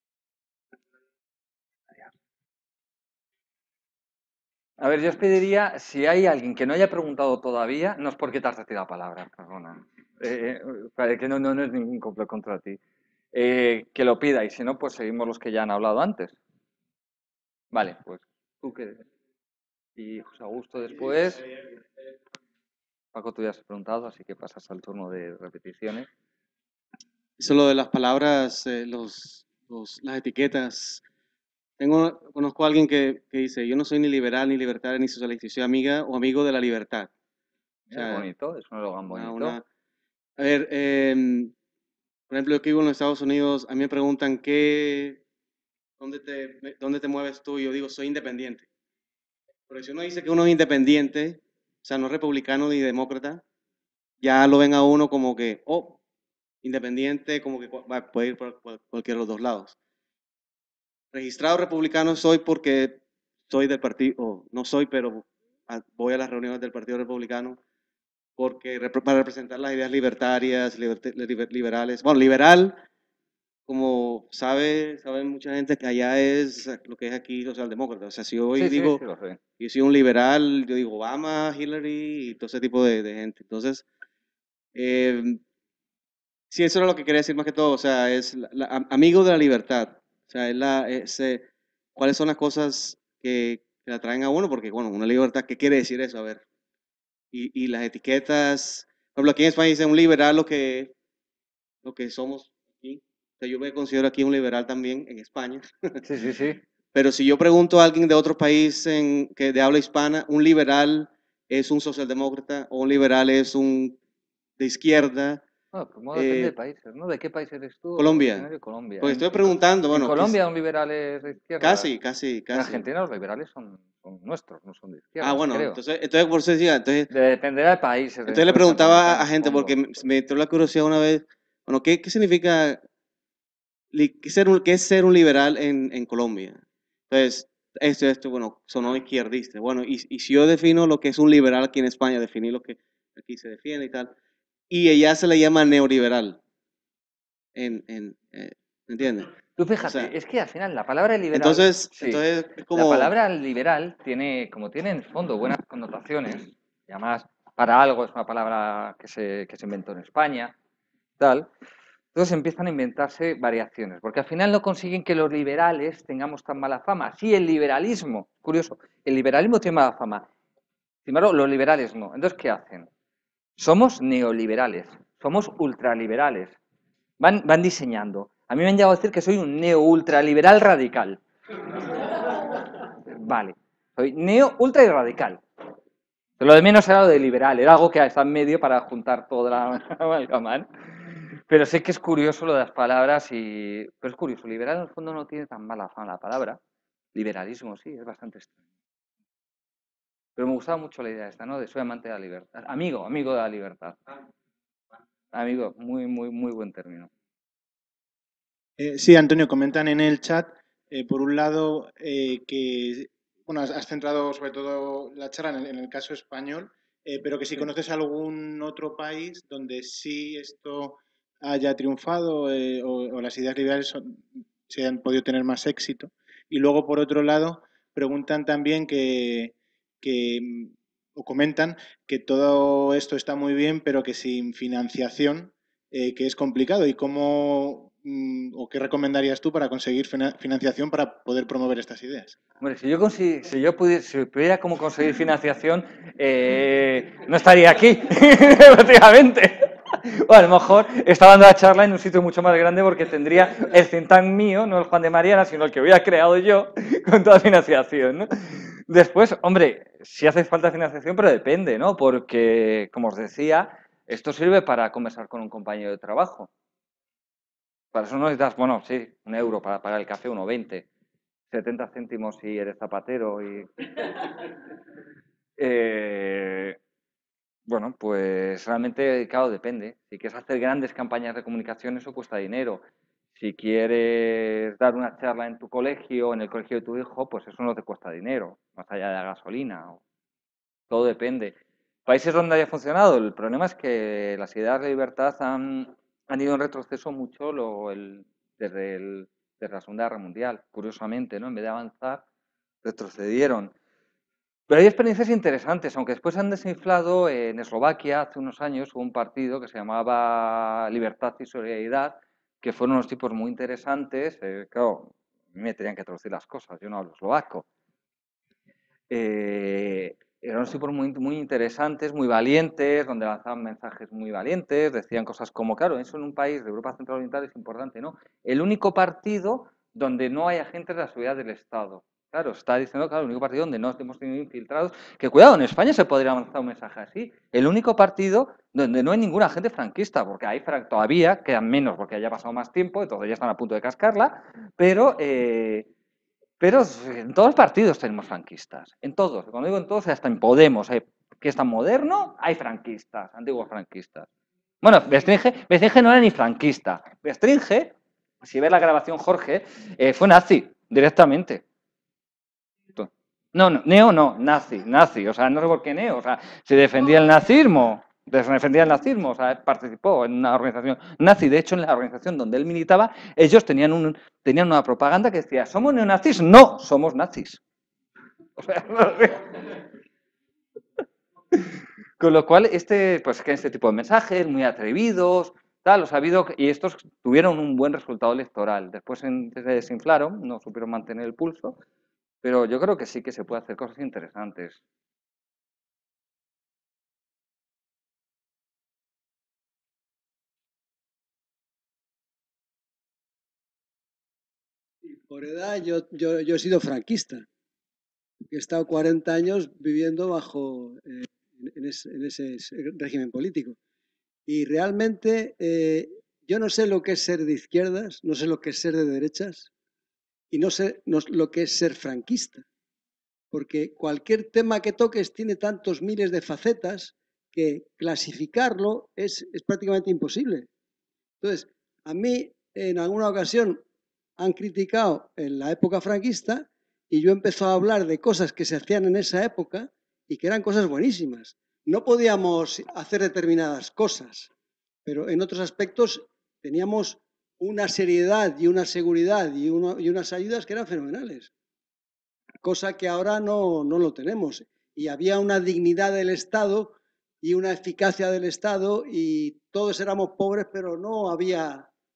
Speaker 2: A ver, yo os pediría, si hay alguien que no haya preguntado todavía, no es porque te has retirado palabra, perdona. Eh, eh, que no, no, no es ningún complot contra ti. Eh, que lo pida, y si no, pues seguimos los que ya han hablado antes. Vale, pues tú qué. Y José Augusto después. Paco, tú ya has preguntado, así que pasas al turno de repeticiones.
Speaker 3: Eso lo de las palabras, eh, los, los- las etiquetas. Tengo, conozco a alguien que, que dice, yo no soy ni liberal, ni libertario, ni socialista, soy amiga o amigo de la libertad. O
Speaker 2: Es
Speaker 3: sea,
Speaker 2: bonito, es un eslogan
Speaker 3: una-
Speaker 2: bonito.
Speaker 3: una- a ver, em, por ejemplo, yo que vivo en los Estados Unidos, a mí me preguntan qué, dónde te, dónde te mueves tú, y yo digo, soy independiente. Porque si uno dice que uno es independiente, o sea, no es republicano ni demócrata, ya lo ven a uno como que, oh, independiente, como que cu- va- puede ir por cual- cualquiera de los dos lados. Registrado republicano soy porque soy del partido, o no soy, pero a- voy a las reuniones del Partido Republicano porque rep- para representar las ideas libertarias, liberte- liber- liberales. Bueno, liberal, como sabe, saben mucha gente que allá es lo que es aquí socialdemócrata. O sea, si hoy
Speaker 2: Sí, sí,
Speaker 3: digo,
Speaker 2: sí, lo sé.
Speaker 3: yo soy un liberal, yo digo Obama, Hillary y todo ese tipo de, de gente. Entonces, eh, sí, eso era lo que quería decir más que todo. O sea, es la- la- am- amigo de la libertad. O sea, es la, es, eh, cuáles son las cosas que, que la traen a uno, porque, bueno, una libertad, ¿qué quiere decir eso? A ver. Y, y las etiquetas, por ejemplo, aquí en España dice un liberal lo que, lo que somos aquí. O sea, yo me considero aquí un liberal también en España.
Speaker 2: Sí, sí, sí.
Speaker 3: Pero si yo pregunto a alguien de otro país en, que de habla hispana, un liberal es un socialdemócrata o un liberal es un de izquierda.
Speaker 2: Bueno, pues no depende de
Speaker 3: Eh,
Speaker 2: países, ¿no? ¿De qué país eres tú?
Speaker 3: Colombia.
Speaker 2: Originario de Colombia.
Speaker 3: Pues
Speaker 2: En,
Speaker 3: estoy preguntando,
Speaker 2: en
Speaker 3: bueno, ¿qué es?
Speaker 2: Colombia un liberal es de izquierda.
Speaker 3: Casi, casi,
Speaker 2: En
Speaker 3: casi.
Speaker 2: Argentina los liberales son, son nuestros, no son de izquierda,
Speaker 3: Ah, bueno,
Speaker 2: creo.
Speaker 3: entonces, entonces por eso decía, entonces,
Speaker 2: Dependerá de países. de
Speaker 3: entonces le
Speaker 2: dentro de
Speaker 3: preguntaba a
Speaker 2: Centroamericano,
Speaker 3: gente, porque
Speaker 2: supongo.
Speaker 3: me, me entró la curiosidad una vez, bueno, ¿qué, qué significa, li- qué, ser un, qué es ser un liberal en, en Colombia? Entonces, esto, esto, bueno, sonó izquierdista. Bueno, y, y si yo defino lo que es un liberal aquí en España, definí lo que aquí se defiende y tal, y ella se le llama neoliberal, en, en, eh, ¿me entiendes?
Speaker 2: Tú
Speaker 3: O
Speaker 2: fíjate,
Speaker 3: sea,
Speaker 2: es que al final la palabra liberal,
Speaker 3: entonces,
Speaker 2: sí,
Speaker 3: entonces es
Speaker 2: la
Speaker 3: como,
Speaker 2: palabra liberal tiene, como tiene en el fondo buenas connotaciones, y además para algo es una palabra que se, que se inventó en España, tal, Entonces empiezan a inventarse variaciones, porque al final no consiguen que los liberales tengamos tan mala fama. Sí, el liberalismo, curioso, el liberalismo tiene mala fama, sin embargo, los liberales no. Entonces, ¿qué hacen? Somos neoliberales, somos ultraliberales. Van, van diseñando. A mí me han llegado a decir que soy un neo-ultraliberal radical. Vale, soy neo-ultra y radical. Lo de menos era lo de liberal, era algo que está en medio para juntar toda la amalgama. Pero sé que es curioso lo de las palabras y... Pero es curioso, liberal en el fondo no tiene tan mala fama la palabra. Liberalismo sí, es bastante extraño. Pero me gustaba mucho la idea esta, ¿no? De soy amante de la libertad. Amigo, amigo de la libertad. Amigo, muy, muy, muy buen término.
Speaker 5: Eh, sí, Antonio, comentan en el chat, eh, por un lado, eh, que bueno, has, has centrado sobre todo la charla en el, en el caso español, eh, pero que si conoces algún otro país donde sí esto haya triunfado eh, o, o las ideas liberales son, se han podido tener más éxito. Y luego, por otro lado, preguntan también que, que o comentan que todo esto está muy bien, pero que sin financiación, eh, que es complicado. ¿Y cómo o qué recomendarías tú para conseguir financiación para poder promover estas ideas?
Speaker 2: Bueno, si yo, consi- si yo pudiera, si pudiera cómo conseguir financiación, eh, no estaría aquí, prácticamente. O a lo mejor estaba dando la charla en un sitio mucho más grande porque tendría el think tank mío, no el Juan de Mariana, sino el que hubiera creado yo, con toda financiación, ¿no? Después, hombre, sí hace falta financiación, pero depende, ¿no? Porque, como os decía, esto sirve para conversar con un compañero de trabajo. Para eso no necesitas, bueno, sí, un euro para pagar el café, uno veinte. setenta céntimos si eres zapatero y... Eh, bueno, pues realmente, claro, depende. Si quieres hacer grandes campañas de comunicación, eso cuesta dinero. Si quieres dar una charla en tu colegio, en el colegio de tu hijo, pues eso no te cuesta dinero, más allá de la gasolina. Todo depende. Países donde haya funcionado, el problema es que las ideas de libertad han, han ido en retroceso mucho lo, el, desde, el, desde la Segunda Guerra Mundial, curiosamente, ¿no? En vez de avanzar, retrocedieron. Pero hay experiencias interesantes, aunque después han desinflado. En Eslovaquia hace unos años hubo un partido que se llamaba Libertad y Solidaridad, que fueron unos tipos muy interesantes. Eh, claro, a mí me tenían que traducir las cosas, yo no hablo eslovaco. Eh, eran unos tipos muy, muy interesantes, muy valientes, donde lanzaban mensajes muy valientes, decían cosas como, claro, eso en un país de Europa Central Oriental es importante, ¿no? El único partido donde no hay agentes de la seguridad del Estado. Claro, está diciendo, claro, el único partido donde no hemos tenido infiltrados, que cuidado, en España se podría lanzar un mensaje así. El único partido donde no hay ningún agente franquista, porque hay todavía, quedan menos porque haya pasado más tiempo, entonces ya están a punto de cascarla, pero... Eh, pero en todos los partidos tenemos franquistas, en todos. Cuando digo en todos, hasta en Podemos, eh, que es tan moderno, hay franquistas, antiguos franquistas. Bueno, Bestringe, Bestringe no era ni franquista. Bestringe, si ves la grabación, Jorge, eh, fue nazi, directamente. No, no, neo no, nazi, nazi. O sea, no sé por qué neo. O sea, se defendía el nazismo. Defendía el nazismo, o sea, participó en una organización nazi. De hecho, en la organización donde él militaba, ellos tenían, un, tenían una propaganda que decía, ¿somos neonazis? No, somos nazis. O sea, con lo cual, este, pues, que este tipo de mensajes muy atrevidos, tal, los ha habido, y estos tuvieron un buen resultado electoral. Después se desinflaron, no supieron mantener el pulso, pero yo creo que sí que se puede hacer cosas interesantes.
Speaker 4: Por edad, yo, yo, yo he sido franquista. He estado cuarenta años viviendo bajo eh, en, ese, en ese régimen político. Y realmente eh, yo no sé lo que es ser de izquierdas, no sé lo que es ser de derechas y no sé no, lo que es ser franquista. Porque cualquier tema que toques tiene tantos miles de facetas que clasificarlo es, es prácticamente imposible. Entonces, a mí en alguna ocasión han criticado en la época franquista y yo he empezado a hablar de cosas que se hacían en esa época y que eran cosas buenísimas. No podíamos hacer determinadas cosas, pero en otros aspectos teníamos una seriedad y una seguridad y, uno, y unas ayudas que eran fenomenales, cosa que ahora no, no lo tenemos. Y había una dignidad del Estado y una eficacia del Estado y todos éramos pobres, pero no había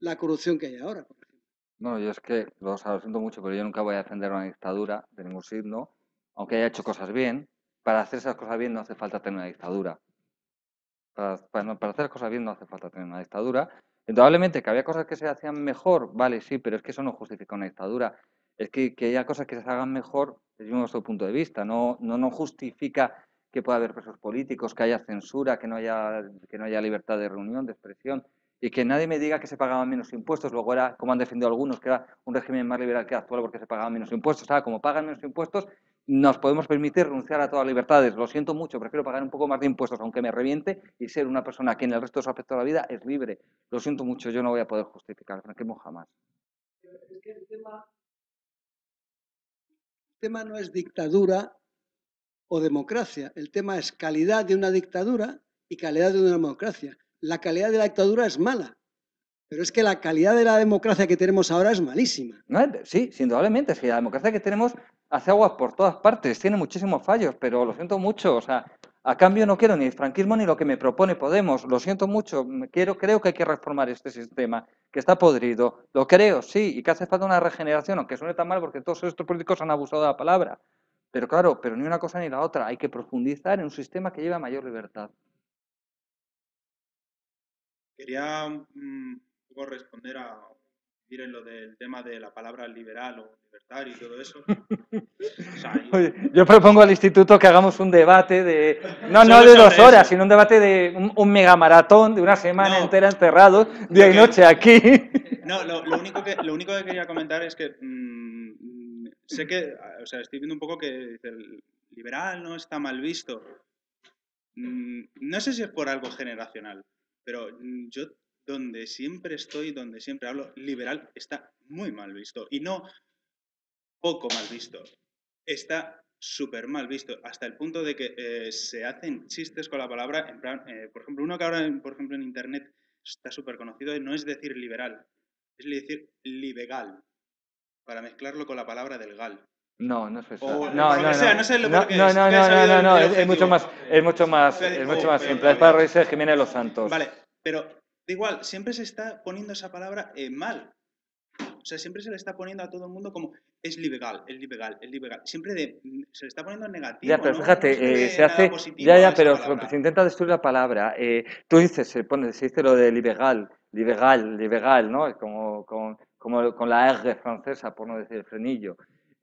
Speaker 4: la corrupción que hay ahora.
Speaker 2: No, yo es que, lo, o sea, lo siento mucho, pero yo nunca voy a defender una dictadura de ningún signo, aunque haya hecho cosas bien. Para hacer esas cosas bien no hace falta tener una dictadura. Para, para, no- para hacer las cosas bien no hace falta tener una dictadura. Indudablemente que había cosas que se hacían mejor, vale, sí, pero es que eso no justifica una dictadura. Es que, que haya cosas que se hagan mejor desde nuestro punto de vista. No, no, no justifica que pueda haber presos políticos, que haya censura, que no haya, que no haya libertad de reunión, de expresión. Y que nadie me diga que se pagaban menos impuestos. Luego era, como han defendido algunos, que era un régimen más liberal que el actual porque se pagaban menos impuestos. O sea, como pagan menos impuestos, nos podemos permitir renunciar a todas las libertades. Lo siento mucho, prefiero pagar un poco más de impuestos, aunque me reviente, y ser una persona que en el resto de sus aspectos de la vida es libre. Lo siento mucho, yo no voy a poder justificar el franquismo jamás.
Speaker 4: Es que el tema, el tema no es dictadura o democracia. El tema es calidad de una dictadura y calidad de una democracia. La calidad de la dictadura es mala, pero es que la calidad de la democracia que tenemos ahora es malísima.
Speaker 2: No, sí, indudablemente, es que la democracia que tenemos hace aguas por todas partes, tiene muchísimos fallos, pero lo siento mucho, o sea, a cambio no quiero ni el franquismo ni lo que me propone Podemos, lo siento mucho, quiero, creo que hay que reformar este sistema, que está podrido, lo creo, sí, y que hace falta una regeneración, aunque suene tan mal porque todos estos políticos han abusado de la palabra, pero claro, pero ni una cosa ni la otra, hay que profundizar en un sistema que lleve a mayor libertad.
Speaker 5: Quería mm, un poco responder a decir en lo del tema de la palabra liberal o libertario y todo eso. O sea, yo,
Speaker 2: Oye, yo propongo al instituto que hagamos un debate de, no, no
Speaker 5: Solo
Speaker 2: de dos
Speaker 5: sobre
Speaker 2: horas,
Speaker 5: eso.
Speaker 2: sino un debate de un, un megamaratón de una semana
Speaker 5: No.
Speaker 2: entera encerrados, día y
Speaker 5: Ok.
Speaker 2: noche aquí.
Speaker 5: No, lo, lo único que, lo único que quería comentar es que mm, sé que, o sea, estoy viendo un poco que el liberal no está mal visto. Mm, no sé si es por algo generacional, pero mm, yo donde siempre estoy, donde siempre hablo, liberal está muy mal visto. Y no poco mal visto. Está súper mal visto, hasta el punto de que eh, se hacen chistes con la palabra, en plan, eh, por ejemplo, uno que ahora, por ejemplo, en internet está súper conocido, no es decir liberal, es decir libegal, para mezclarlo con la palabra del gal.
Speaker 2: No, no es eso.
Speaker 5: O
Speaker 2: No,
Speaker 5: por lo
Speaker 2: no,
Speaker 5: que sea,
Speaker 2: no.
Speaker 5: no sé lo
Speaker 2: No,
Speaker 5: por qué
Speaker 2: no,
Speaker 5: es.
Speaker 2: no,
Speaker 5: Nunca he
Speaker 2: no, no,
Speaker 5: sabido
Speaker 2: no,
Speaker 5: el-
Speaker 2: no,
Speaker 5: el
Speaker 2: es, es mucho
Speaker 5: objetivo.
Speaker 2: más, es mucho más,
Speaker 5: Pero-
Speaker 2: es mucho
Speaker 5: oh,
Speaker 2: más
Speaker 5: pero
Speaker 2: simple. Es
Speaker 5: todavía-
Speaker 2: para reírse de Jiménez Los Santos.
Speaker 5: Vale, pero da igual, siempre se está poniendo esa palabra eh, mal. O sea, siempre se le está poniendo a todo el mundo como es liberal, es liberal, es liberal. Siempre de, se le está poniendo en negativo.
Speaker 2: Ya, pero
Speaker 5: no,
Speaker 2: fíjate,
Speaker 5: no se le
Speaker 2: eh,
Speaker 5: ve
Speaker 2: se
Speaker 5: nada
Speaker 2: hace,
Speaker 5: positivo
Speaker 2: ya,
Speaker 5: a
Speaker 2: ya,
Speaker 5: esa
Speaker 2: pero
Speaker 5: palabra.
Speaker 2: se intenta destruir la palabra. Eh, tú dices, se pone, se dice lo de liberal, liberal, liberal, ¿no? Como, como, como con la R francesa, por no decir el frenillo.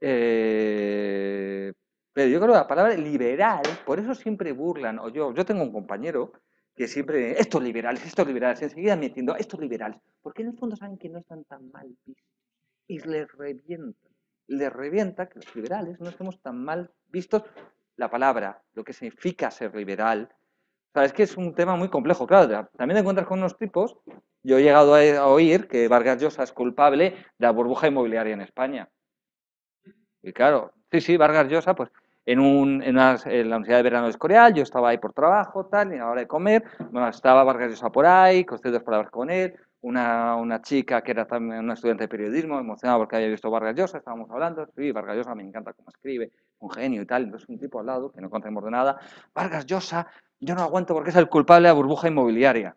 Speaker 2: Eh, pero yo creo que la palabra liberal, por eso siempre burlan, o yo, yo tengo un compañero que siempre, estos liberales, estos liberales, enseguida metiendo, estos liberales, porque en el fondo saben que no están tan mal vistos y les revienta. Les revienta que los liberales no estemos tan mal vistos. La palabra, lo que significa ser liberal. O sea, es que es un tema muy complejo. Claro, también te encuentras con unos tipos. Yo he llegado a oír que Vargas Llosa es culpable de la burbuja inmobiliaria en España. Y claro, sí, sí, Vargas Llosa, pues en, un, en, una, en la Universidad de Verano de Escorial, yo estaba ahí por trabajo, tal, y a la hora de comer, bueno, estaba Vargas Llosa por ahí, costé dos palabras con él, una, una chica que era también una estudiante de periodismo, emocionada porque había visto Vargas Llosa, estábamos hablando, sí, Vargas Llosa me encanta cómo escribe, un genio y tal, entonces un tipo al lado, que no conocemos de nada, Vargas Llosa, yo no aguanto porque es el culpable de la burbuja inmobiliaria.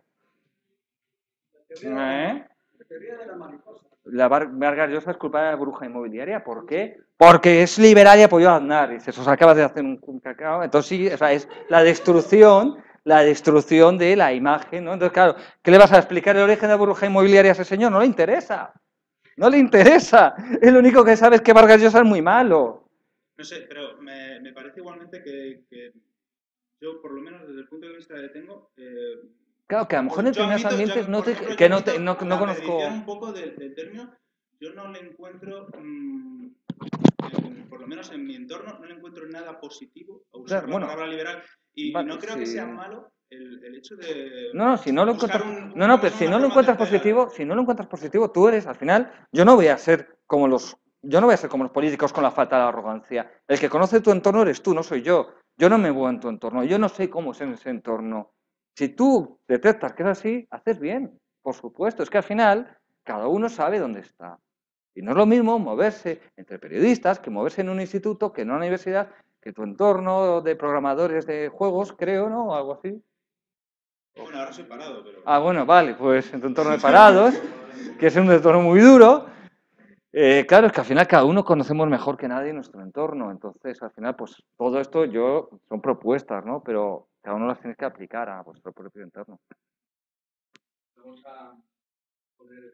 Speaker 2: ¿Eh? La Vargas Llosa es culpable de la burbuja inmobiliaria, ¿por qué? Porque es liberal y apoyó a Aznar. Y dices, os acabas de hacer un, un cacao. Entonces sí, o sea, es la destrucción, la destrucción de la imagen, ¿no? Entonces, claro, ¿qué le vas a explicar el origen de la burbuja inmobiliaria a ese señor? No le interesa. No le interesa. El único que sabe es que Vargas Llosa es muy malo.
Speaker 5: No sé, pero me, me parece igualmente que, que yo, por lo menos desde el punto de vista que tengo, eh,
Speaker 2: Claro, que a lo mejor en
Speaker 5: yo
Speaker 2: determinados
Speaker 5: admito,
Speaker 2: ambientes
Speaker 5: yo,
Speaker 2: no
Speaker 5: por
Speaker 2: te,
Speaker 5: ejemplo,
Speaker 2: que
Speaker 5: yo
Speaker 2: no, te,
Speaker 5: admito
Speaker 2: no, no
Speaker 5: la
Speaker 2: conozco...
Speaker 5: perdición un poco del, del término, yo no le encuentro, mmm, en, por lo menos en mi entorno, no le encuentro nada positivo a usar
Speaker 2: Claro,
Speaker 5: la
Speaker 2: bueno,
Speaker 5: palabra liberal y,
Speaker 2: vale,
Speaker 5: y no creo
Speaker 2: sí.
Speaker 5: que sea malo el, el hecho de
Speaker 2: No, no, si no lo
Speaker 5: buscar
Speaker 2: encuentras,
Speaker 5: un, un-
Speaker 2: no, no,
Speaker 5: ¿cómo
Speaker 2: pero
Speaker 5: se
Speaker 2: si
Speaker 5: llama?
Speaker 2: no
Speaker 5: Una
Speaker 2: lo
Speaker 5: forma
Speaker 2: encuentras
Speaker 5: tercera.
Speaker 2: positivo, si no lo encuentras positivo, tú eres, al final, yo no voy a ser como los, yo no voy a ser como los políticos con la falta de arrogancia. El que conoce tu entorno eres tú, no soy yo. Yo no me muevo en tu entorno, yo no sé cómo es en ese entorno. Si tú detectas que es así, haces bien, por supuesto. Es que al final, cada uno sabe dónde está. Y no es lo mismo moverse entre periodistas que moverse en un instituto, que en una universidad, que tu entorno de programadores de juegos, creo, ¿no? O algo así.
Speaker 5: Bueno, ahora soy parado, pero...
Speaker 2: Ah, bueno, vale, pues en tu entorno de parados. que es un entorno muy duro. Eh, claro, es que al final cada uno conocemos mejor que nadie nuestro entorno, entonces al final pues todo esto yo son propuestas, ¿no? Pero cada uno las tienes que aplicar a vuestro propio entorno.
Speaker 7: Vamos a poner...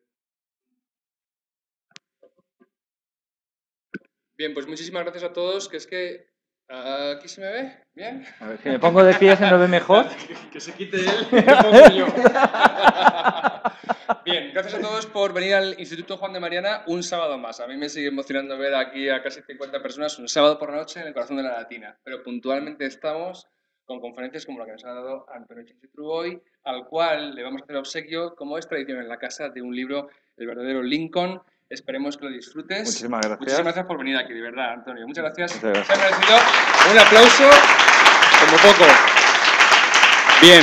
Speaker 7: Bien, pues muchísimas gracias a todos, que es que aquí se me ve, ¿bien?
Speaker 2: A ver, si me pongo de pie se me ve mejor.
Speaker 7: Que se quite él y me pongo yo. Bien, gracias a todos por venir al Instituto Juan de Mariana un sábado más. A mí me sigue emocionando ver aquí a casi cincuenta personas un sábado por la noche en el corazón de la Latina. Pero puntualmente estamos con conferencias como la que nos ha dado Antonio Chinchitru hoy, al cual le vamos a hacer obsequio, como es tradición en la casa, de un libro, El verdadero Lincoln. Esperemos que lo disfrutes.
Speaker 2: Muchísimas gracias.
Speaker 7: Muchísimas gracias por venir aquí, de verdad, Antonio. Muchas gracias.
Speaker 2: Muchas gracias.
Speaker 7: Se ha merecido un aplauso como poco. Bien.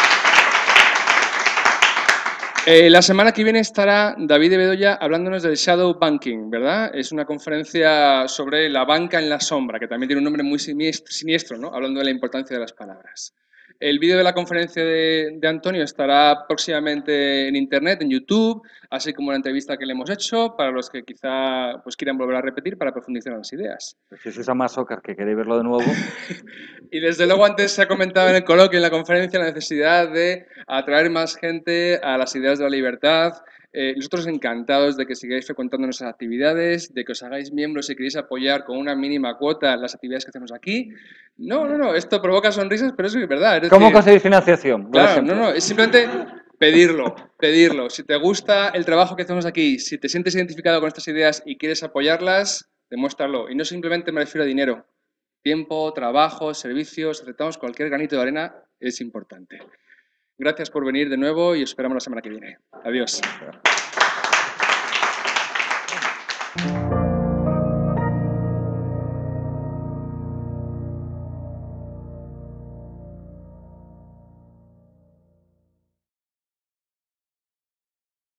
Speaker 7: Eh, la semana que viene estará David de Bedoya hablándonos del shadow banking, ¿verdad? Es una conferencia sobre la banca en la sombra, que también tiene un nombre muy siniestro, ¿no? Hablando de la importancia de las palabras. El vídeo de la conferencia de, de Antonio estará próximamente en internet, en YouTube, así como la entrevista que le hemos hecho, para los que quizá pues, quieran volver a repetir para profundizar en las ideas.
Speaker 2: Si sois a más soccer que queréis verlo de nuevo.
Speaker 7: Y desde luego antes se ha comentado en el coloquio, en la conferencia, la necesidad de atraer más gente a las ideas de la libertad. Eh, nosotros encantados de que sigáis frecuentando nuestras actividades, de que os hagáis miembros si queréis apoyar con una mínima cuota las actividades que hacemos aquí. No, no, no, esto provoca sonrisas, pero eso es verdad. Es
Speaker 2: ¿Cómo
Speaker 7: decir,
Speaker 2: conseguir financiación?
Speaker 7: claro, no, no, es simplemente pedirlo, pedirlo. Si te gusta el trabajo que hacemos aquí, si te sientes identificado con estas ideas y quieres apoyarlas, demuéstralo. Y no simplemente me refiero a dinero. Tiempo, trabajo, servicios, aceptamos cualquier granito de arena, es importante. Gracias por venir de nuevo y os esperamos la semana que viene. Adiós.